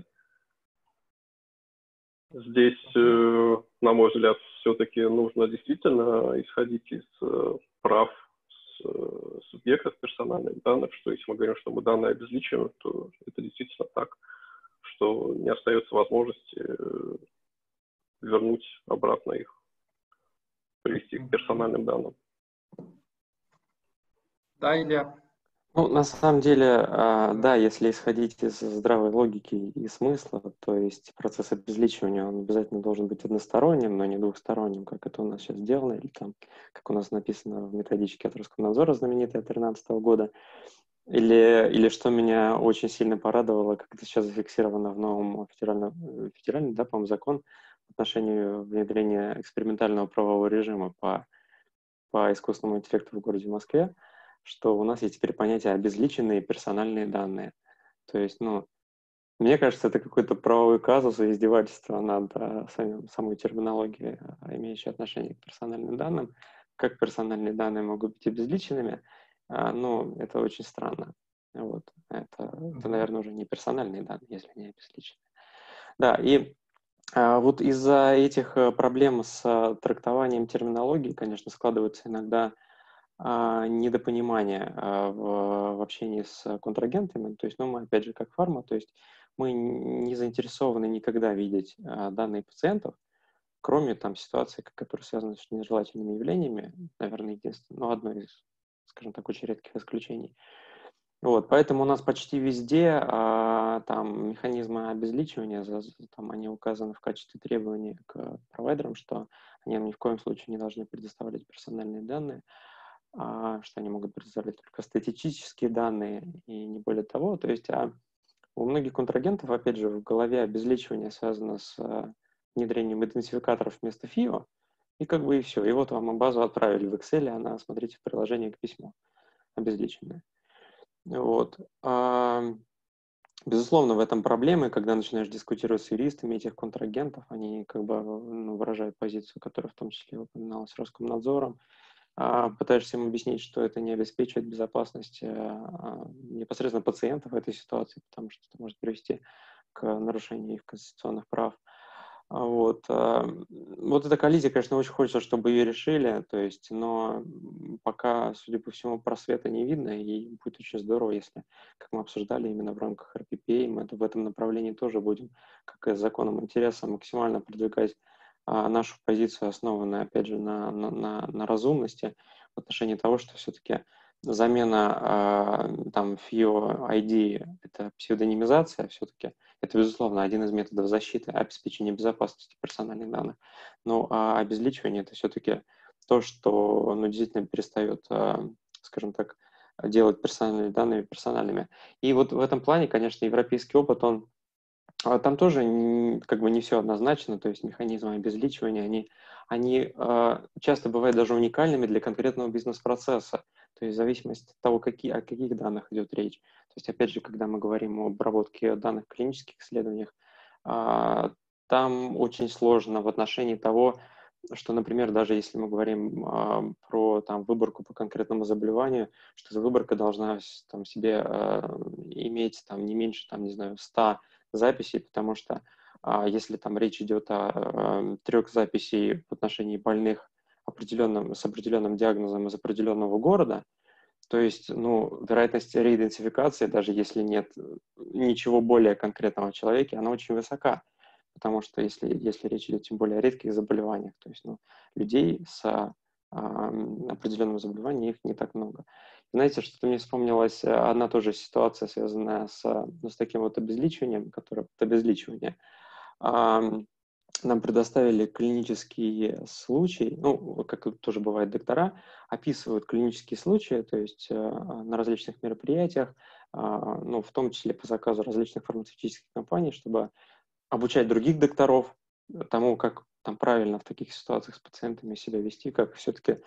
Здесь, на мой взгляд, все-таки нужно действительно исходить из прав субъектов персональных данных, что если мы говорим, что мы данные обезличиваем, то это действительно так, что не остается возможности вернуть обратно их, привести к персональным данным. Да, Илья? Ну, на самом деле, да, если исходить из здравой логики и смысла, то есть процесс обезличивания, он обязательно должен быть односторонним, но не двухсторонним, как это у нас сейчас сделано, или там, как у нас написано в методичке от Роскомнадзора, знаменитой от 2013 года. Или что меня очень сильно порадовало, как это сейчас зафиксировано в новом федеральном, да, по-моему, закон в отношении внедрения экспериментального правового режима по искусственному интеллекту в городе Москве, что у нас есть теперь понятие обезличенные персональные данные. То есть, ну, мне кажется, это какой-то правовой казус и издевательство над самой терминологией, имеющей отношение к персональным данным. Как персональные данные могут быть обезличенными? Ну, это очень странно. Вот. Это, наверное, уже не персональные данные, если не обезличенные. Да, и вот из-за этих проблем с трактованием терминологии, конечно, складывается иногда недопонимание в общении с контрагентами. То есть, ну, мы, опять же, как фарма, то есть мы не заинтересованы никогда видеть данные пациентов, кроме там ситуаций, которые связаны с нежелательными явлениями, наверное, единственное, но одно из, скажем так, очень редких исключений. Вот, поэтому у нас почти везде там механизмы обезличивания, там они указаны в качестве требований к провайдерам, что они ни в коем случае не должны предоставлять персональные данные, что они могут предоставлять только статистические данные и не более того. То есть у многих контрагентов, опять же, в голове обезличивание связано с внедрением идентификаторов вместо ФИО, и как бы и все. И вот вам и базу отправили в Excel, она, смотрите, в приложении к письму обезличенная. Вот. Безусловно, в этом проблемы, когда начинаешь дискутировать с юристами этих контрагентов, они как бы выражают позицию, которая в том числе упоминалась Роскомнадзором, пытаешься им объяснить, что это не обеспечивает безопасность непосредственно пациентов в этой ситуации, потому что это может привести к нарушению их конституционных прав. Вот эта коллизия, конечно, очень хочется, чтобы ее решили, то есть, но пока, судя по всему, просвета не видно, и будет очень здорово, если, как мы обсуждали именно в рамках РППА, мы в этом направлении тоже будем, как и с законом интереса, максимально продвигать нашу позицию, основанную, опять же, на разумности в отношении того, что все-таки замена там FIO ID — это псевдонимизация все-таки. Это, безусловно, один из методов защиты, обеспечения безопасности персональных данных. Но обезличивание — это все-таки то, что действительно перестает, скажем так, делать персональные данные персональными. И вот в этом плане, конечно, европейский опыт, там тоже как бы не все однозначно, то есть механизмы обезличивания, они часто бывают даже уникальными для конкретного бизнес-процесса, то есть в зависимости от того, о каких данных идет речь. То есть, опять же, когда мы говорим об обработке данных в клинических исследованиях, там очень сложно в отношении того, что, например, даже если мы говорим про выборку по конкретному заболеванию, что эта выборка должна себе иметь не меньше, 100 записей, потому что если речь идет о 3 записей в отношении больных с определенным диагнозом из определенного города, то есть, вероятность реидентификации, даже если нет ничего более конкретного в человеке, она очень высока. Потому что если речь идет тем более о редких заболеваниях, то есть людей с определенным заболеванием, их не так много. Знаете, что-то мне вспомнилась одна тоже ситуация, связанная с таким вот обезличиванием, которое обезличивание. Нам предоставили клинический случай, как тоже бывает, доктора описывают клинические случаи, то есть на различных мероприятиях, в том числе по заказу различных фармацевтических компаний, чтобы обучать других докторов тому, как правильно в таких ситуациях с пациентами себя вести, как все-таки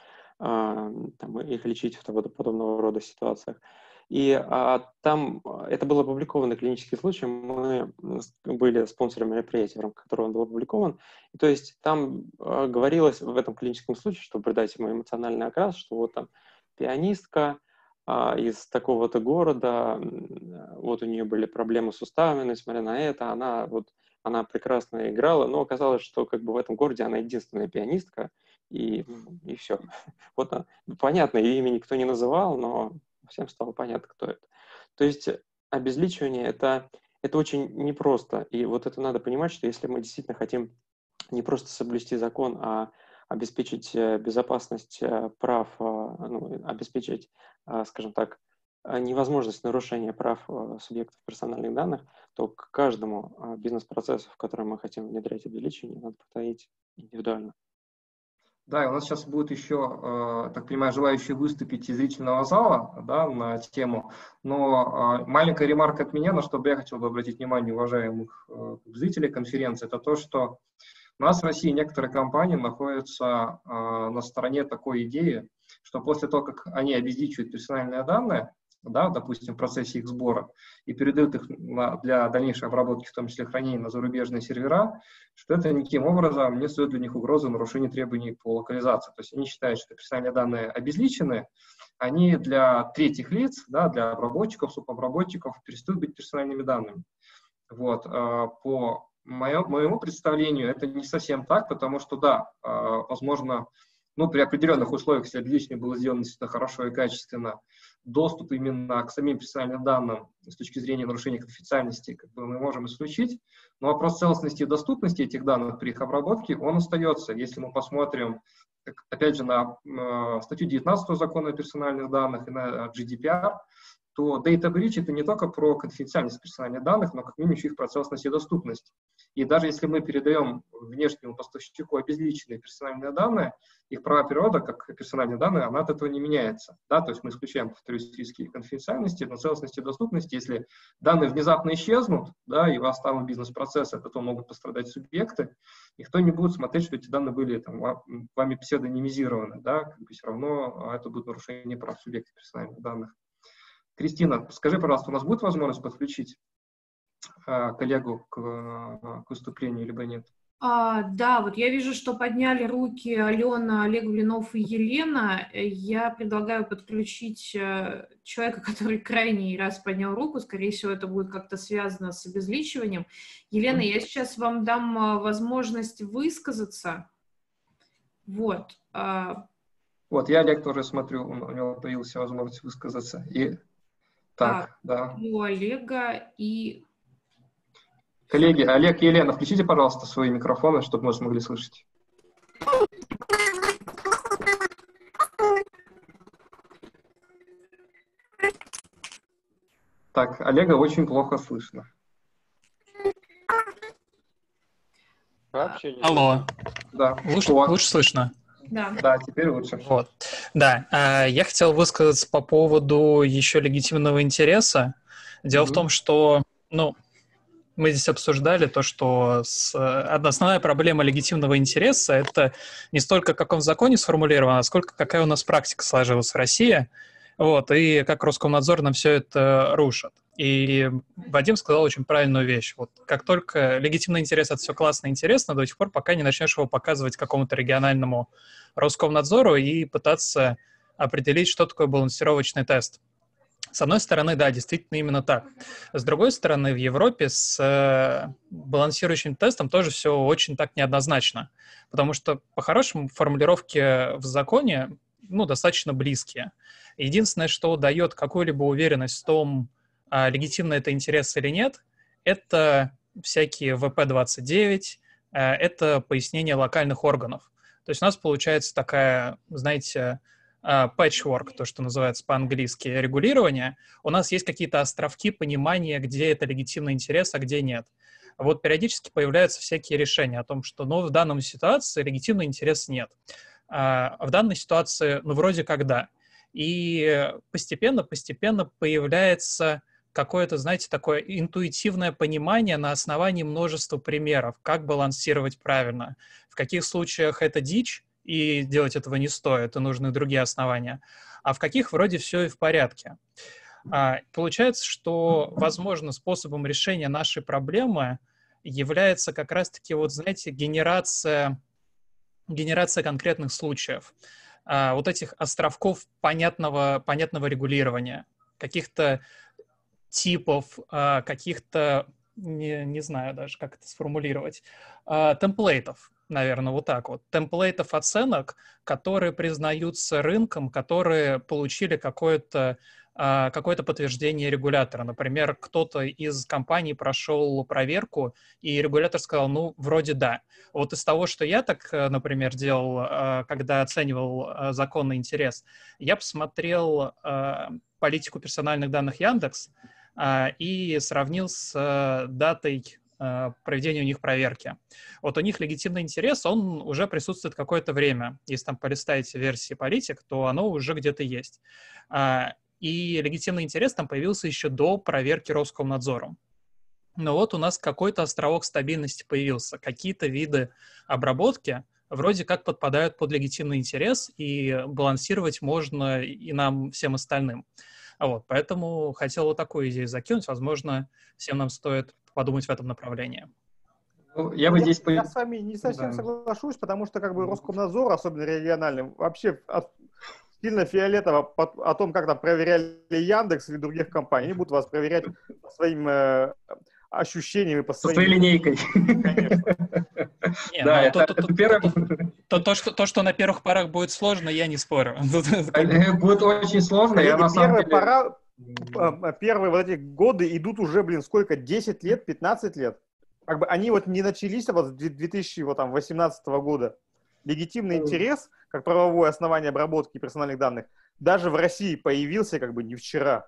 их лечить в подобного рода ситуациях. И там это был опубликованный клинический случай, мы были спонсором мероприятия, в рамках которого он был опубликован. И, то есть там говорилось в этом клиническом случае, чтобы придать ему эмоциональный окрас, что пианистка из такого-то города, у нее были проблемы с суставами, несмотря на это, она прекрасно играла, но оказалось, что в этом городе она единственная пианистка, и все. Понятно, ее имя никто не называл, но всем стало понятно, кто это. То есть обезличивание — это очень непросто. И это надо понимать, что если мы действительно хотим не просто соблюсти закон, а обеспечить безопасность прав, обеспечить, скажем так, невозможность нарушения прав субъектов персональных данных, то к каждому бизнес-процессу, в который мы хотим внедрять обезличивание, надо подходить индивидуально. Да, и у нас сейчас будет еще, так понимаю, желающие выступить из зрительного зала, на тему. Но маленькая ремарка от меня, на что бы я хотел бы обратить внимание уважаемых зрителей конференции, это то, что у нас в России некоторые компании находятся на стороне такой идеи, что после того, как они обезличивают персональные данные, допустим, в процессе их сбора, и передают их для дальнейшей обработки, в том числе хранения на зарубежные сервера, что это никаким образом не стоит для них угрозы нарушения требований по локализации. То есть они считают, что персональные данные обезличены, они для третьих лиц, для обработчиков, субобработчиков перестают быть персональными данными. По моему представлению, это не совсем так, потому что, возможно, при определенных условиях, если обезличивание было сделано действительно хорошо и качественно, доступ именно к самим персональным данным с точки зрения нарушения конфиденциальности мы можем исключить, но вопрос целостности и доступности этих данных при их обработке, он остается. Если мы посмотрим, опять же, на статью 19 закона о персональных данных и на GDPR, то data breach — это не только про конфиденциальность персональных данных, но как минимум еще их про целостность и доступность. И даже если мы передаем внешнему поставщику обезличенные персональные данные, их права природа, как персональные данные, она от этого не меняется. То есть мы исключаем, повторюсь, риски конфиденциальности, но целостности и доступности. Если данные внезапно исчезнут, и вас там бизнес-процесс, от этого могут пострадать субъекты, никто не будет смотреть, что эти данные были вами псевдонимизированы. Все равно это будет нарушение прав субъектов персональных данных. Кристина, скажи, пожалуйста, у нас будет возможность подключить коллегу к выступлению, либо нет? Да, я вижу, что подняли руки Алена, Олег Блинов и Елена. Я предлагаю подключить человека, который крайний раз поднял руку. Скорее всего, это будет как-то связано с обезличиванием. Елена, я сейчас вам дам возможность высказаться. Я Олег тоже смотрю, у него появилась возможность высказаться. У Олега и... Коллеги, Олег и Елена, включите, пожалуйста, свои микрофоны, чтобы мы смогли слышать. Так, Олега очень плохо слышно. Вообще не Алло. Да. Лучше слышно? Да. Да, теперь лучше. Вот. Да, я хотел высказаться по поводу еще легитимного интереса. Дело в том, что, мы здесь обсуждали то, что основная проблема легитимного интереса — это не столько, как он в законе сформулирован, а сколько какая у нас практика сложилась в России, вот, и как Роскомнадзор нам все это рушит. И Вадим сказал очень правильную вещь. Вот как только легитимный интерес — это все классно и интересно, до тех пор, пока не начнешь его показывать какому-то региональному Роскомнадзору и пытаться определить, что такое балансировочный тест. С одной стороны, да, действительно именно так. С другой стороны, в Европе с балансирующим тестом тоже все очень так неоднозначно, потому что, по-хорошему, формулировки в законе, достаточно близкие. Единственное, что дает какую-либо уверенность в том, легитимно это интерес или нет, это всякие ВП-29, это пояснение локальных органов. То есть у нас получается такая, знаете, patchwork, то, что называется по-английски регулирование. У нас есть какие-то островки понимания, где это легитимный интерес, а где нет. Вот периодически появляются всякие решения о том, что, в данной ситуации легитимный интерес нет. А в данной ситуации, вроде как да. И постепенно появляется какое-то, знаете, такое интуитивное понимание на основании множества примеров, как балансировать правильно. В каких случаях это дичь, и делать этого не стоит, и нужны другие основания, а в каких вроде все и в порядке. Получается, что, возможно, способом решения нашей проблемы является как раз-таки, генерация конкретных случаев, вот этих островков понятного регулирования, каких-то типов, каких-то, не знаю даже, как это сформулировать, темплейтов, наверное, вот так вот. Темплейтов оценок, которые признаются рынком, которые получили какое-то подтверждение регулятора. Например, кто-то из компаний прошел проверку, и регулятор сказал, вроде да. Вот из того, что я так, например, делал, когда оценивал законный интерес, я посмотрел политику персональных данных Яндекс и сравнил с датой проведения у них проверки. Вот у них легитимный интерес, он уже присутствует какое-то время. Если там полистаете версии политик, то оно уже где-то есть. И легитимный интерес там появился еще до проверки Роскомнадзором. Но вот у нас какой-то островок стабильности появился. Какие-то виды обработки вроде как подпадают под легитимный интерес, и балансировать можно и нам, всем остальным. Поэтому хотел вот такую идею закинуть. Возможно, всем нам стоит подумать в этом направлении. Я с вами не совсем соглашусь, потому что Роскомнадзор, особенно региональный, вообще сильно фиолетово о том, как там проверяли Яндекс или других компаний. Они будут вас проверять по своим ощущениям и по своим... Со своей линейкой. То, что на первых порах будет сложно, я не спорю. Будет очень сложно. Первые вот эти годы идут уже, сколько, 10 лет, 15 лет. Они не начались с 2018 года. Легитимный интерес, как правовое основание обработки персональных данных, даже в России появился не вчера.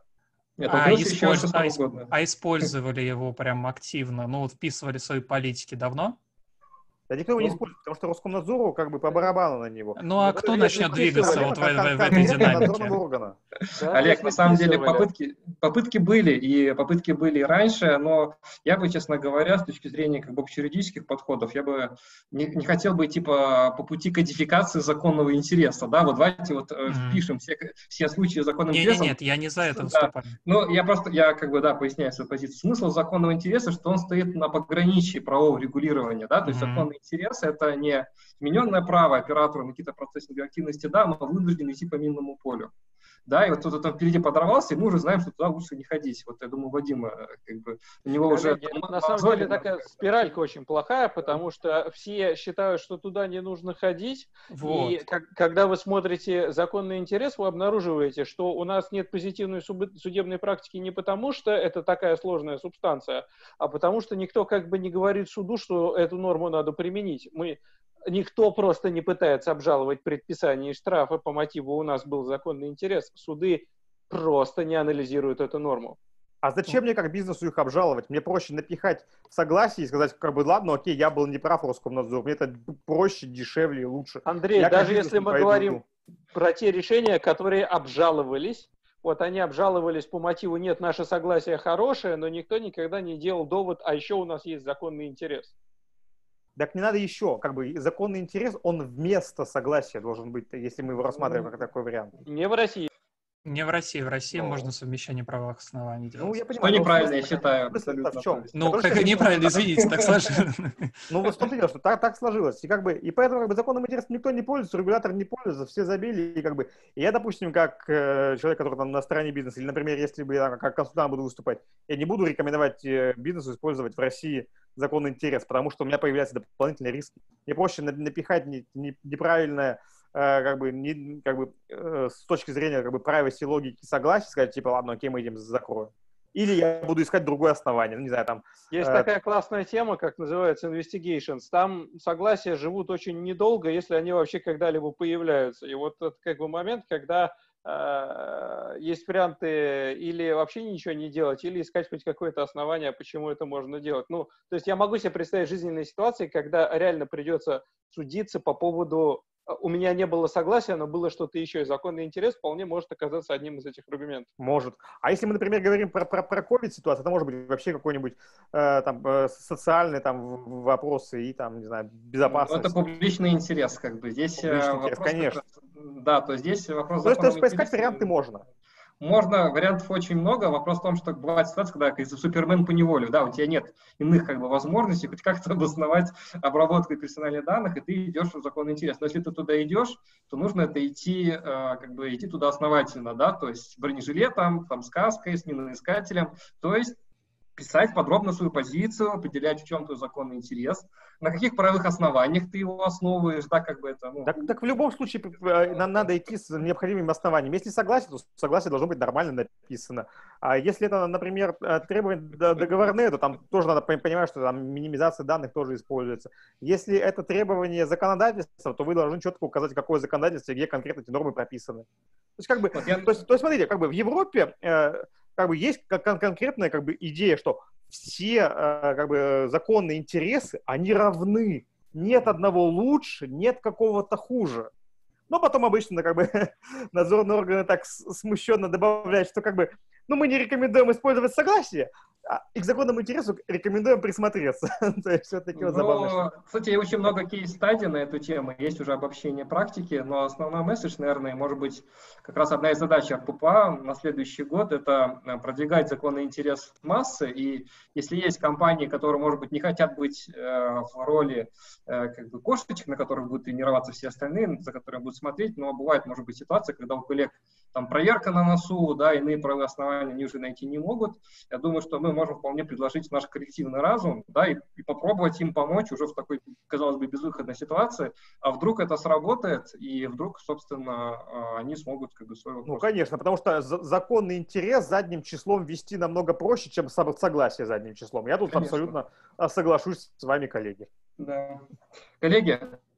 Использовали его прям активно, вписывали в свои политики давно? Да никто его не использует, потому что Роскомнадзору по барабану на него. А кто начнет двигаться в этой динамике? Олег, на самом деле попытки были и раньше, но я бы, честно говоря, с точки зрения общеюридических подходов, я бы не хотел бы идти по пути кодификации законного интереса, да, давайте впишем все случаи законным интересом. Нет, я не за это выступаю. Я поясняю свою позицию. Смысл законного интереса, что он стоит на пограничии правового регулирования, да, то есть законный интерес — это не вмененное право оператору на какие-то процессинговые активности, да, но вынужден идти по минному полю. Да, и кто-то там впереди подорвался, и мы уже знаем, что туда лучше не ходить. Я думаю, Вадима, у него уже... На самом деле такая спиралька очень плохая, потому что все считают, что туда не нужно ходить, и когда вы смотрите законный интерес, вы обнаруживаете, что у нас нет позитивной судебной практики не потому, что это такая сложная субстанция, а потому что никто не говорит суду, что эту норму надо применить. Никто просто не пытается обжаловать предписание и штрафы по мотиву «у нас был законный интерес». Суды просто не анализируют эту норму. А зачем мне как бизнесу их обжаловать? Мне проще напихать в согласие и сказать, как бы, ладно, окей, я был неправ, Роскомнадзор. Мне это проще, дешевле и лучше. Андрей, даже если мы говорим про те решения, которые обжаловались, вот они обжаловались по мотиву «нет, наше согласие хорошее», но никто никогда не делал довод, а еще у нас есть законный интерес. Так не надо еще, как бы законный интерес, он вместо согласия должен быть, если мы его рассматриваем как такой вариант. Не в России. Не в России. В России можно совмещение правовых оснований делать. Ну, я понимаю, что неправильно, я считаю. В чем? Ну, как неправильно, извините, так сложилось. Ну, вот в том-то дело, что так сложилось. И поэтому законным интересом никто не пользуется, регулятор не пользуется, все забили. И я, допустим, как человек, который там на стороне бизнеса, или, например, если бы я как консультант буду выступать, я не буду рекомендовать бизнесу использовать в России законный интерес, потому что у меня появляются дополнительные риски. Мне проще напихать неправильное, с точки зрения privacy, логики, согласия, сказать, типа, ладно, окей, мы этим закроем. Или я буду искать другое основание, ну, не знаю, там... Есть такая классная тема, как называется investigations. Там согласия живут очень недолго, если они вообще когда-либо появляются. И вот это как бы момент, когда есть варианты или вообще ничего не делать, или искать хоть какое-то основание, почему это можно делать. Ну, то есть я могу себе представить жизненные ситуации, когда реально придется судиться по поводу у меня не было согласия, но было что-то еще, и законный интерес вполне может оказаться одним из этих аргументов. Может. А если мы, например, говорим про COVID-ситуацию, это может быть вообще какой-нибудь социальный там вопросы и там, не знаю, безопасность. Это публичный интерес, как бы. Здесь публичный интерес, конечно. Да, то здесь вопрос... То есть поискать варианты можно. Можно, вариантов очень много. Вопрос в том, что бывает ситуация, когда как Супермен по неволе, да, у тебя нет иных как бы возможностей хоть как-то обосновать обработку персональных данных, и ты идешь в законный интерес. Но если ты туда идешь, то нужно это идти туда основательно, да, то есть бронежилетом, там, с каской, с миноискателем, то есть писать подробно свою позицию, определять, в чем твой законный интерес, на каких правовых основаниях ты его основываешь, да, как бы это... Ну... Так в любом случае нам надо идти с необходимыми основаниями. Если согласие, то согласие должно быть нормально написано. А если это, например, требования договорные, то там тоже надо понимать, что там минимизация данных тоже используется. Если это требование законодательства, то вы должны четко указать, какое законодательство и где конкретно эти нормы прописаны. То есть, как бы, то есть смотрите, как бы в Европе как бы есть конкретная как бы идея, что все как бы законные интересы, они равны. Нет одного лучше, нет какого-то хуже. Но потом обычно как бы надзорные органы так смущенно добавляют, что как бы, ну, мы не рекомендуем использовать согласие, и к законному интересу рекомендуем присмотреться. То есть все-таки вот забавно. Кстати, очень много кейс-стадий на эту тему, есть уже обобщение практики, но основной месседж, наверное, может быть, как раз одна из задач РППА на следующий год – это продвигать законный интерес массы, и если есть компании, которые, может быть, не хотят быть в роли как бы кошечек, на которых будут тренироваться все остальные, за которыми будут смотреть, но бывает, может быть, ситуация, когда у коллег там проверка на носу, да, иные правовые основания они уже найти не могут. Я думаю, что мы можем вполне предложить наш коллективный разум, да, и попробовать им помочь уже в такой, казалось бы, безвыходной ситуации, а вдруг это сработает, и вдруг, собственно, они смогут как бы свой вопрос... Ну, конечно, потому что законный интерес задним числом вести намного проще, чем согласие задним числом. Я тут абсолютно соглашусь с вами, коллеги. Да. Коллеги,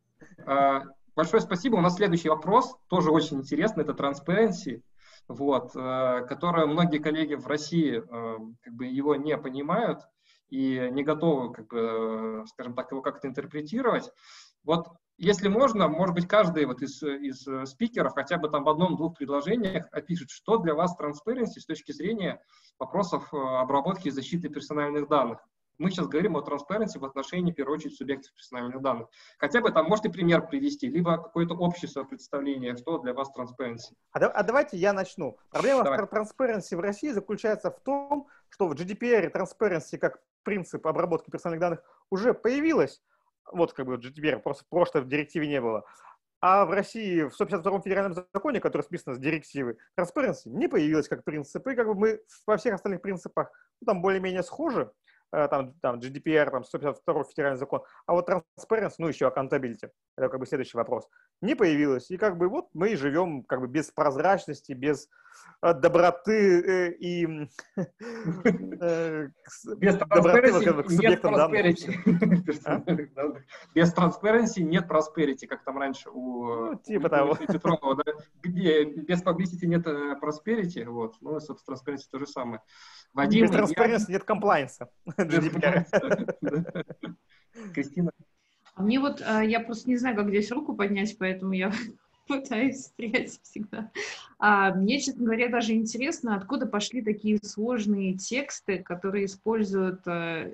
большое спасибо. У нас следующий вопрос, тоже очень интересный, это transparency, вот, которое многие коллеги в России как бы его не понимают и не готовы, как бы, скажем так, его как-то интерпретировать. Вот, если можно, может быть, каждый вот из спикеров хотя бы там в одном-двух предложениях опишет, что для вас transparency с точки зрения вопросов обработки и защиты персональных данных. Мы сейчас говорим о transparency в отношении, в первую очередь, субъектов персональных данных. Хотя бы там можете пример привести, либо какое-то общее представление, что для вас transparency. А давайте я начну. Проблема transparency в России заключается в том, что в GDPR transparency как принцип обработки персональных данных уже появилась. Вот как бы GDPR, просто в прошлой директиве не было. А в России в 152-м федеральном законе, который списан с директивы, transparency не появилась как принцип. И как бы мы во всех остальных принципах там более-менее схожи. там GDPR, там 152 федеральный закон, а вот transparency, ну еще accountability, это как бы следующий вопрос, не появилось. И как бы вот мы живем как бы без прозрачности, без доброты и без transparency нет prosperity, как там раньше у Петрова, да? Где без publicity нет prosperity, вот, ну, собственно, transparency то же самое. Без transparency нет compliance. Кристина? Мне вот, я просто не знаю, как здесь руку поднять, поэтому я пытаюсь стрелять всегда. Мне, честно говоря, даже интересно, откуда пошли такие сложные тексты, которые используют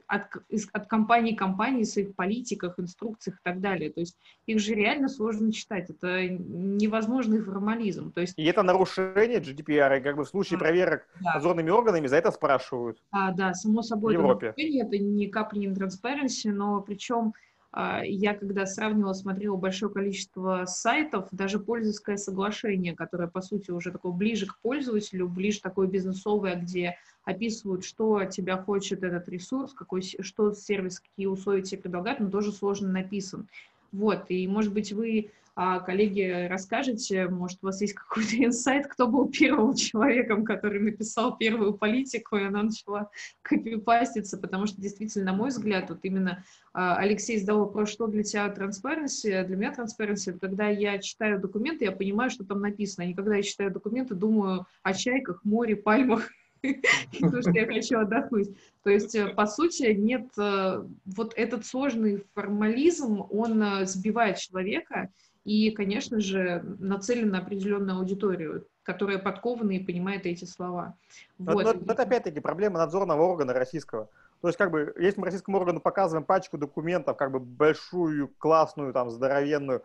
от компаний к компании в своих политиках, инструкциях и так далее. То есть их же реально сложно читать. Это невозможный формализм. То есть... И это нарушение GDPR, и как бы в случае проверок надзорными органами за это спрашивают. Да, само собой, в Европе. Это ни капли не transparency, но причем я, когда сравнивала, смотрела большое количество сайтов, даже пользовательское соглашение, которое, по сути, уже такое ближе к пользователю, ближе такое бизнесовое, где описывают, что от тебя хочет этот ресурс, что сервис, какие условия тебе предлагает, но тоже сложно написан. Вот, и, может быть, вы, коллеги, расскажете, может, у вас есть какой-то инсайт, кто был первым человеком, который написал первую политику, и она начала копипаститься, потому что, действительно, на мой взгляд, вот именно Алексей задал вопрос, что для тебя transparency, для меня transparency, когда я читаю документы, я понимаю, что там написано, и когда я читаю документы, думаю о чайках, море, пальмах, то, что я хочу отдохнуть. То есть, по сути, нет, вот этот сложный формализм, он сбивает человека и, конечно же, нацелен на определенную аудиторию, которая подкована и понимает эти слова. Вот. Но это опять-таки проблема надзорного органа российского. То есть, как бы, если мы российскому органу показываем пачку документов, как бы большую, классную, там, здоровенную,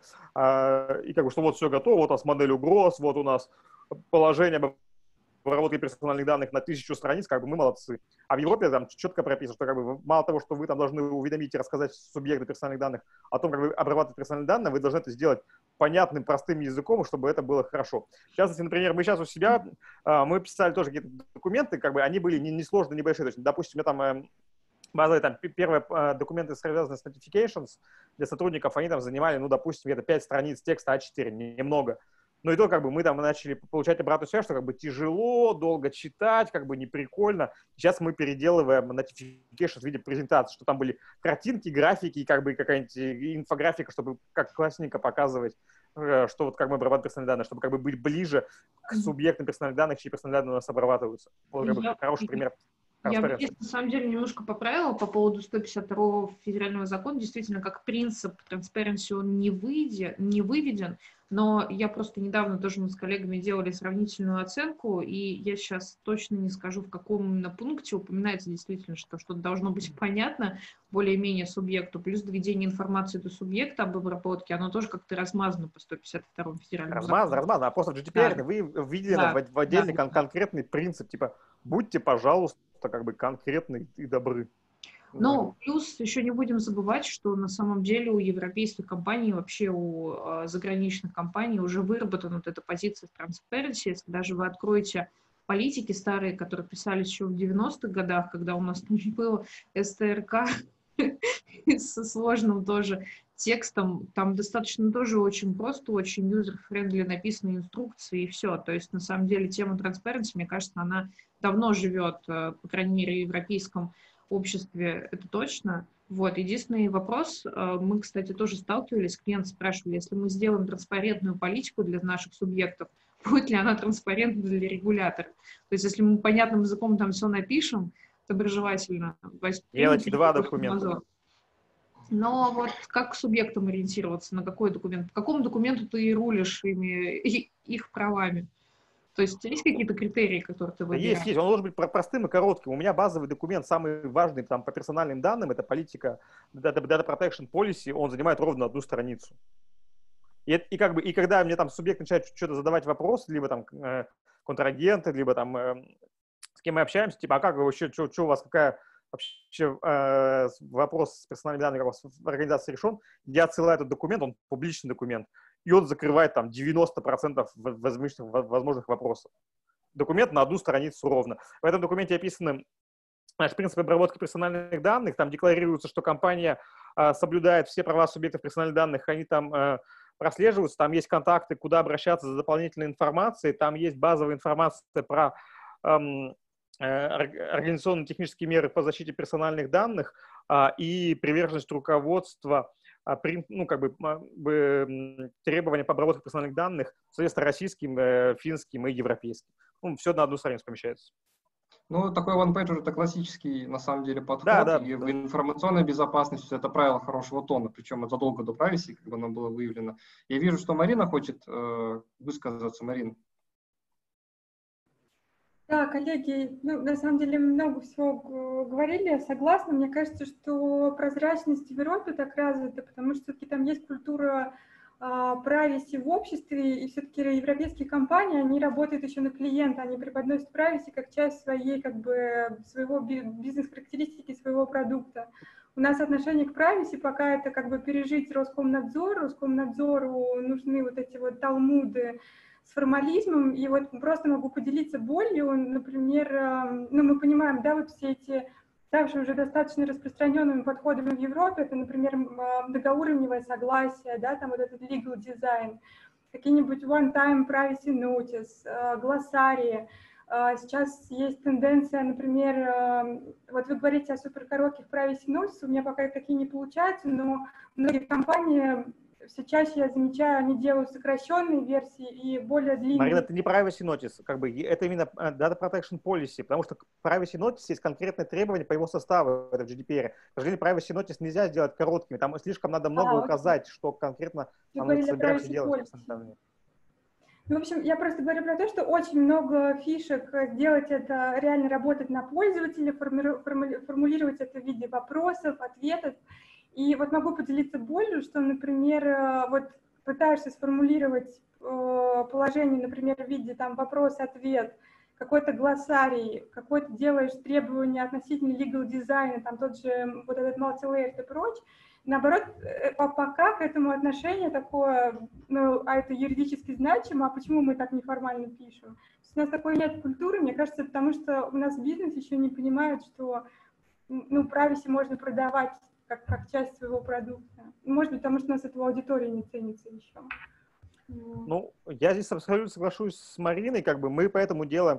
и как бы, что вот все готово, вот у нас модель угроз, вот у нас положение об обработке персональных данных на 1000 страниц, как бы мы молодцы. А в Европе там четко прописано, что как бы мало того, что вы там должны уведомить и рассказать субъекту персональных данных о том, как вы обрабатываете персональные данные, вы должны это сделать понятным, простым языком, чтобы это было хорошо. В частности, например, мы сейчас у себя, мы писали тоже какие-то документы, как бы они были несложные, небольшие. То есть, допустим, я там базовые, там, первые документы, связанные с notifications для сотрудников, они там занимали, ну, допустим, где-то 5 страниц текста А4, немного. Но и то, как бы, мы там начали получать обратную связь, что как бы тяжело, долго читать, как бы неприкольно. Сейчас мы переделываем notification в виде презентации, что там были картинки, графики и как бы какая-нибудь инфографика, чтобы как классненько показывать, что вот как мы обрабатываем персональные данные, чтобы как бы быть ближе к субъектам персональных данных, чьи персональные данные у нас обрабатываются. Вот как бы хороший пример. Я бы здесь, на самом деле, немножко поправила по поводу 152-го федерального закона. Действительно, как принцип transparency он не выведен, но я просто недавно тоже мы с коллегами делали сравнительную оценку, и я сейчас точно не скажу, в каком именно пункте упоминается действительно, что что-то должно быть понятно более-менее субъекту, плюс доведение информации до субъекта об обработке, оно тоже как-то размазано по 152-му федеральному закону. Размазано, а просто в GDPR вы видели в отдельный конкретный принцип, типа, будьте, пожалуйста, как бы конкретны и добры. Ну, плюс еще не будем забывать, что на самом деле у европейских компаний, вообще у заграничных компаний уже выработана вот эта позиция transparency. Если даже вы откроете политики старые, которые писались еще в 90-х годах, когда у нас там было СТРК со сложным тоже текстом, там достаточно тоже очень просто, очень user-friendly написаны инструкции и все. То есть, на самом деле, тема transparency, мне кажется, она давно живет, по крайней мере, в европейском обществе, это точно. Вот, единственный вопрос, мы, кстати, тоже сталкивались, клиенты спрашивали, если мы сделаем транспарентную политику для наших субъектов, будет ли она транспарентна для регулятора? То есть, если мы понятным языком там все напишем, доброжелательно. Делайте 2 документа. Но вот как к субъектам ориентироваться, на какой документ? По какому документу ты рулишь их правами? То есть есть какие-то критерии, которые ты выбираешь? Есть. Он должен быть простым и коротким. У меня базовый документ, самый важный там, по персональным данным, это политика Data Protection Policy, он занимает ровно 1 страницу. И когда мне там субъект начинает что-то задавать вопросы, либо там контрагенты, либо там с кем мы общаемся, типа, а как вы вообще, что у вас, какая вообще вопрос с персональными данными, как у вас в организации решен, я отсылаю этот документ, он публичный документ, и он закрывает там 90% возможных вопросов. Документ на 1 страницу ровно. В этом документе описаны Значит, принцип обработки персональных данных, там декларируется, что компания соблюдает все права субъектов персональных данных, они там прослеживаются, там есть контакты, куда обращаться за дополнительной информацией, там есть базовая информация про организационно-технические меры по защите персональных данных и приверженность руководства требования по обработке персональных данных, соответственно, российским, финским и европейским. Все на одну страницу помещается. Ну, такой one-pager — это классический, на самом деле, подход. Да. И в информационной безопасности это правило хорошего тона, причем задолго до privacy, как бы оно было выявлено. Я вижу, что Марина хочет высказаться. Марин. Да, коллеги, на самом деле много всего говорили, я согласна. Мне кажется, что прозрачность в Европе так развита, потому что все-таки там есть культура privacy в обществе, и все-таки европейские компании, они работают еще на клиента, они преподносят privacy как часть своей, своего бизнес-характеристики, своего продукта. У нас отношение к privacy пока это пережить Роскомнадзору нужны вот эти вот талмуды с формализмом, и вот просто могу поделиться болью, например, мы понимаем, да, вот все эти ставшие уже достаточно распространенными подходами в Европе, это, например, многоуровневое согласие, да, там вот этот legal design, какие-нибудь one-time privacy notice, глоссарии. Сейчас есть тенденция, например, вот вы говорите о суперкоротких privacy notice, у меня пока такие не получаются, но многие компании все чаще, я замечаю, они делают сокращенные версии и более длинные. Марина, это не privacy notice, это именно data protection policy, потому что privacy notice есть конкретные требования по его составу, это в GDPR. К сожалению, privacy notice нельзя сделать короткими, там слишком надо много указать, что конкретно собираешься делать. В общем, я просто говорю про то, что очень много фишек сделать это, реально работать на пользователя, формулировать это в виде вопросов, ответов. И вот могу поделиться болью, что, например, вот пытаешься сформулировать положение, например, в виде там вопрос-ответ, какой-то глоссарий, какой-то делаешь требования относительно legal дизайна, там тот же вот этот multi-layered approach. Наоборот, пока к этому отношение такое, а это юридически значимо, а почему мы так неформально пишем? У нас такой нет культуры, мне кажется, потому что у нас бизнес еще не понимает, что privacy можно продавать как часть своего продукта. Может быть, потому что у нас этого аудитория не ценится еще. Я здесь абсолютно соглашусь с Мариной, мы поэтому делаем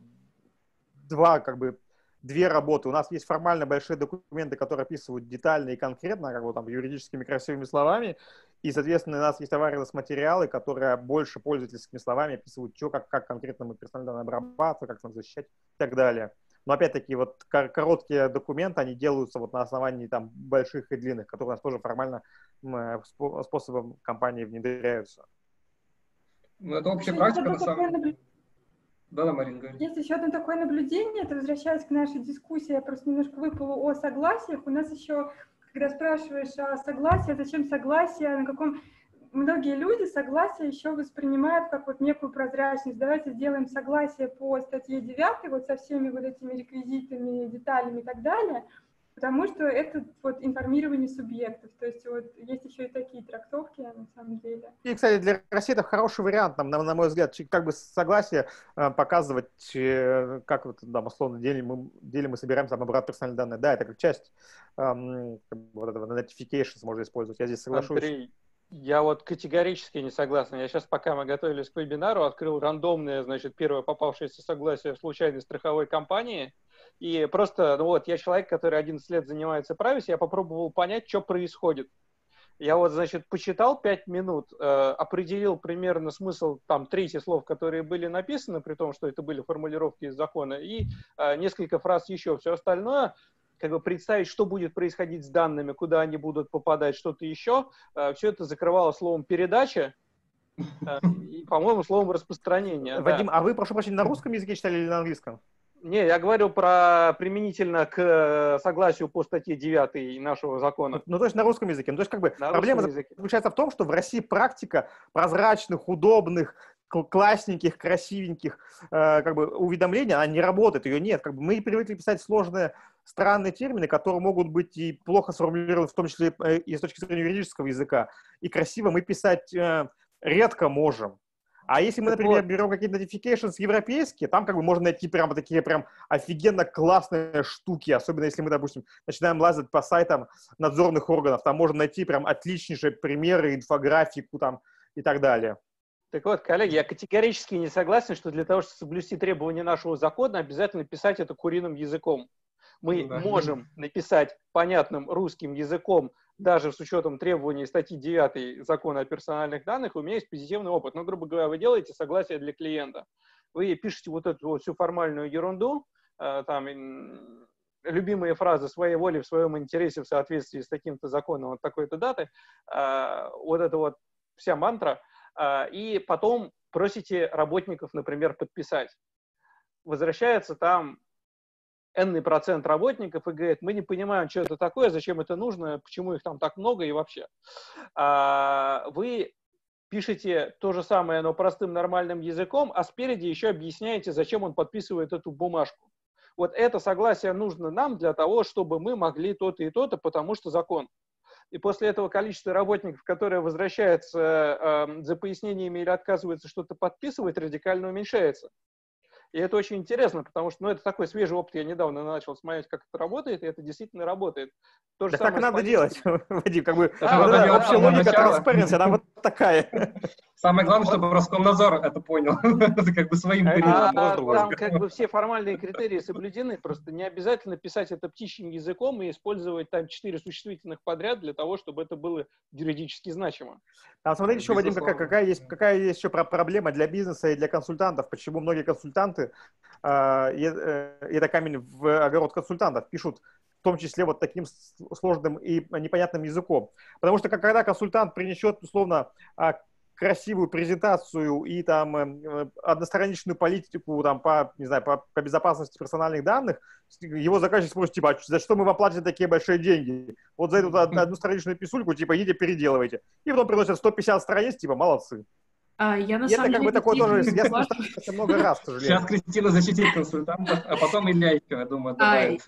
две работы. У нас есть формально большие документы, которые описывают детально и конкретно, юридическими красивыми словами, и, соответственно, у нас есть awareness-материалы, которые больше пользовательскими словами описывают, как конкретно мы персонально обрабатываем, как нам защищать и так далее. Но опять-таки, вот короткие документы, они делаются вот на основании там больших и длинных, которые у нас тоже формально способом компании внедряются. Это общая практика, на самом деле. Да, Марина, говори. Есть еще одно такое наблюдение, это возвращаясь к нашей дискуссии, я просто немножко выпала о согласиях. У нас еще, когда спрашиваешь о согласии, зачем согласие, на каком... Многие люди согласие еще воспринимают как вот некую прозрачность. Давайте сделаем согласие по статье 9, вот со всеми вот этими реквизитами, деталями и так далее, потому что это вот информирование субъектов. То есть вот есть еще и такие трактовки на самом деле. И, кстати, для России это хороший вариант, на мой взгляд, согласие показывать, как вот, условно, делим и собираем там обратно персональные данные. Да, это как часть вот этого notifications можно использовать. Я здесь соглашусь. Андрей, я вот категорически не согласен. Я сейчас, пока мы готовились к вебинару, открыл рандомное, первое попавшееся согласие случайной страховой компании. И просто, я человек, который 11 лет занимается privacy, я попробовал понять, что происходит. Я почитал 5 минут, определил примерно смысл трети слов, которые были написаны, при том, что это были формулировки из закона, и несколько фраз еще. Все остальное, представить, что будет происходить с данными, куда они будут попадать, что-то еще, все это закрывало словом «передача», и, по-моему, словом «распространение». Вадим, а вы, прошу прощения, на русском языке читали или на английском? Не, я говорю применительно к согласию по статье 9 нашего закона. То есть на русском языке. То есть проблема заключается в том, что в России практика прозрачных, удобных, классненьких, красивеньких уведомлений, она не работает, ее нет. Мы привыкли писать сложные, странные термины, которые могут быть и плохо сформулированы, в том числе и с точки зрения юридического языка. И красиво мы писать редко можем. А если мы, например, берем какие-то notifications европейские, там как бы можно найти прям такие прям офигенно классные штуки, особенно если мы, допустим, начинаем лазать по сайтам надзорных органов, там можно найти прям отличнейшие примеры, инфографику там и так далее. Так вот, коллеги, я категорически не согласен, что для того, чтобы соблюсти требования нашего закона, обязательно писать это куриным языком. Мы можем написать понятным русским языком, даже с учетом требований статьи 9 Закона о персональных данных, у меня есть позитивный опыт. Но, грубо говоря, вы делаете согласие для клиента. Вы пишете вот эту вот всю формальную ерунду, там, любимые фразы своей воли в своем интересе в соответствии с таким-то законом, вот такой-то даты, вот это вот вся мантра, и потом просите работников, например, подписать. Возвращается там энный процент работников и говорит, мы не понимаем, что это такое, зачем это нужно, почему их там так много и вообще. Вы пишете то же самое, но простым нормальным языком, а спереди еще объясняете, зачем он подписывает эту бумажку. Вот это согласие нужно нам для того, чтобы мы могли то-то и то-то, потому что закон. И после этого количество работников, которые возвращаются за пояснениями или отказываются что-то подписывать, радикально уменьшается. И это очень интересно, потому что это такой свежий опыт. Я недавно начал смотреть, как это работает, и это действительно работает. То же да как надо делать, Вадим? Как бы общая логика транспаренции, она вот такая. Самое главное, чтобы Роскомнадзор это понял. Это как бы своим там как бы все формальные критерии соблюдены. Просто не обязательно писать это птичьим языком и использовать там 4 существительных подряд для того, чтобы это было юридически значимо. А смотрите еще, Вадим, какая есть еще проблема для бизнеса и для консультантов. Почему многие консультанты, и это камень в огород консультантов, пишут в том числе вот таким сложным и непонятным языком. Потому что когда консультант принесет, условно, красивую презентацию и там одностраничную политику там, по безопасности персональных данных, его заказчик спросит, типа, за что мы вам платим такие большие деньги? Вот за эту одностраничную писульку, типа, идите переделывайте. И потом приносят 150 страниц, типа, молодцы. Я на самом деле такое тоже, я слышал много раз, к сожалению. Сейчас Кристина защитит консультантов, а потом Илья еще, я думаю, добавится.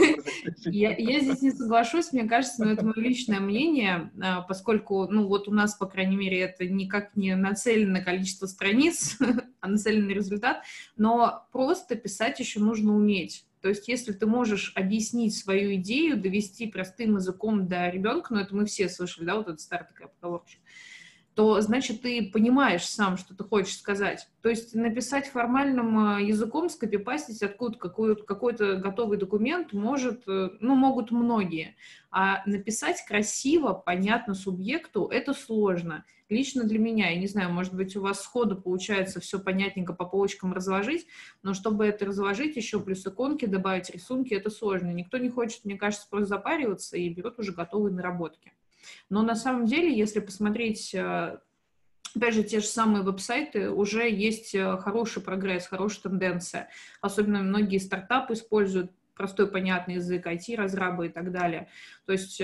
Я здесь не соглашусь, мне кажется, но это мое личное мнение, поскольку, вот у нас, по крайней мере, это никак не нацелено на количество страниц, а нацелено на результат, но просто писать еще нужно уметь. То есть, если ты можешь объяснить свою идею, довести простым языком до ребенка, это мы все слышали, да, вот это старая такая поговорка, то, значит, ты понимаешь сам, что ты хочешь сказать. То есть написать формальным языком, скопипастить откуда какой-то готовый документ могут многие. А написать красиво, понятно субъекту, это сложно. Лично для меня, я не знаю, может быть, у вас сходу получается все понятненько по полочкам разложить, но чтобы это разложить, еще плюс иконки добавить, рисунки, это сложно. Никто не хочет, мне кажется, просто запариваться и берет уже готовые наработки. Но на самом деле, если посмотреть, опять же, те же самые веб-сайты, уже есть хороший прогресс, хорошая тенденция. Особенно многие стартапы используют простой, понятный язык, IT-разрабы и так далее. То есть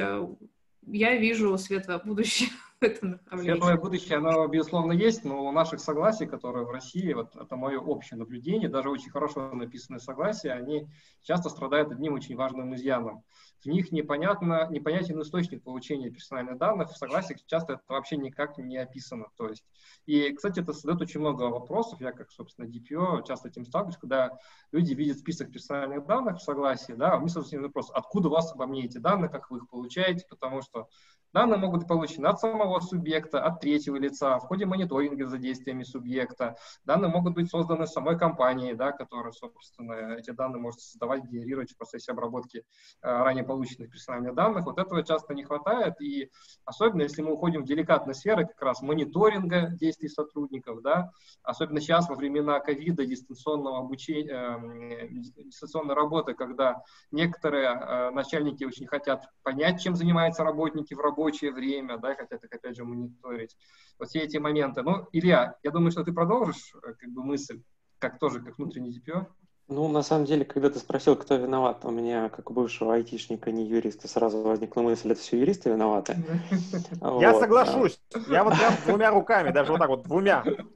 я вижу светлое будущее в этом направлении. Светлое будущее, оно, безусловно, есть, но у наших согласий, которые в России, вот это мое общее наблюдение, даже очень хорошо написанные согласия, они часто страдают одним очень важным изъяном. В них непонятен источник получения персональных данных, в согласиях часто это вообще никак не описано. То есть, и, кстати, это создает очень много вопросов. Я, как, собственно, DPO, часто этим сталкиваюсь, когда люди видят список персональных данных в согласии, да, а мне, собственно, вопрос, откуда у вас обо мне эти данные, как вы их получаете, потому что данные могут быть получены от самого субъекта, от третьего лица, в ходе мониторинга за действиями субъекта. Данные могут быть созданы самой компанией, да, которая, собственно, эти данные может создавать, генерировать в процессе обработки ранее полученных персональных данных. Вот этого часто не хватает, и особенно если мы уходим в деликатные сферы как раз мониторинга действий сотрудников, да, особенно сейчас во времена ковида, дистанционного обучения, дистанционной работы, когда некоторые начальники очень хотят понять, чем занимаются работники в рабочее время, да, хотят их опять же мониторить. Вот все эти моменты. Ну, Илья, я думаю, что ты продолжишь как бы мысль, как внутренний DPO. Ну, на самом деле, когда ты спросил, кто виноват, у меня, как у бывшего айтишника, не юриста, сразу возникла мысль, это все юристы виноваты. Я соглашусь. Я вот прям двумя руками, даже вот так вот, двумя.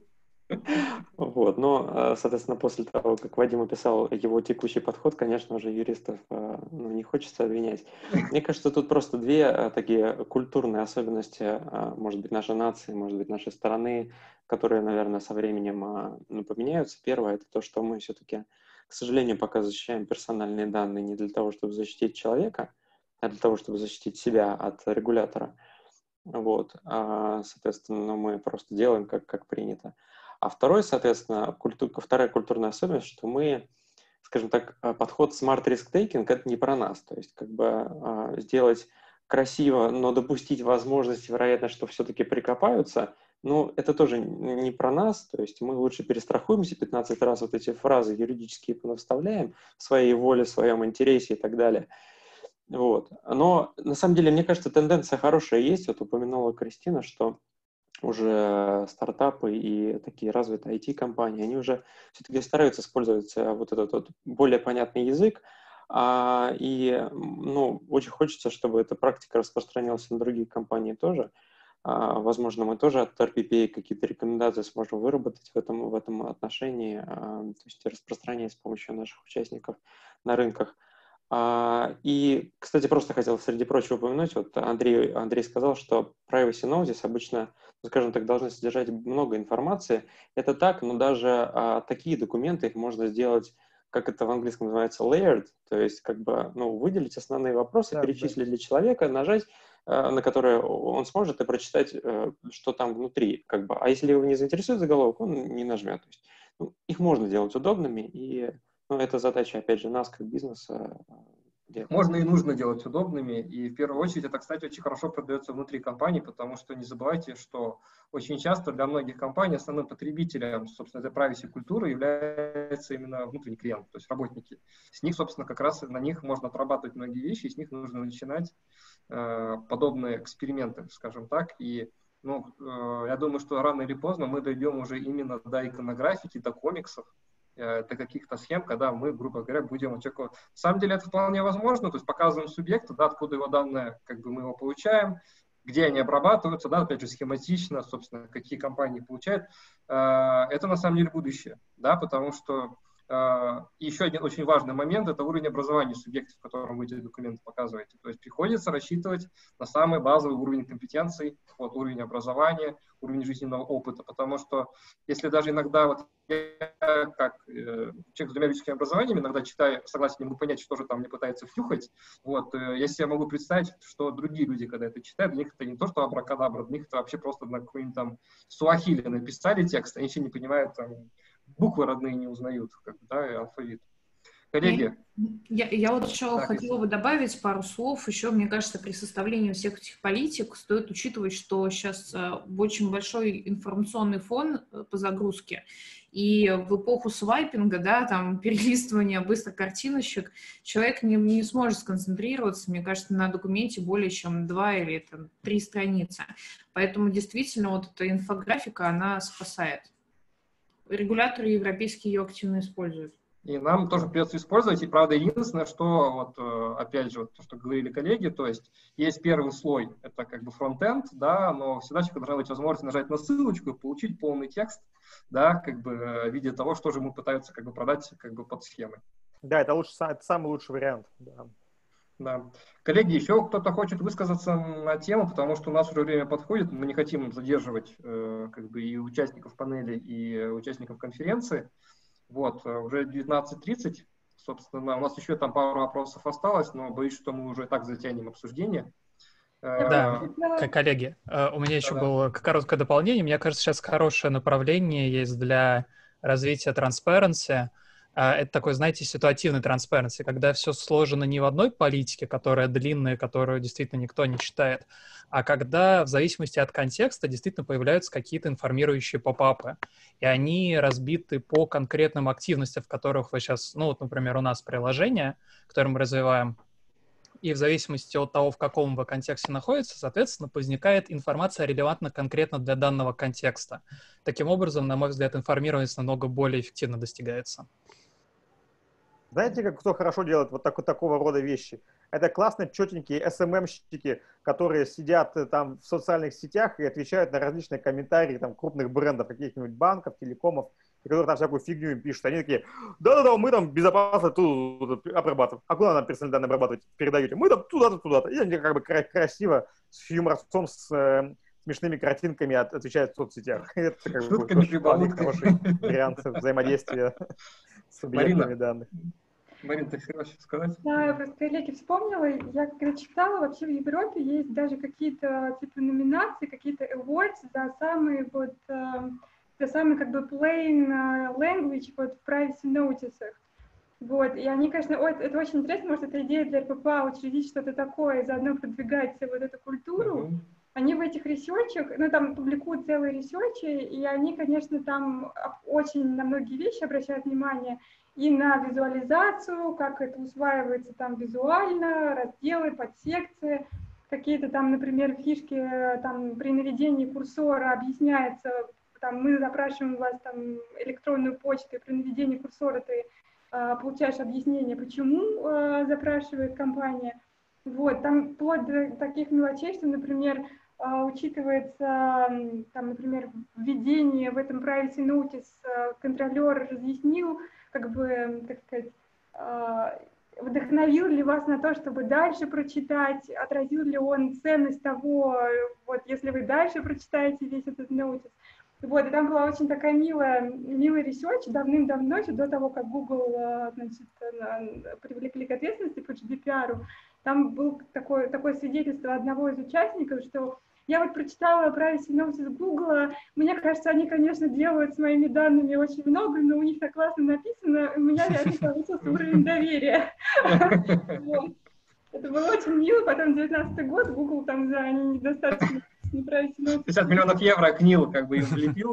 Вот, но, соответственно, после того, как Вадим описал его текущий подход, конечно же, юристов не хочется обвинять. Мне кажется, тут просто две такие культурные особенности, может быть, нашей нации, может быть, нашей страны, которые, наверное, со временем поменяются. Первое — это то, что мы все-таки, к сожалению, пока защищаем персональные данные не для того, чтобы защитить человека, а для того, чтобы защитить себя от регулятора. Вот, соответственно, мы просто делаем, как принято. А второе, соответственно, вторая культурная особенность, что мы, скажем так, подход smart risk taking — это не про нас. То есть как бы сделать красиво, но допустить возможность, вероятно, что все-таки прикопаются, ну, это тоже не про нас. То есть мы лучше перестрахуемся 15 раз, вот эти фразы юридические понаставляем в своей воле, в своем интересе и так далее. Вот. Но на самом деле, мне кажется, тенденция хорошая есть. Вот упомянула Кристина, что уже стартапы и такие развитые IT-компании, они уже все-таки стараются использовать вот этот вот более понятный язык, и очень хочется, чтобы эта практика распространялась на другие компании тоже. Возможно, мы тоже от RPPA какие-то рекомендации сможем выработать в этом отношении, то есть распространять с помощью наших участников на рынках. И, кстати, просто хотел, среди прочего, упомянуть, вот Андрей сказал, что privacy notice обычно, скажем так, должны содержать много информации. Это так, но даже такие документы, их можно сделать, как это в английском называется, layered, то есть как бы выделить основные вопросы, перечислить для человека, нажать, на которое он сможет и прочитать, что там внутри. Как бы. А если его не заинтересует заголовок, он не нажмет. То есть, их можно делать удобными, и это задача, опять же, нас как бизнеса. Можно и нужно делать удобными, и в первую очередь это, кстати, очень хорошо продается внутри компании, потому что не забывайте, что очень часто для многих компаний основным потребителем, собственно, этой privacy культуры является именно внутренний клиент, то есть работники. С них, собственно, как раз на них можно отрабатывать многие вещи, и с них нужно начинать подобные эксперименты, скажем так, и я думаю, что рано или поздно мы дойдем уже именно до иконографики, до комиксов, до каких-то схем, когда мы, грубо говоря, будем у человека... На самом деле это вполне возможно, то есть показываем субъекта, да, откуда его данные, как бы мы его получаем, где они обрабатываются, да, опять же, схематично, собственно, какие компании получают. Это на самом деле будущее, да, потому что еще один очень важный момент — это уровень образования субъектов, в котором вы эти документы показываете. То есть приходится рассчитывать на самый базовый уровень компетенций, вот, уровень образования, уровень жизненного опыта, потому что если даже иногда вот я, как человек с двумя юридическими образованиями, иногда читаю, согласен, не могу понять, что же там мне пытается втюхать, вот, я себе могу представить, что другие люди, когда это читают, для них это не то, что абракадабра, для них это вообще просто на какой-нибудь там суахили написали текст, они еще не понимают, там, буквы родные не узнают, как бы, да, и алфавит. Коллеги. Я вот еще хотела бы добавить пару слов. Еще, мне кажется, при составлении всех этих политик стоит учитывать, что сейчас очень большой информационный фон по загрузке. И в эпоху свайпинга, да, там, перелистывания быстро картиночек, человек не сможет сконцентрироваться, мне кажется, на документе более чем 2 или там, 3 страницы. Поэтому действительно вот эта инфографика, она спасает. Регуляторы европейские ее активно используют. И нам тоже придется использовать. И правда, единственное, что, вот, опять же, вот, то, что говорили коллеги, то есть первый слой, это как бы фронтенд, да, но всегда должна быть возможность нажать на ссылочку и получить полный текст, да, как бы в виде того, что же мы пытаемся как бы продать как бы под схемой. Да, это самый лучший вариант. Да. Да. Коллеги, еще кто-то хочет высказаться на тему, потому что у нас уже время подходит, мы не хотим задерживать как бы и участников панели, и участников конференции. Вот, уже 19:30, собственно, у нас еще там пару вопросов осталось, но боюсь, что мы уже так затянем обсуждение. Да, коллеги, у меня еще было короткое дополнение. Мне кажется, сейчас хорошее направление есть для развития transparency. Это такой, знаете, ситуативный transparency, когда все сложено не в одной политике, которая длинная, которую действительно никто не читает, а когда в зависимости от контекста действительно появляются какие-то информирующие попапы, и они разбиты по конкретным активностям, в которых вы сейчас, ну вот, например, у нас приложение, которое мы развиваем, и в зависимости от того, в каком вы контексте находитесь, соответственно, возникает информация релевантна конкретно для данного контекста. Таким образом, на мой взгляд, информированность намного более эффективно достигается. Знаете, как кто хорошо делает вот такого рода вещи? это классные, четенькие СММщики, которые сидят там в социальных сетях и отвечают на различные комментарии там крупных брендов, каких-нибудь банков, телекомов, и которые там всякую фигню им пишут. Они такие, да-да-да, мы там безопасно тут обрабатываем. А куда нам персональные данные обрабатывать? Передаете? Мы там туда-то, туда-то. И они как бы красиво, с юморцом, с смешными картинками отвечают в соцсетях. Это как бы вполне хороший вариант взаимодействия с субъектами данных. Марина, ты хотела что сказать? Да, я просто, коллеги, вспомнила, я когда читала, вообще в Европе есть даже какие-то типа номинации, какие-то awards за самые вот, за самый как бы plain language вот в privacy notices. Вот, и они, конечно, это очень интересно, может, это идея для РППА учредить что-то такое, и заодно продвигать вот эту культуру. Они в этих ресерчах, ну, там публикуют целые ресерчи, и они, конечно, там очень на многие вещи обращают внимание, и на визуализацию, как это усваивается там визуально, разделы, подсекции, какие-то там, например, фишки там при наведении курсора объясняется, там, мы запрашиваем у вас там электронную почту, и при наведении курсора ты получаешь объяснение, почему запрашивает компания. Вот, там вплоть до таких мелочей, что, например, учитывается, там, например, введение в этом privacy notice, контролер разъяснил, как бы, так сказать, вдохновил ли вас на то, чтобы дальше прочитать, отразил ли он ценность того, вот, если вы дальше прочитаете весь этот notice. Вот, и там была очень такая милый ресерч давным-давно, еще до того, как Google, значит, привлекли к ответственности по GDPR. Там было такое свидетельство одного из участников, что я вот прочитала privacy notice Google, мне кажется, они, конечно, делают с моими данными очень много, но у них так классно написано, у меня реально повысился уровень доверия. Это было очень мило, потом 19-й год, Google там за недостаточно privacy notice. 50 миллионов евро КНИЛ как бы им влепил,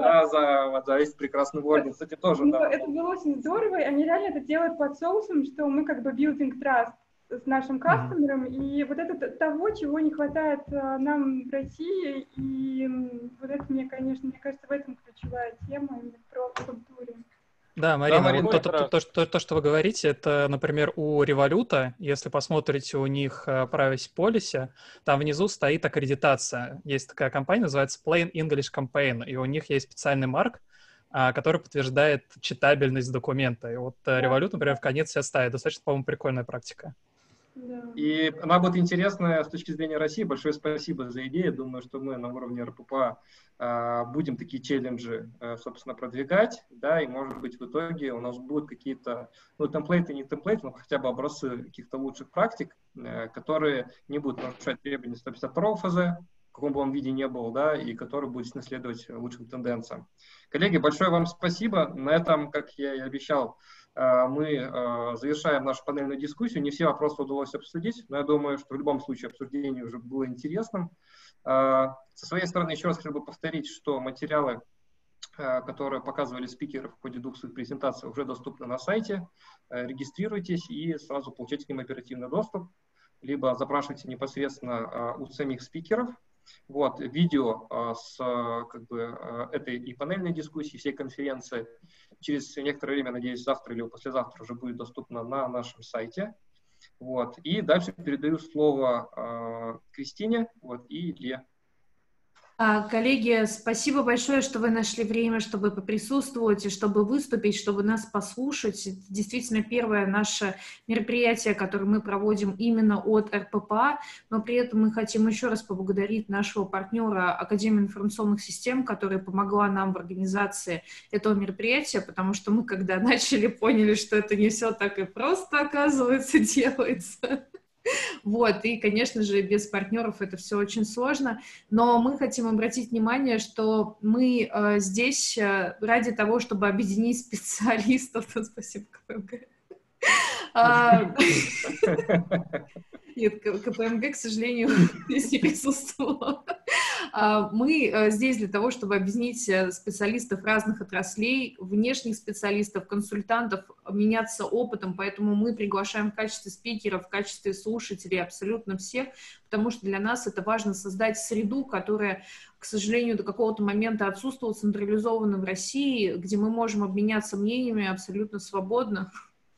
за весь прекрасный вординг. Кстати, тоже. Это было очень здорово, и они реально это делают под соусом, что мы как бы building trust с нашим кастомером, и вот это того, чего не хватает нам в России, и вот это мне кажется, в этом ключевая тема, именно про культуру. Да, Марина, то, что вы говорите, это, например, у Revolut, если посмотрите у них Privacy Policy, там внизу стоит аккредитация. Есть такая компания, называется Plain English Campaign, и у них есть специальный марк, который подтверждает читабельность документа. И вот Revolut, например, в конец себя ставит. Достаточно, по-моему, прикольная практика. И она будет интересная с точки зрения России. Большое спасибо за идею. Думаю, что мы на уровне РППА будем такие челленджи, собственно, продвигать, да, и, может быть, в итоге у нас будут какие-то, ну, темплейты, не темплейты, но хотя бы образцы каких-то лучших практик, которые не будут нарушать требования 152 ФЗ, в каком бы он виде не был, да, и которые будут следовать лучшим тенденциям. Коллеги, большое вам спасибо. На этом, как я и обещал, мы завершаем нашу панельную дискуссию. Не все вопросы удалось обсудить, но я думаю, что в любом случае обсуждение уже было интересным. Со своей стороны еще раз хотел бы повторить, что материалы, которые показывали спикеры в ходе двух своих презентаций, уже доступны на сайте. Регистрируйтесь и сразу получайте к ним оперативный доступ, либо запрашивайте непосредственно у самих спикеров. Вот, видео с этой и панельной дискуссии, всей конференции через некоторое время, надеюсь, завтра или послезавтра уже будет доступно на нашем сайте. Вот, и дальше передаю слово Кристине и Илье. Коллеги, спасибо большое, что вы нашли время, чтобы поприсутствовать и чтобы выступить, чтобы нас послушать. Это действительно первое наше мероприятие, которое мы проводим именно от РППА, но при этом мы хотим еще раз поблагодарить нашего партнера Академию информационных систем, которая помогла нам в организации этого мероприятия, потому что мы, когда начали, поняли, что это не все так и просто, оказывается, делается. Вот, и, конечно же, без партнеров это все очень сложно, но мы хотим обратить внимание, что мы здесь ради того, чтобы объединить специалистов, спасибо, КПМГ. Нет, КПМГ, к сожалению, здесь не присутствовала. Мы здесь для того, чтобы объединить специалистов разных отраслей, внешних специалистов, консультантов, меняться опытом, поэтому мы приглашаем в качестве спикеров, в качестве слушателей абсолютно всех, потому что для нас это важно создать среду, которая, к сожалению, до какого-то момента отсутствовала централизованно в России, где мы можем обменяться мнениями абсолютно свободно.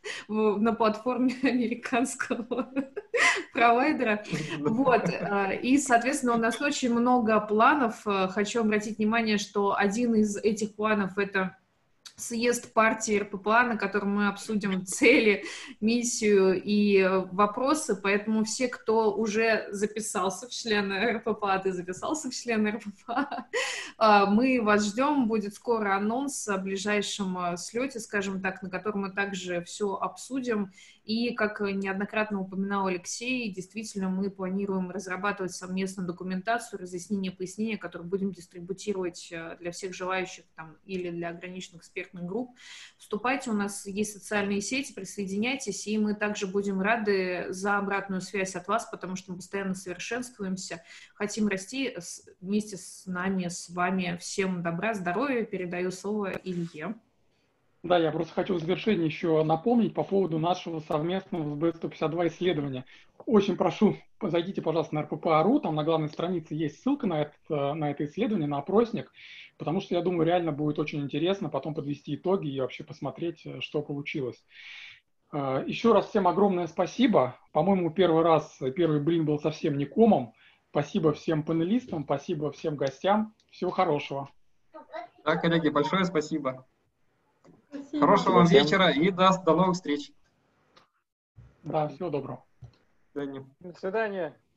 на платформе американского провайдера. Вот. И, соответственно, у нас очень много планов. Хочу обратить внимание, что один из этих планов — это съезд партии РППА, на котором мы обсудим цели, миссию и вопросы, поэтому все, кто уже записался в члены РППА, ты записался в члены РППА, мы вас ждем, будет скоро анонс о ближайшем слете, скажем так, на котором мы также все обсудим. И, как неоднократно упоминал Алексей, действительно мы планируем разрабатывать совместно документацию, разъяснение, пояснения, которые будем дистрибутировать для всех желающих там, или для ограниченных экспертных групп. Вступайте, у нас есть социальные сети, присоединяйтесь, и мы также будем рады за обратную связь от вас, потому что мы постоянно совершенствуемся, хотим расти вместе с нами, с вами. Всем добра, здоровья, передаю слово Илье. Да, я просто хочу в завершении еще напомнить по поводу нашего совместного с B152 исследования. Очень прошу, зайдите, пожалуйста, на rpp.ru, там на главной странице есть ссылка на это исследование, на опросник, потому что, я думаю, реально будет очень интересно потом подвести итоги и вообще посмотреть, что получилось. Еще раз всем огромное спасибо. По-моему, первый блин был совсем не комом. Спасибо всем панелистам, спасибо всем гостям. Всего хорошего. Да, коллеги, большое спасибо. Спасибо. Хорошего вам вечера и до новых встреч. Да, всего доброго. До свидания. До свидания.